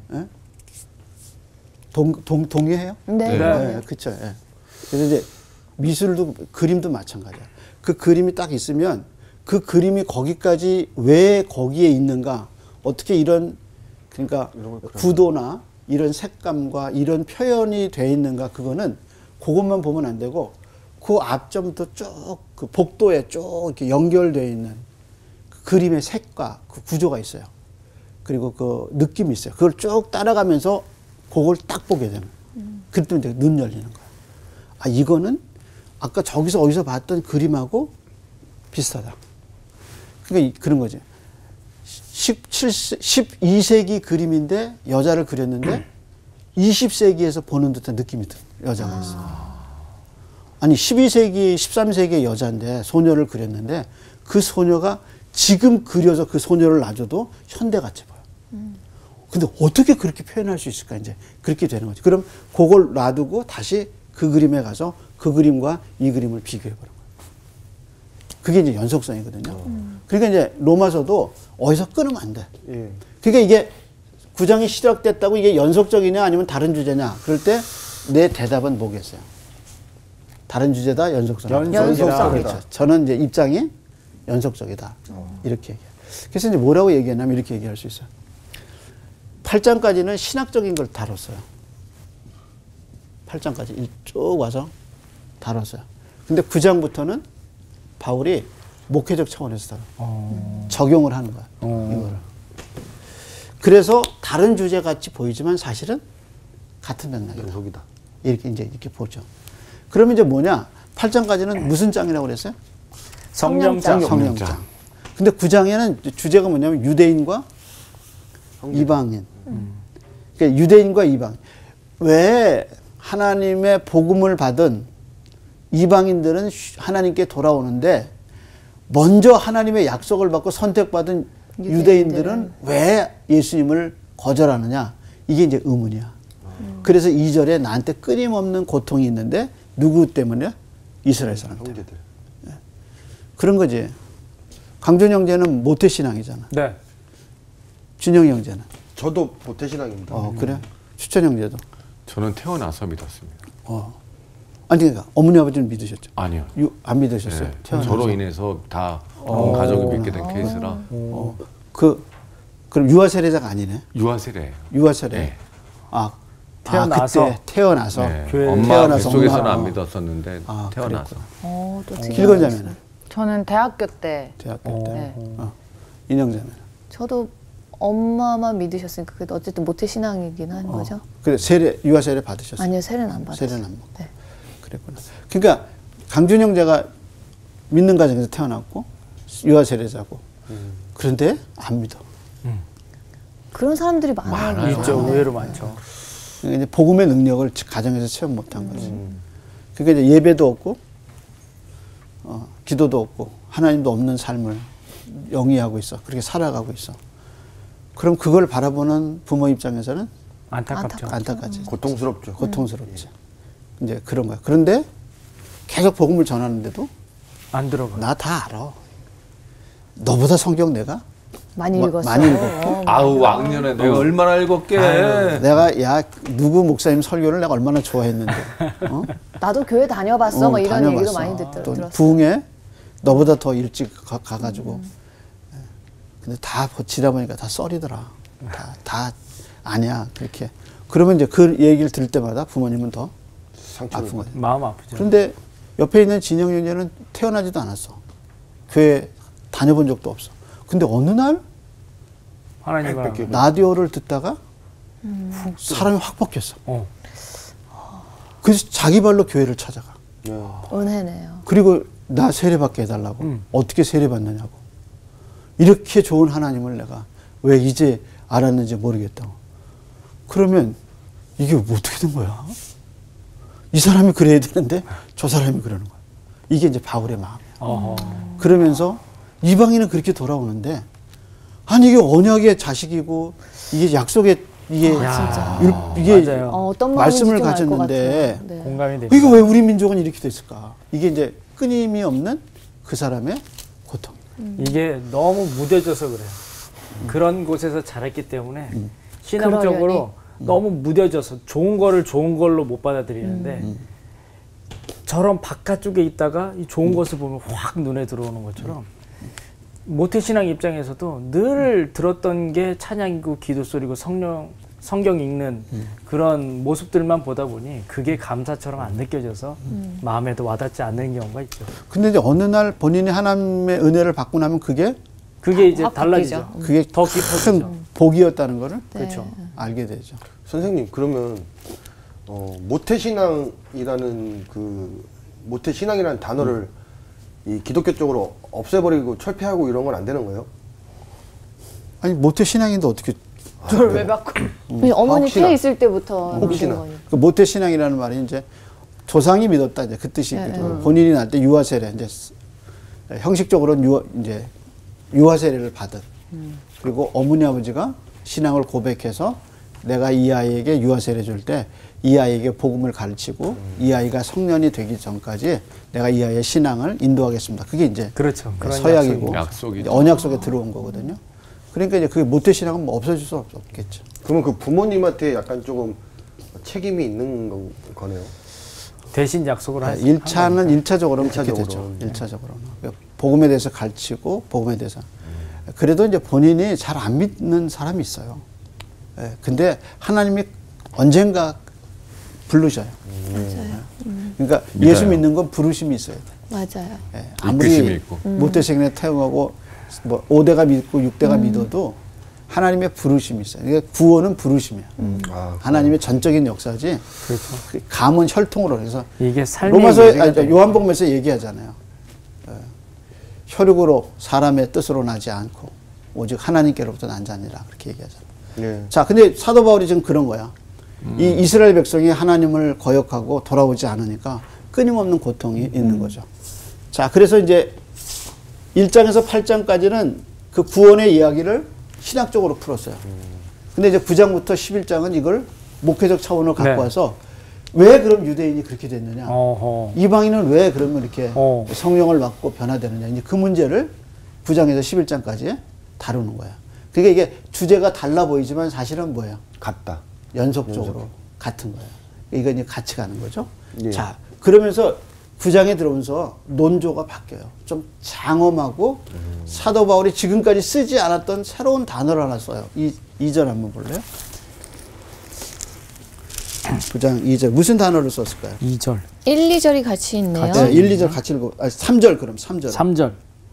[SPEAKER 11] 동의해요?
[SPEAKER 6] 네.
[SPEAKER 11] 그렇죠. 그래서 이제 미술도 그림도 마찬가지야. 그 그림이 딱 있으면 그 그림이 거기까지 왜 거기에 있는가, 어떻게 이런 그러니까 구도나 이런 색감과 이런 표현이 돼 있는가, 그거는 그것만 보면 안 되고 그 앞점부터 쭉 그 복도에 쭉 이렇게 연결되어 있는 그 그림의 색과 그 구조가 있어요. 그리고 그 느낌이 있어요. 그걸 쭉 따라가면서 그걸 딱 보게 되면 그때 이제 눈 열리는 거예요. 아, 이거는 아까 저기서 어디서 봤던 그림하고 비슷하다. 그러니까 그런 거지. 12세기 그림인데 여자를 그렸는데 20세기에서 보는 듯한 느낌이 든 여자가 있어요. 아니 12세기, 13세기의 여자인데 소녀를 그렸는데 그 소녀가 지금 그려서 그 소녀를 놔줘도 현대같이 보여. 근데 어떻게 그렇게 표현할 수 있을까? 이제 그렇게 되는 거죠. 그럼 그걸 놔두고 다시 그 그림에 가서 그 그림과 이 그림을 비교해 보는 거예요. 그게 이제 연속성이거든요. 그러니까 이제 로마서도 어디서 끊으면 안 돼. 그러니까 이게 9장이 시작됐다고 이게 연속적이냐 아니면 다른 주제냐? 그럴 때 내 대답은 뭐겠어요? 다른 주제다, 연속성이다.
[SPEAKER 14] 연속성이다.
[SPEAKER 11] 그렇죠. 저는 이제 입장이 연속적이다. 이렇게 얘기해요. 그래서 이제 뭐라고 얘기했냐면 이렇게 얘기할 수 있어요. 8장까지는 신학적인 걸 다뤘어요. 8장까지 쭉 와서 다뤘어요. 근데 9장부터는 바울이 목회적 차원에서 적용을 하는 거야. 이거를. 그래서 다른 주제 같이 보이지만 사실은 같은 맥락이다. 이렇게 이제 이렇게 보죠. 그러면 이제 뭐냐? 8장까지는 무슨 장이라고 그랬어요?
[SPEAKER 14] 성령장.
[SPEAKER 11] 성령장. 근데 9장에는 주제가 뭐냐면 유대인과 이방인. 그러니까 유대인과 이방인. 왜 하나님의 복음을 받은 이방인들은 하나님께 돌아오는데 먼저 하나님의 약속을 받고 선택받은 유대인들은 왜 예수님을 거절하느냐? 이게 이제 의문이야. 그래서 2절에 나한테 끊임없는 고통이 있는데 누구 때문에? 이스라엘 사람 때문에. 그런 거지. 강준 형제는 모태신앙이잖아.
[SPEAKER 14] 네.
[SPEAKER 11] 준영이 형제는?
[SPEAKER 16] 저도 모태신앙입니다.
[SPEAKER 11] 그래? 추천 형제도?
[SPEAKER 10] 저는 태어나서 믿었습니다.
[SPEAKER 11] 아니 그러니까 어머니 아버지는 믿으셨죠?
[SPEAKER 10] 아니요.
[SPEAKER 11] 안 믿으셨어요?
[SPEAKER 10] 네,
[SPEAKER 11] 태어나서?
[SPEAKER 10] 저로 인해서 다 가족이 믿게 된 케이스라.
[SPEAKER 11] 그럼 유아 세례자가 아니네?
[SPEAKER 10] 유아 세례.
[SPEAKER 11] 유아 세례.
[SPEAKER 10] 네.
[SPEAKER 14] 태어나서.
[SPEAKER 11] 그때 태어나서.
[SPEAKER 10] 네.
[SPEAKER 11] 교회
[SPEAKER 10] 엄마
[SPEAKER 11] 태어나서
[SPEAKER 10] 뱃속에서는 안 믿었었는데 태어나서.
[SPEAKER 12] 또
[SPEAKER 11] 길건 자매는?
[SPEAKER 12] 저는 대학교 때.
[SPEAKER 11] 대학교 때.
[SPEAKER 12] 네.
[SPEAKER 11] 인형자매는?
[SPEAKER 17] 저도 엄마만 믿으셨으니까 그래도 어쨌든 모태 신앙이긴 한 거죠.
[SPEAKER 11] 그래 세례 유아 세례 받으셨어요?
[SPEAKER 17] 아니요, 세례는 안 받았어요.
[SPEAKER 11] 세례는 안 받고.
[SPEAKER 17] 네.
[SPEAKER 11] 그랬구나. 그러니까 강준 형제가 믿는 가정에서 태어났고 유아 세례자고. 그런데 안 믿어.
[SPEAKER 17] 그런 사람들이 많아요.
[SPEAKER 14] 있죠. 의외로 많죠.
[SPEAKER 11] 그러니까 이제 복음의 능력을 가정에서 체험 못한 거지. 그러니까 이제 예배도 없고, 기도도 없고, 하나님도 없는 삶을 영위하고 있어. 그렇게 살아가고 있어. 그럼 그걸 바라보는 부모 입장에서는
[SPEAKER 14] 안타깝죠.
[SPEAKER 11] 안타깝지.
[SPEAKER 16] 고통스럽죠.
[SPEAKER 11] 고통스럽지. 이제 그런 거야. 그런데 계속 복음을 전하는데도
[SPEAKER 14] 안 들어가.
[SPEAKER 11] 나 다 알아. 너보다 성경 내가
[SPEAKER 17] 많이 읽었어.
[SPEAKER 11] 많이 읽었고.
[SPEAKER 10] 아우 왕년에 내가 얼마나 읽었게.
[SPEAKER 11] 내가 야 누구 목사님 설교를 내가 얼마나 좋아했는데.
[SPEAKER 17] 나도 교회 다녀봤어. 뭐 이런 얘기도 많이
[SPEAKER 11] 또
[SPEAKER 17] 들었어.
[SPEAKER 11] 부흥에 너보다 더 일찍 가가지고. 근데 다 지다 보니까 다 썰이더라. 다 아니야 그렇게. 그러면 이제 그 얘기를 들을 때마다 부모님은 더 아픈 거죠.
[SPEAKER 14] 마음 아프죠.
[SPEAKER 11] 그런데 옆에 있는 진영 형제는 태어나지도 않았어. 교회 다녀본 적도 없어. 근데 어느 날 라디오를 듣다가 사람이 확 바뀌었어. 그래서 자기 발로 교회를 찾아가.
[SPEAKER 17] 은혜네요.
[SPEAKER 11] 그리고 나 세례받게 해달라고. 어떻게 세례받느냐고. 이렇게 좋은 하나님을 내가 왜 이제 알았는지 모르겠다고. 그러면 이게 어떻게 된 거야? 이 사람이 그래야 되는데 저 사람이 그러는 거야. 이게 이제 바울의 마음이야. 그러면서 이방인은 그렇게 돌아오는데 아니 이게 언약의 자식이고 이게 약속의 이게 이게
[SPEAKER 17] 어떤
[SPEAKER 11] 말씀을 가졌는데
[SPEAKER 17] 네.
[SPEAKER 14] 공감이 됩니다.
[SPEAKER 11] 이거 왜 우리 민족은 이렇게 됐을까? 이게 이제 끊임이 없는 그 사람의 고통.
[SPEAKER 14] 이게 너무 무뎌져서 그래요. 그런 곳에서 자랐기 때문에 신앙적으로 너무 무뎌져서 좋은 거를 좋은 걸로 못 받아들이는데 저런 바깥쪽에 있다가 이 좋은 것을 보면 확 눈에 들어오는 것처럼 모태신앙 입장에서도 늘 들었던 게 찬양이고 기도소리고 성경 읽는 그런 모습들만 보다 보니 그게 감사처럼 안 느껴져서 마음에도 와닿지 않는 경우가 있죠.
[SPEAKER 11] 근데 이제 어느 날 본인이 하나님의 은혜를 받고 나면 그게
[SPEAKER 14] 이제 달라지죠.
[SPEAKER 11] 그게
[SPEAKER 14] 더 깊어지죠.
[SPEAKER 11] 큰 복이었다는 거를
[SPEAKER 14] 그렇죠.
[SPEAKER 11] 알게 되죠.
[SPEAKER 16] 선생님 그러면 모태신앙이라는 그 모태신앙이라는 단어를 이 기독교 쪽으로 없애버리고 철폐하고 이런 건 안 되는 거예요?
[SPEAKER 11] 아니 모태신앙인데 어떻게
[SPEAKER 17] 저를 왜 바꿔? 어머니 태 있을 때부터
[SPEAKER 11] 혹시나 그 모태신앙이라는 말이 이제 조상이 믿었다 이제 그 뜻이거든요. 본인이 날 때 유아세례 이제 형식적으로는 이제 유아세례를 받은 그리고 어머니 아버지가 신앙을 고백해서 내가 이 아이에게 유아세례 줄 때 이 아이에게 복음을 가르치고 이 아이가 성년이 되기 전까지 내가 이 아이의 신앙을 인도하겠습니다. 그게 이제
[SPEAKER 14] 그렇죠.
[SPEAKER 11] 서약이고 언약 속에
[SPEAKER 16] 아.
[SPEAKER 11] 들어온 거거든요. 그러니까 이제 그게 모태신앙은 뭐 없어질 수 없겠죠.
[SPEAKER 16] 그러면 그 부모님한테 약간 조금 책임이 있는 거네요.
[SPEAKER 14] 대신 약속을 하죠.
[SPEAKER 11] 1차는 1차적으로는 그렇게 되죠. 1차적으로는. 복음에 대해서 가르치고 복음에 대해서. 그래도 이제 본인이 잘 안 믿는 사람이 있어요. 근데 하나님이 언젠가 부르셔요.
[SPEAKER 17] 맞아요.
[SPEAKER 11] 그러니까
[SPEAKER 10] 믿어요.
[SPEAKER 11] 예수 믿는 건 부르심이 있어야 돼.
[SPEAKER 17] 맞아요.
[SPEAKER 11] 예, 아무리 모태생에 태어나고 뭐 5대가 믿고 6대가 믿어도 하나님의 부르심이 있어요. 그러니까 구원은 부르심이야. 하나님의 전적인 역사지.
[SPEAKER 14] 그렇죠.
[SPEAKER 11] 감은 혈통으로 해서
[SPEAKER 14] 이게 삶의
[SPEAKER 11] 로마서 요한복음에서 얘기하잖아요. 혈육으로 사람의 뜻으로 나지 않고 오직 하나님께로부터 난 자니라 그렇게 얘기하잖아요.
[SPEAKER 16] 네.
[SPEAKER 11] 자, 근데 사도 바울이 지금 그런 거야. 이 이스라엘 백성이 하나님을 거역하고 돌아오지 않으니까 끊임없는 고통이 있는 거죠. 자, 그래서 이제 1장에서 8장까지는 그 구원의 이야기를 신학적으로 풀었어요. 근데 이제 9장부터 11장은 이걸 목회적 차원으로 갖고 와서 왜 그럼 유대인이 그렇게 됐느냐? 이방인은 왜 그러면 이렇게 성령을 받고 변화되느냐? 이제 그 문제를 9장에서 11장까지 다루는 거야. 그러니까 이게 주제가 달라 보이지만 사실은 뭐예요?
[SPEAKER 16] 같다.
[SPEAKER 11] 연속적으로 같은 거예요. 이거 이제 같이 가는 거죠.
[SPEAKER 16] 예.
[SPEAKER 11] 자, 그러면서 9장에 들어오면서 논조가 바뀌어요. 좀 장엄하고 사도 바울이 지금까지 쓰지 않았던 새로운 단어를 하나 써요. 2절 한번 볼래요? 9장 2절 무슨 단어를 썼을까요?
[SPEAKER 14] 2절.
[SPEAKER 17] 1, 2절이 같이 있네요.
[SPEAKER 11] 네, 1, 2절 같이 읽고 3절 그럼 3절.
[SPEAKER 14] 3절.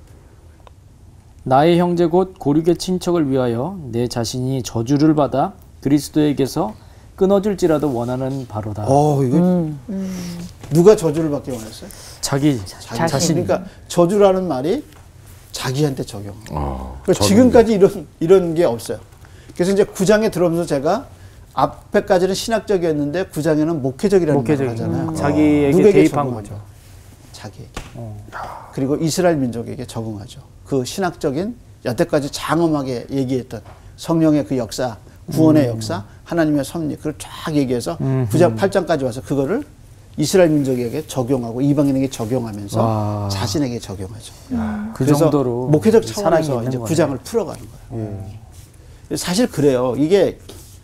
[SPEAKER 14] 나의 형제 곧 고륙의 친척을 위하여 내 자신이 저주를 받아 그리스도에게서 끊어질지라도 원하는 바로다.
[SPEAKER 11] 이거 누가 저주를 받기 원했어요?
[SPEAKER 14] 자기 자신.
[SPEAKER 11] 그러니까 저주라는 말이 자기한테 적용. 그러니까 지금까지 이런 게 없어요. 그래서 이제 9장에 들어오면서 제가 앞에까지는 신학적이었는데 9장에는 목회적이라는 말을 하잖아요.
[SPEAKER 14] 자기에게 대입한 거죠.
[SPEAKER 11] 자기에게. 그리고 이스라엘 민족에게 적응하죠. 그 신학적인 여태까지 장엄하게 얘기했던 성령의 그 역사, 구원의 역사, 하나님의 섭리 그걸 쫙 얘기해서 9장 8장까지 와서 그거를 이스라엘 민족에게 적용하고 이방인에게 적용하면서 자신에게 적용하죠.
[SPEAKER 14] 그
[SPEAKER 11] 그래서
[SPEAKER 14] 정도로
[SPEAKER 11] 목회적 차원에서 이제 9장을 풀어가는 거예요. 사실 그래요. 이게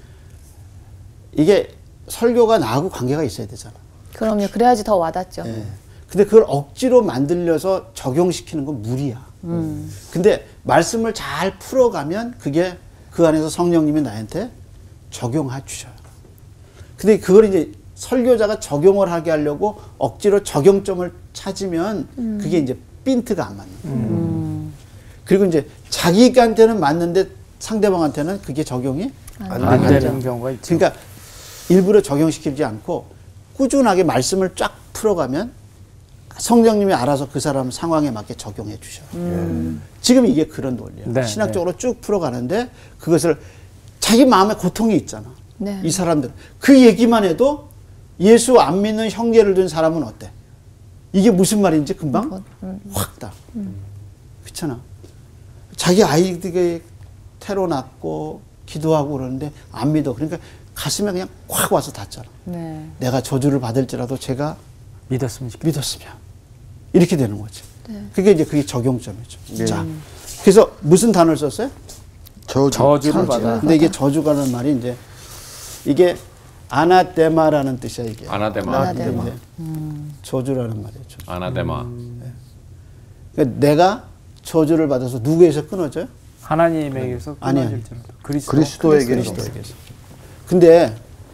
[SPEAKER 11] 설교가 나하고 관계가 있어야 되잖아.
[SPEAKER 17] 그럼요. 그래야지 더 와닿죠.
[SPEAKER 11] 근데 그걸 억지로 만들려서 적용시키는 건 무리야. 근데 말씀을 잘 풀어가면 그게 그 안에서 성령님이 나한테 적용해 주셔요. 근데 그걸 이제 설교자가 적용을 하게 하려고 억지로 적용점을 찾으면 그게 이제 핀트가 안 맞는 거예요. 그리고 이제 자기한테는 맞는데 상대방한테는 그게 적용이
[SPEAKER 14] 안 되는 경우가 있죠.
[SPEAKER 11] 그러니까 일부러 적용시키지 않고 꾸준하게 말씀을 쫙 풀어가면 성령님이 알아서 그 사람 상황에 맞게 적용해 주셔요. 지금 이게 그런 논리예요.
[SPEAKER 14] 네,
[SPEAKER 11] 신학적으로 쭉 풀어가는데 그것을 자기 마음에 고통이 있잖아.
[SPEAKER 17] 네.
[SPEAKER 11] 이 사람들 그 얘기만 해도 예수 안 믿는 형제를 둔 사람은 어때? 이게 무슨 말인지 금방 확 다. 그렇잖아. 자기 아이들에게 테러 났고 기도하고 그러는데 안 믿어. 그러니까 가슴에 그냥 확 와서 닿잖아.
[SPEAKER 2] 네.
[SPEAKER 11] 내가 저주를 받을지라도 제가
[SPEAKER 14] 믿었으면
[SPEAKER 11] 이렇게 되는 거지.
[SPEAKER 17] 네.
[SPEAKER 11] 그게 이제 그게 적용점이죠.
[SPEAKER 16] 네.
[SPEAKER 11] 자, 그래서 무슨 단어를 썼어요?
[SPEAKER 14] 저주를 받아.
[SPEAKER 11] 근데 이게 저주가라는 말이 이제 이게 아나데마라는 뜻이야 이게.
[SPEAKER 10] 아나데마.
[SPEAKER 11] 저주라는 말이에요. 저주.
[SPEAKER 10] 아나데마.
[SPEAKER 11] 그러니까 내가 저주를 받아서 누구에서 끊어져요?
[SPEAKER 14] 하나님에게서
[SPEAKER 11] 아니야.
[SPEAKER 16] 그리스도에게서.
[SPEAKER 11] 근데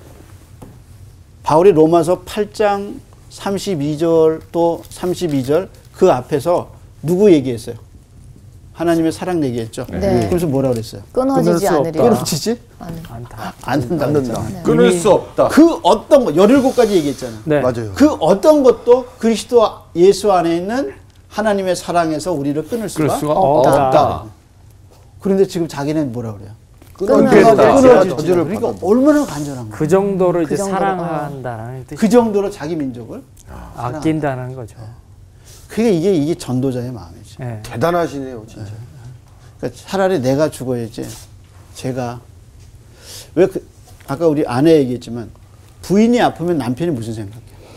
[SPEAKER 11] 바울이 로마서 8장 32절 또 32절 그 앞에서 누구 얘기했어요? 하나님의 사랑 얘기했죠.
[SPEAKER 17] 네.
[SPEAKER 11] 그래서 뭐라 그랬어요?
[SPEAKER 17] 끊어지지 않으리라.
[SPEAKER 11] 끊어지지? 않는다.
[SPEAKER 10] 끊을 수 없다.
[SPEAKER 11] 그 어떤 거 17가지 얘기했잖아요.
[SPEAKER 14] 네.
[SPEAKER 16] 맞아요.
[SPEAKER 11] 그 어떤 것도 그리스도 예수 안에 있는 하나님의 사랑에서 우리를 끊을 수가 없다. 그런데 지금 자기는 뭐라 그래요? 끊어지지. 그러니까 얼마나 간절한 거야.
[SPEAKER 14] 그 정도로 이제 사랑한다는 뜻이.
[SPEAKER 11] 그 정도로 자기 민족을
[SPEAKER 14] 아낀다는 거죠.
[SPEAKER 11] 그게 이게 전도자의 마음이지.
[SPEAKER 14] 네.
[SPEAKER 16] 대단하시네요, 진짜.
[SPEAKER 11] 그러니까 차라리 내가 죽어야지. 제가 왜 아까 우리 아내 얘기했지만 부인이 아프면 남편이 무슨 생각해?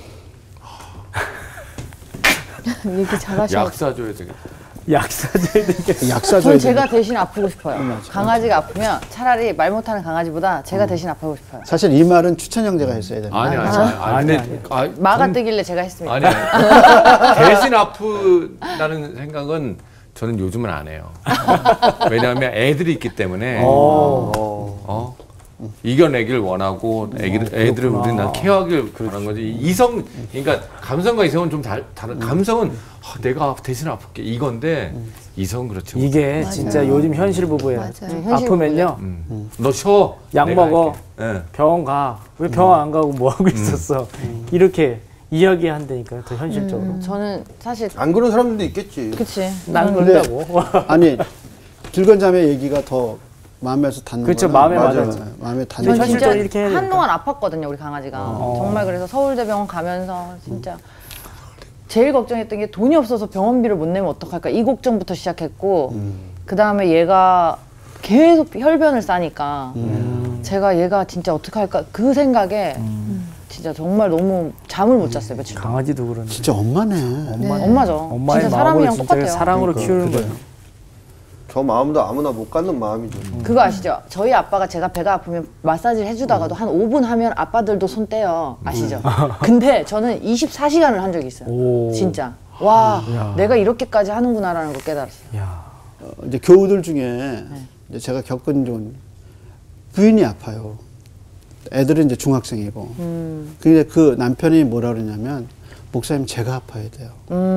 [SPEAKER 17] 얘기 잘하셔.
[SPEAKER 10] 약 사줘야 되겠다.
[SPEAKER 14] 약 사줘야 되겠다.
[SPEAKER 11] 약 사줘야
[SPEAKER 2] 전 제가 대신 아프고 싶어요.
[SPEAKER 11] 맞아.
[SPEAKER 2] 강아지가 아프면 차라리 말 못하는 강아지보다 제가 대신 아프고 싶어요.
[SPEAKER 11] 사실 이 말은 추천 형제가 했어야 되는데.
[SPEAKER 10] 아니.
[SPEAKER 2] 마가 뜨길래 제가 했습니다.
[SPEAKER 10] 아니. 대신 아프다는 생각은 저는 요즘은 안 해요. 왜냐하면 애들이 있기 때문에 이겨내길 원하고 애들을 우리는 케어하길 바라는 거지. 이성, 그러니까 감성과 이성은 좀 다른. 감성은 내가 대신 아플게 이건데 이성은 그렇지.
[SPEAKER 14] 이게
[SPEAKER 10] 못해.
[SPEAKER 14] 진짜 요즘 현실 부부예요. 아프면요.
[SPEAKER 10] 너 쉬어.
[SPEAKER 14] 약 먹어. 병원 가. 왜 병원 안 가고 뭐 하고 있었어. 이렇게 이야기한다니까요. 더 현실적으로.
[SPEAKER 15] 저는 사실
[SPEAKER 16] 안 그런 사람들도 있겠지.
[SPEAKER 15] 그치.
[SPEAKER 14] 난 그런다고.
[SPEAKER 11] 아니 들건자매 얘기가 더 마음에서 닿는 거예요.
[SPEAKER 14] 그렇죠. 마음에 맞아요.
[SPEAKER 11] 마음에 닿는
[SPEAKER 15] 전 진짜
[SPEAKER 14] 이렇게 해야
[SPEAKER 15] 한동안 아팠거든요. 우리 강아지가. 정말 그래서 서울대병원 가면서 진짜 제일 걱정했던 게 돈이 없어서 병원비를 못 내면 어떡할까 이 걱정부터 시작했고 그 다음에 얘가 계속 혈변을 싸니까 제가 얘가 진짜 어떡할까 그 생각에 진짜 정말 너무 잠을 못 잤어요. 며칠 동안.
[SPEAKER 14] 강아지도 그런데.
[SPEAKER 11] 진짜 엄마네.
[SPEAKER 15] 엄마죠.
[SPEAKER 14] 엄마의
[SPEAKER 15] 진짜
[SPEAKER 14] 마음을
[SPEAKER 15] 사람이랑
[SPEAKER 14] 진짜
[SPEAKER 15] 똑같아요.
[SPEAKER 14] 사랑으로 키우는 거예요.
[SPEAKER 16] 저 마음도 아무나 못 갖는 마음이죠.
[SPEAKER 15] 그거 아시죠? 저희 아빠가 제가 배가 아프면 마사지를 해주다가도 한 5분 하면 아빠들도 손 떼요. 아시죠? 근데 저는 24시간을 한 적이 있어요. 진짜. 와, 내가 이렇게까지 하는구나라는 걸 깨달았어요.
[SPEAKER 11] 이제 교우들 중에 이제 제가 겪은 좀 부인이 아파요. 애들은 이제 중학생이고. 근데 그 남편이 뭐라 그러냐면 목사님 제가 아파야 돼요.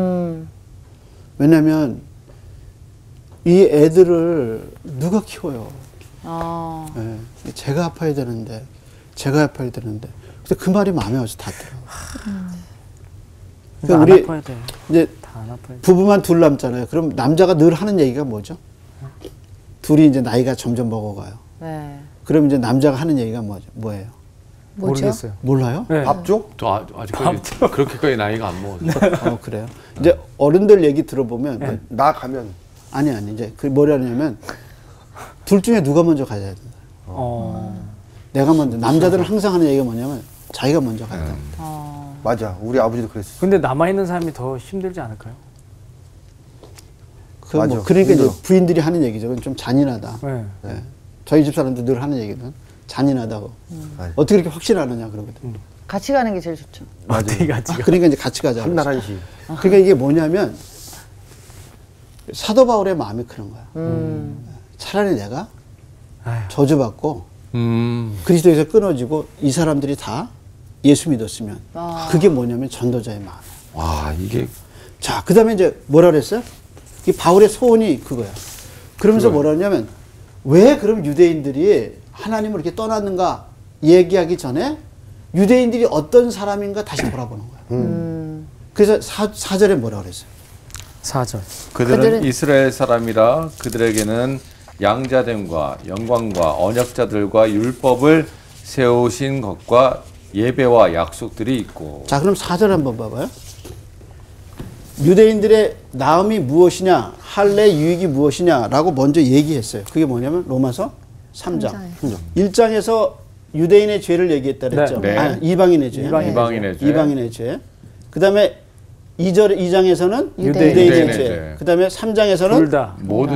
[SPEAKER 11] 왜냐면 이 애들을 누가 키워요? 네, 제가 아파야 되는데, 제가 아파야 되는데. 근데 그 말이 마음에 와서 닿더라고요. 그러니까 우리
[SPEAKER 14] 아파야 돼.
[SPEAKER 11] 이제 부부만 둘 남잖아요. 그럼 남자가 늘 하는 얘기가 뭐죠? 둘이 이제 나이가 점점 먹어가요.
[SPEAKER 15] 네.
[SPEAKER 11] 그럼 이제 남자가 하는 얘기가 뭐예요?
[SPEAKER 14] 모르겠어요.
[SPEAKER 11] 몰라요?
[SPEAKER 10] 네.
[SPEAKER 16] 밥 줘?
[SPEAKER 10] 저 아직까지 그렇게까지 나이가 안 먹었어요.
[SPEAKER 11] 그래요? 이제 어른들 얘기 들어보면
[SPEAKER 16] 나 가면
[SPEAKER 11] 아니 이제 그 뭐라냐면 둘 중에 누가 먼저 가야 된다. 내가 먼저. 남자들은 항상 하는 얘기가 뭐냐면 자기가 먼저 가야 된다.
[SPEAKER 16] 맞아. 우리 아버지도 그랬어.
[SPEAKER 14] 근데 남아 있는 사람이 더 힘들지 않을까요?
[SPEAKER 11] 맞아. 뭐 그러니까 이제 부인들이 하는 얘기죠. 그건 좀 잔인하다. 네. 저희 집 사람들 늘 하는 얘기는 잔인하다고. 어떻게 그렇게 확실하느냐 그러거든.
[SPEAKER 15] 같이 가는 게 제일 좋죠.
[SPEAKER 16] 맞아.
[SPEAKER 11] 그러니까 이제 같이 가자.
[SPEAKER 16] 한나란시.
[SPEAKER 11] 그러니까 이게 뭐냐면 사도 바울의 마음이 그런 거야. 차라리 내가 저주받고 그리스도에서 끊어지고 이 사람들이 다 예수 믿었으면 그게 뭐냐면 전도자의 마음.
[SPEAKER 10] 와 이게.
[SPEAKER 11] 자 그다음에 이제 뭐라 그랬어요? 이 바울의 소원이 그거야. 그러면서 뭐라 하냐면 왜 그럼 유대인들이 하나님을 이렇게 떠났는가 얘기하기 전에 유대인들이 어떤 사람인가 다시 돌아보는 거야. 그래서 4절에 뭐라 그랬어요?
[SPEAKER 14] 4절.
[SPEAKER 10] 그들은 이스라엘 사람이라 그들에게는 양자됨과 영광과 언약자들과 율법을 세우신 것과 예배와 약속들이 있고.
[SPEAKER 11] 자 그럼 4절 한번 봐봐요. 유대인들의 나음이 무엇이냐, 할례 유익이 무엇이냐라고 먼저 얘기했어요. 그게 뭐냐면 로마서 3장. 1장에서 유대인의 죄를 얘기했다 그랬죠.
[SPEAKER 10] 네.
[SPEAKER 11] 아니, 이방인의 죄. 이방인의 죄. 그다음에 2장에서는 유대인의 죄. 그다음에 3장에서는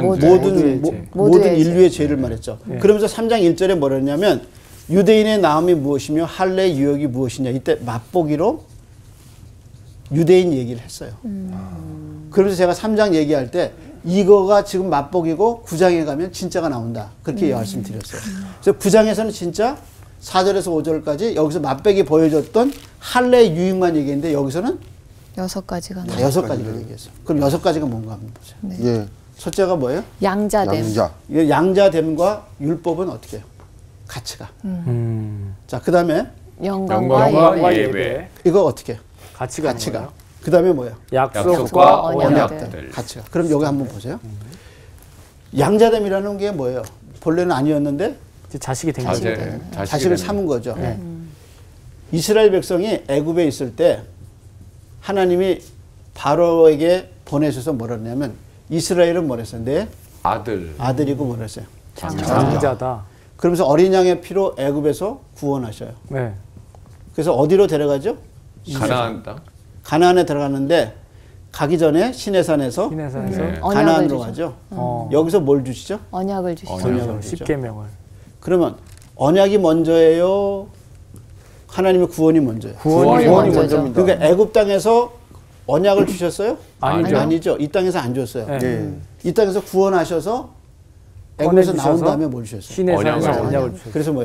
[SPEAKER 11] 모든 인류의 죄를 말했죠. 그러면서 3장 1절에 뭐라 했냐면 유대인의 나음이 무엇이며 할례 유익이 무엇이냐. 이때 맛보기로 유대인 얘기를 했어요. 그러면서 제가 3장 얘기할 때 이거가 지금 맛보기고 9장에 가면 진짜가 나온다. 그렇게 말씀드렸어요. 그래서 9장에서는 진짜 4절에서 5절까지 여기서 맛보기 보여줬던 할례 유익만 얘기했는데 여기서는
[SPEAKER 17] 6가지가 나와요.
[SPEAKER 11] 6가지를 얘기했어. 그럼 6가지가 뭔가 한번 보세요.
[SPEAKER 17] 네.
[SPEAKER 11] 예. 첫째가 뭐예요?
[SPEAKER 17] 양자됨.
[SPEAKER 11] 양자됨과 율법은 어떻게 해요? 같이 가. 자, 그 다음에
[SPEAKER 17] 영광과
[SPEAKER 10] 예배.
[SPEAKER 11] 이거 어떻게 해요?
[SPEAKER 14] 같이
[SPEAKER 11] 가. 그 다음에 뭐야?
[SPEAKER 14] 약속과
[SPEAKER 11] 언약들. 같이 가. 그럼 여기 한번 보세요. 양자됨이라는 게 뭐예요? 본래는 아니었는데
[SPEAKER 14] 자식이 된 거죠.
[SPEAKER 11] 자식을 삼은 거죠. 이스라엘 백성이 애굽에 있을 때 하나님이 바로에게 보내셔서 뭐라 했냐면 이스라엘은 뭐랬어요? 내 아들이고 뭐라 했어요?
[SPEAKER 14] 장자다.
[SPEAKER 11] 그러면서 어린 양의 피로 애굽에서 구원하셔요.
[SPEAKER 14] 네.
[SPEAKER 11] 그래서 어디로 데려가죠?
[SPEAKER 10] 가나안 땅.
[SPEAKER 11] 가나안에 들어가는데 가기 전에 시내산에서 가나안으로 가죠. 여기서 뭘 주시죠?
[SPEAKER 17] 언약을 주시죠.
[SPEAKER 11] 언약을 주시죠.
[SPEAKER 14] 10계명을.
[SPEAKER 11] 그러면 언약이 먼저예요? 하나님의 구원이 먼저예요?
[SPEAKER 17] 구원이 먼저입니다.
[SPEAKER 11] 그러니까 애굽 땅에서 언약을 주셨어요?
[SPEAKER 14] 아니죠.
[SPEAKER 11] 이 땅에서 안 줬어요.
[SPEAKER 14] 네.
[SPEAKER 11] 이 땅에서 구원하셔서 애굽에서 나온 다음에 뭘 주셨어요?
[SPEAKER 14] 시내산에서 언약을 주셨어요.
[SPEAKER 11] 그래서 뭐예요?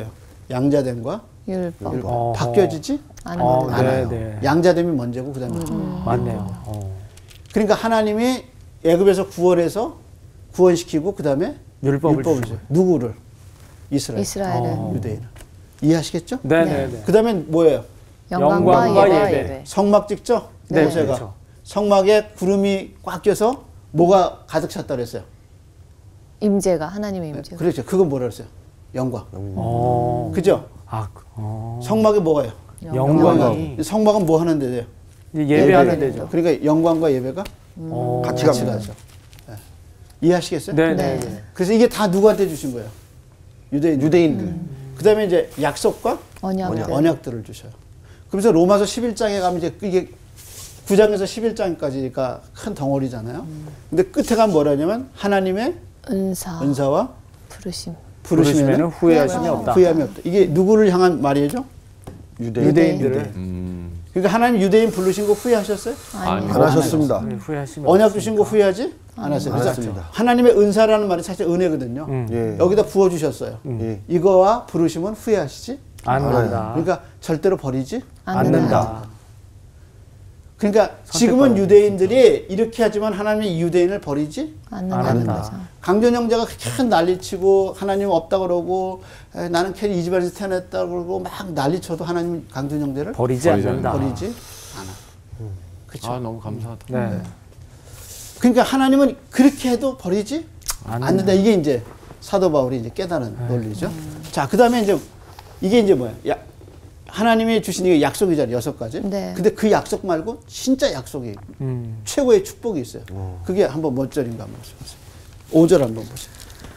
[SPEAKER 11] 양자됨과
[SPEAKER 17] 율법.
[SPEAKER 11] 바뀌어지지 않아요.
[SPEAKER 14] 네.
[SPEAKER 11] 양자됨이 먼저고 그다음에
[SPEAKER 14] 맞네요.
[SPEAKER 11] 그러니까 하나님이 애굽에서 구원시키고 그다음에 율법을 줘요. 누구를? 이스라엘을. 유대인을. 이해하시겠죠?
[SPEAKER 14] 네네.
[SPEAKER 11] 그다음에 뭐예요?
[SPEAKER 17] 영광과 예배.
[SPEAKER 11] 성막 찍죠?
[SPEAKER 17] 네.
[SPEAKER 11] 모세가
[SPEAKER 14] 그렇죠.
[SPEAKER 11] 성막에 구름이 꽉 껴서 뭐가 가득 찼다 그랬어요?
[SPEAKER 17] 임재가 하나님의 임재가.
[SPEAKER 11] 그렇죠. 그건 뭐라 그랬어요? 영광. 그죠? 성막에 뭐가요?
[SPEAKER 14] 영광이.
[SPEAKER 11] 성막은 뭐 하는 데예요?
[SPEAKER 14] 예배하는 데죠.
[SPEAKER 11] 그러니까 영광과 예배가 같이 가죠. 네. 이해하시겠어요?
[SPEAKER 14] 네.
[SPEAKER 11] 그래서 이게 다 누구한테 주신 거예요? 유대인들. 그다음에 이제 약속과 언약들을 주셔요. 그래서 로마서 11장에 가면 이제 이게 9장에서 11장까지가 큰 덩어리잖아요. 근데 끝에 가면 뭐라냐면 하나님의 은사와 부르심에는
[SPEAKER 14] 후회하심이 없다.
[SPEAKER 11] 후회함이 없다. 이게 누구를 향한 말이죠? 유대인들을. 그러니까 하나님 유대인 부르신 거 후회하셨어요?
[SPEAKER 16] 안 하셨습니다.
[SPEAKER 11] 언약 주신 거 후회하지? 안 하셨어요.
[SPEAKER 16] 안 했습니다.
[SPEAKER 11] 하나님의 은사라는 말이 사실 은혜거든요. 여기다 부어 주셨어요. 이거와 부르심은 후회하시지
[SPEAKER 14] 않는다.
[SPEAKER 11] 그러니까 절대로 버리지
[SPEAKER 14] 않는다.
[SPEAKER 11] 그러니까 지금은 유대인들이 이렇게 하지만 하나님이 유대인을 버리지 않는다. 강전 형제가 그렇게 난리치고 하나님 없다 그러고 나는 괜히 이 집안에서 태어났다 그러고 막 난리쳐도 하나님 강전 형제를
[SPEAKER 14] 버리지 않는다.
[SPEAKER 11] 버리지 않아. 그렇죠.
[SPEAKER 10] 아 너무 감사하다.
[SPEAKER 14] 네.
[SPEAKER 11] 그러니까 하나님은 그렇게 해도 버리지 않는다. 이게 이제 사도 바울이 이제 깨달은 논리죠. 자, 그다음에 이제 이게 이제 뭐야? 하나님이 주신 이 약속이잖아요. 6가지.
[SPEAKER 17] 네.
[SPEAKER 11] 근데 그 약속 말고 진짜 약속이 최고의 축복이 있어요. 그게 한번 몇 절인가 한번 보세요. 5절 한번 보세요.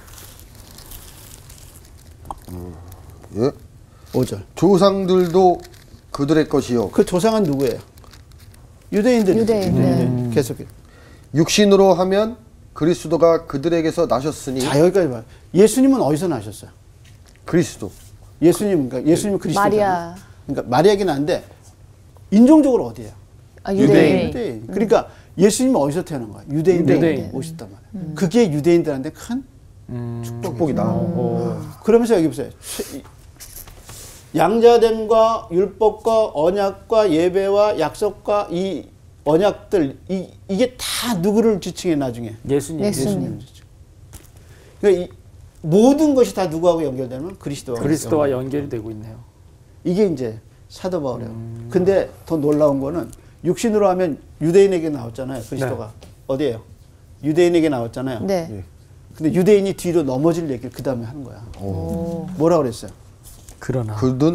[SPEAKER 11] 5절.
[SPEAKER 16] 조상들도 그들의 것이요.
[SPEAKER 11] 그 조상은 누구예요? 유대인들. 계속해요.
[SPEAKER 16] 육신으로 하면 그리스도가 그들에게서 나셨으니.
[SPEAKER 11] 자, 여기까지 봐요. 예수님은 어디서 나셨어요?
[SPEAKER 16] 그리스도.
[SPEAKER 11] 예수님은 그리스도잖아요.
[SPEAKER 17] 마리아.
[SPEAKER 11] 그러니까 마리아긴 한데 인종적으로 어디예요? 유대인. 그러니까 예수님은 어디서 태어난 거야? 유대인 오셨단 말이에요. 그게 유대인들한테 큰 축복이다. 그러면서 여기 보세요. 양자됨과 율법과 언약과 예배와 약속과 이 언약들 이게 다 누구를 지칭해 나중에? 예수님을 지칭. 그러니까 이 모든 것이 다 누구하고 연결되면 그리스도와
[SPEAKER 14] 연결이 되고 있네요.
[SPEAKER 11] 이게 이제 사도 바울이에요. 근데 더 놀라운 거는 육신으로 하면 유대인에게 나왔잖아요. 그리스도가. 네. 어디예요? 유대인에게 나왔잖아요.
[SPEAKER 17] 네.
[SPEAKER 11] 근데 유대인이 뒤로 넘어질 얘기를 그 다음에 하는 거야. 뭐라고 그랬어요?
[SPEAKER 14] 그러나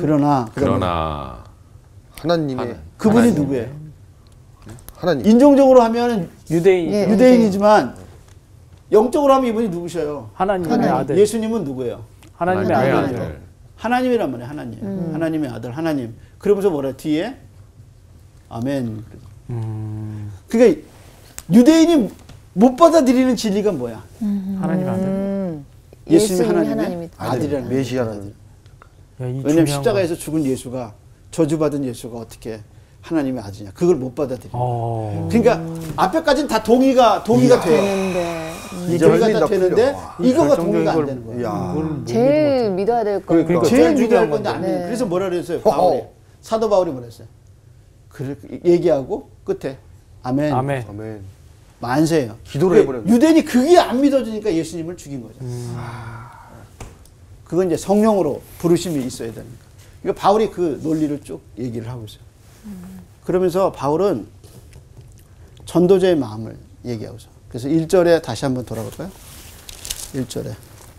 [SPEAKER 16] 하나님의
[SPEAKER 11] 그분이 누구예요?
[SPEAKER 16] 하나님.
[SPEAKER 11] 인종적으로 하면
[SPEAKER 14] 유대인이지만
[SPEAKER 11] 영적으로 하면 이분이 누구셔요?
[SPEAKER 14] 하나님의 아들.
[SPEAKER 11] 예수님은 누구예요?
[SPEAKER 14] 하나님의 아들.
[SPEAKER 11] 하나님이란 말이에요. 하나님. 하나님의 아들 하나님. 그러면서 뭐라 뒤에 아멘. 그러니까 유대인이 못 받아들이는 진리가 뭐야?
[SPEAKER 14] 하나님 아들.
[SPEAKER 11] 예수님이 하나님의 아들이라는
[SPEAKER 16] 메시아 하나님.
[SPEAKER 11] 왜냐하면 십자가에서 죽은 예수가 저주받은 예수가 어떻게 하나님의 아들이냐? 그걸 못 받아들여. 그러니까 앞에까지는 다 동의가 돼요. 동의가 다 되는데 이거가 동의가 안 되는 거야.
[SPEAKER 17] 제일 믿어야 될 거.
[SPEAKER 11] 그러니까 제일 믿어야 할 건데 안 돼. 그래서 뭐라 그랬어요? 바울이. 사도 바울이 뭐라 했어요? 얘기하고 끝에 아멘. 만세예요.
[SPEAKER 16] 기도를 해버렸네.
[SPEAKER 11] 유대인이 그게 안 믿어지니까 예수님을 죽인 거죠. 그건 이제 성령으로 부르심이 있어야 되니까. 그러니까 바울이 그 논리를 쭉 얘기를 하고 있어요. 그러면서 바울은 전도자의 마음을 얘기하고 있어요. 그래서 1절에 다시 한번 돌아볼까요? 1절에.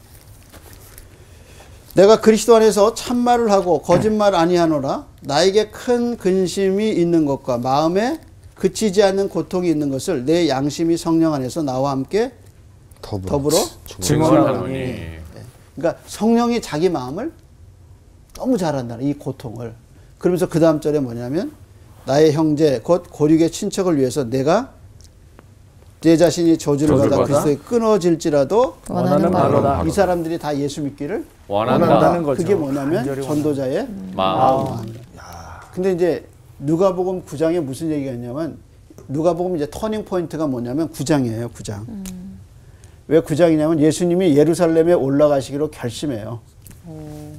[SPEAKER 11] 내가 그리스도 안에서 참말을 하고 거짓말 아니하노라. 나에게 큰 근심이 있는 것과 마음에 그치지 않는 고통이 있는 것을 내 양심이 성령 안에서 나와 함께 더불어 증언하노니. 그러니까 성령이 자기 마음을 너무 잘 안다는 이 고통을. 그러면서 그 다음 절에 뭐냐면 나의 형제 곧 고륙의 친척을 위해서 내가 내 자신이 저주를 받아 그리스도에 끊어질지라도
[SPEAKER 14] 원하는 바로다.
[SPEAKER 11] 이 사람들이 다 예수 믿기를
[SPEAKER 14] 원한다는 거죠.
[SPEAKER 11] 그게 뭐냐면 전도자의 마음. 근데 이제 누가복음 9장에 무슨 얘기가 있냐면 누가복음 이제 터닝 포인트가 뭐냐면 9장이에요. 9장. 왜 9장이냐면 예수님이 예루살렘에 올라가시기로 결심해요.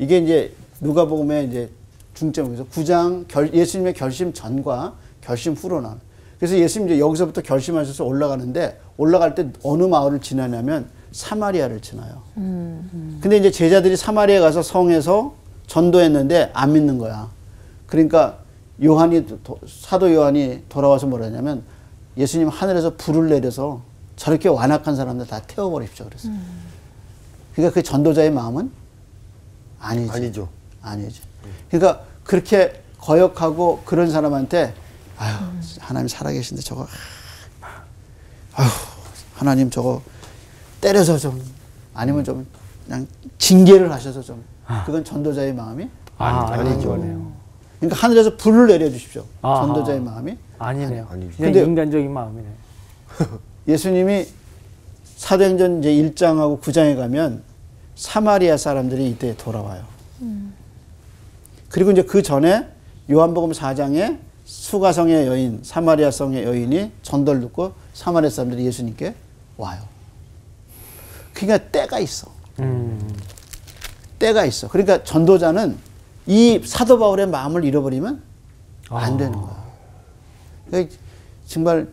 [SPEAKER 11] 이게 이제 누가복음의 이제 중점에서 9장 예수님의 결심 전과 결심 후로 나와요. 그래서 예수님 이제 여기서부터 결심하셔서 올라가는데 올라갈 때 어느 마을을 지나냐면 사마리아를 지나요. 근데 이제 제자들이 사마리아에 가서 성에서 전도했는데 안 믿는 거야. 그러니까 사도 요한이 돌아와서 뭐라 하냐면 예수님 하늘에서 불을 내려서 저렇게 완악한 사람들 다 태워버리십시오. 그래서. 그러니까 그 전도자의 마음은 아니죠. 그러니까 그렇게 거역하고 그런 사람한테 아유, 하나님 살아계신데 저거 아유, 하나님 저거 때려서 좀 아니면 좀 그냥 징계를 하셔서 좀 그건 전도자의 마음이 아니죠. 그러니까 하늘에서 불을 내려주십시오. 전도자의 마음이
[SPEAKER 14] 아니네요. 그냥 인간적인 마음이네.
[SPEAKER 11] 예수님이 사도행전 이제 1장하고 9장에 가면 사마리아 사람들이 이때 돌아와요. 그리고 이제 그 전에 요한복음 4장에 수가성의 여인, 사마리아 성의 여인이 전도를 듣고 사마리아 사람들이 예수님께 와요. 그러니까 때가 있어. 때가 있어. 그러니까 전도자는 이 사도 바울의 마음을 잃어버리면 안 되는 거야. 그러니까 정말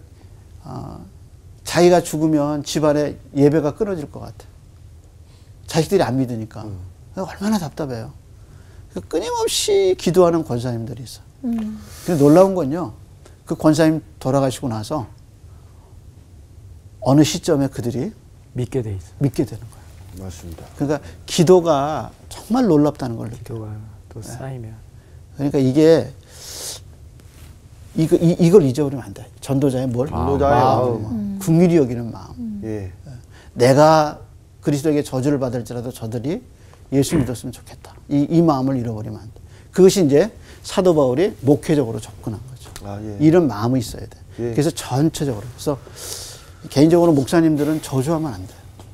[SPEAKER 11] 자기가 죽으면 집안에 예배가 끊어질 것 같아. 자식들이 안 믿으니까. 얼마나 답답해요. 끊임없이 기도하는 권사님들이 있어. 근데 놀라운 건요. 그 권사님 돌아가시고 나서 어느 시점에 그들이
[SPEAKER 14] 믿게 돼 있어.
[SPEAKER 11] 믿게 되는 거예요.
[SPEAKER 16] 맞습니다.
[SPEAKER 11] 그러니까 기도가 정말 놀랍다는 걸 느껴요.
[SPEAKER 14] 기도가 또 쌓이면.
[SPEAKER 11] 그러니까 이게 이걸 잊어버리면 안 돼. 전도자의 뭘? 마음. 긍휼히 여기는 마음.
[SPEAKER 16] 예.
[SPEAKER 11] 내가 그리스도에게 저주를 받을지라도 저들이 예수 믿었으면 좋겠다. 이 마음을 잃어버리면 안 돼. 그것이 이제 사도 바울이 목회적으로 접근한 거죠. 이런 마음이 있어야 돼. 그래서 전체적으로. 그래서 개인적으로 목사님들은 저주하면 안 돼.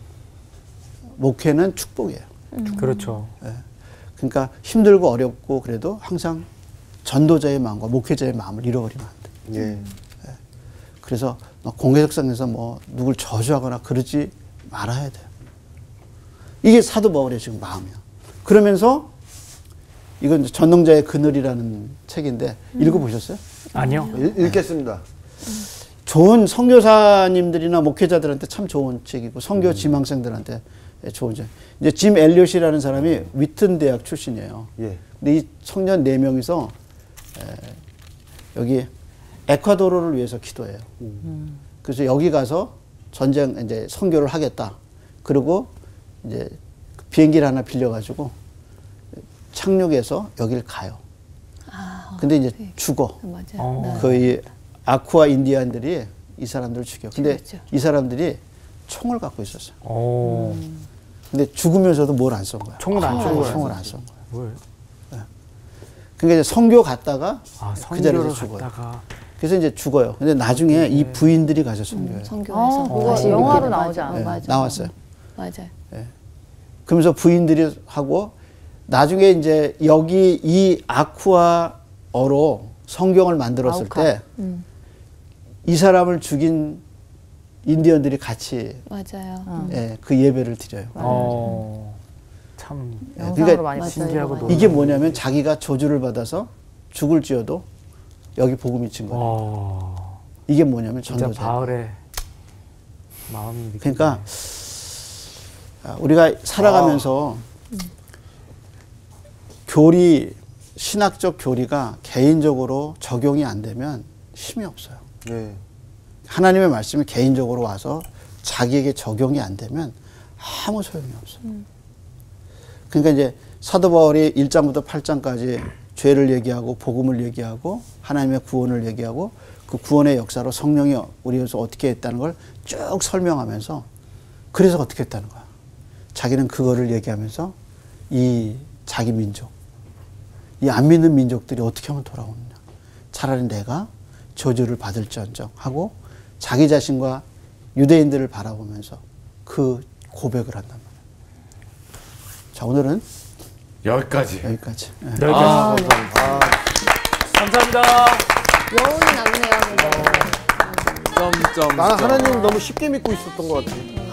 [SPEAKER 11] 목회는 축복이에요.
[SPEAKER 14] 그렇죠.
[SPEAKER 11] 그러니까 힘들고 어렵고 그래도 항상 전도자의 마음과 목회자의 마음을 잃어버리면 안 돼. 그래서 공개석상에서 뭐 누굴 저주하거나 그러지 말아야 돼요. 이게 사도 바울의 지금 마음이야. 그러면서 이건 전능자의 그늘이라는 책인데 읽어보셨어요?
[SPEAKER 14] 아니요.
[SPEAKER 16] 읽겠습니다.
[SPEAKER 11] 좋은 선교사님들이나 목회자들한테 참 좋은 책이고 선교 지망생들한테 좋은 책. 이제 짐 엘리엇이라는 사람이 위튼 대학 출신이에요. 근데 이 청년 4명이서 여기 에콰도르를 위해서 기도해요. 그래서 여기 가서 전쟁 이제 선교를 하겠다. 그리고 이제 비행기를 하나 빌려가지고 착륙해서 여길 가요. 근데 이제 죽어. 거의 아쿠아 인디안들이 이 사람들을 죽여. 근데 이 사람들이 총을 갖고 있었어요. 근데 죽으면서도 뭘 안 쏜 거야.
[SPEAKER 14] 총을 안 쏜 거야.
[SPEAKER 11] 총을 안 쏜 거야. 그러니까 이제 선교 갔다가 그 자리에서 죽어요. 그래서 이제 죽어요. 근데 나중에 이 부인들이 가서 선교해요.
[SPEAKER 17] 선교해서 영화로 나오지 않아요?
[SPEAKER 11] 나왔어요.
[SPEAKER 17] 맞아요.
[SPEAKER 11] 그러면서 부인들이 하고 나중에 이제 여기 이 아쿠아어로 성경을 만들었을 때 이 사람을 죽인 인디언들이 같이
[SPEAKER 17] 맞아요.
[SPEAKER 11] 그 예배를 드려요.
[SPEAKER 14] 참
[SPEAKER 11] 그러니까
[SPEAKER 14] 많이 신기하고
[SPEAKER 11] 이게 뭐냐면 자기가 저주를 받아서 죽을지어도 여기 복음이 친 거예요. 이게 뭐냐면 전도자.
[SPEAKER 14] 진짜 바울의 마음이
[SPEAKER 11] 그러니까 우리가 살아가면서 교리, 신학적 교리가 개인적으로 적용이 안 되면 힘이 없어요. 하나님의 말씀이 개인적으로 와서 자기에게 적용이 안 되면 아무 소용이 없어요. 그러니까 이제 사도 바울이 1장부터 8장까지 죄를 얘기하고 복음을 얘기하고 하나님의 구원을 얘기하고 그 구원의 역사로 성령이 우리에서 어떻게 했다는 걸 쭉 설명하면서 그래서 어떻게 했다는 거야. 자기는 그거를 얘기하면서 이 자기 민족, 이 안 믿는 민족들이 어떻게 하면 돌아오느냐. 차라리 내가 저주를 받을지언정 하고 자기 자신과 유대인들을 바라보면서 그 고백을 한단 말이에요. 자, 오늘은
[SPEAKER 10] 여기까지.
[SPEAKER 14] 감사합니다.
[SPEAKER 17] 여운이 남네요.
[SPEAKER 16] 나는 하나님 너무 쉽게 믿고 있었던 것 같아요.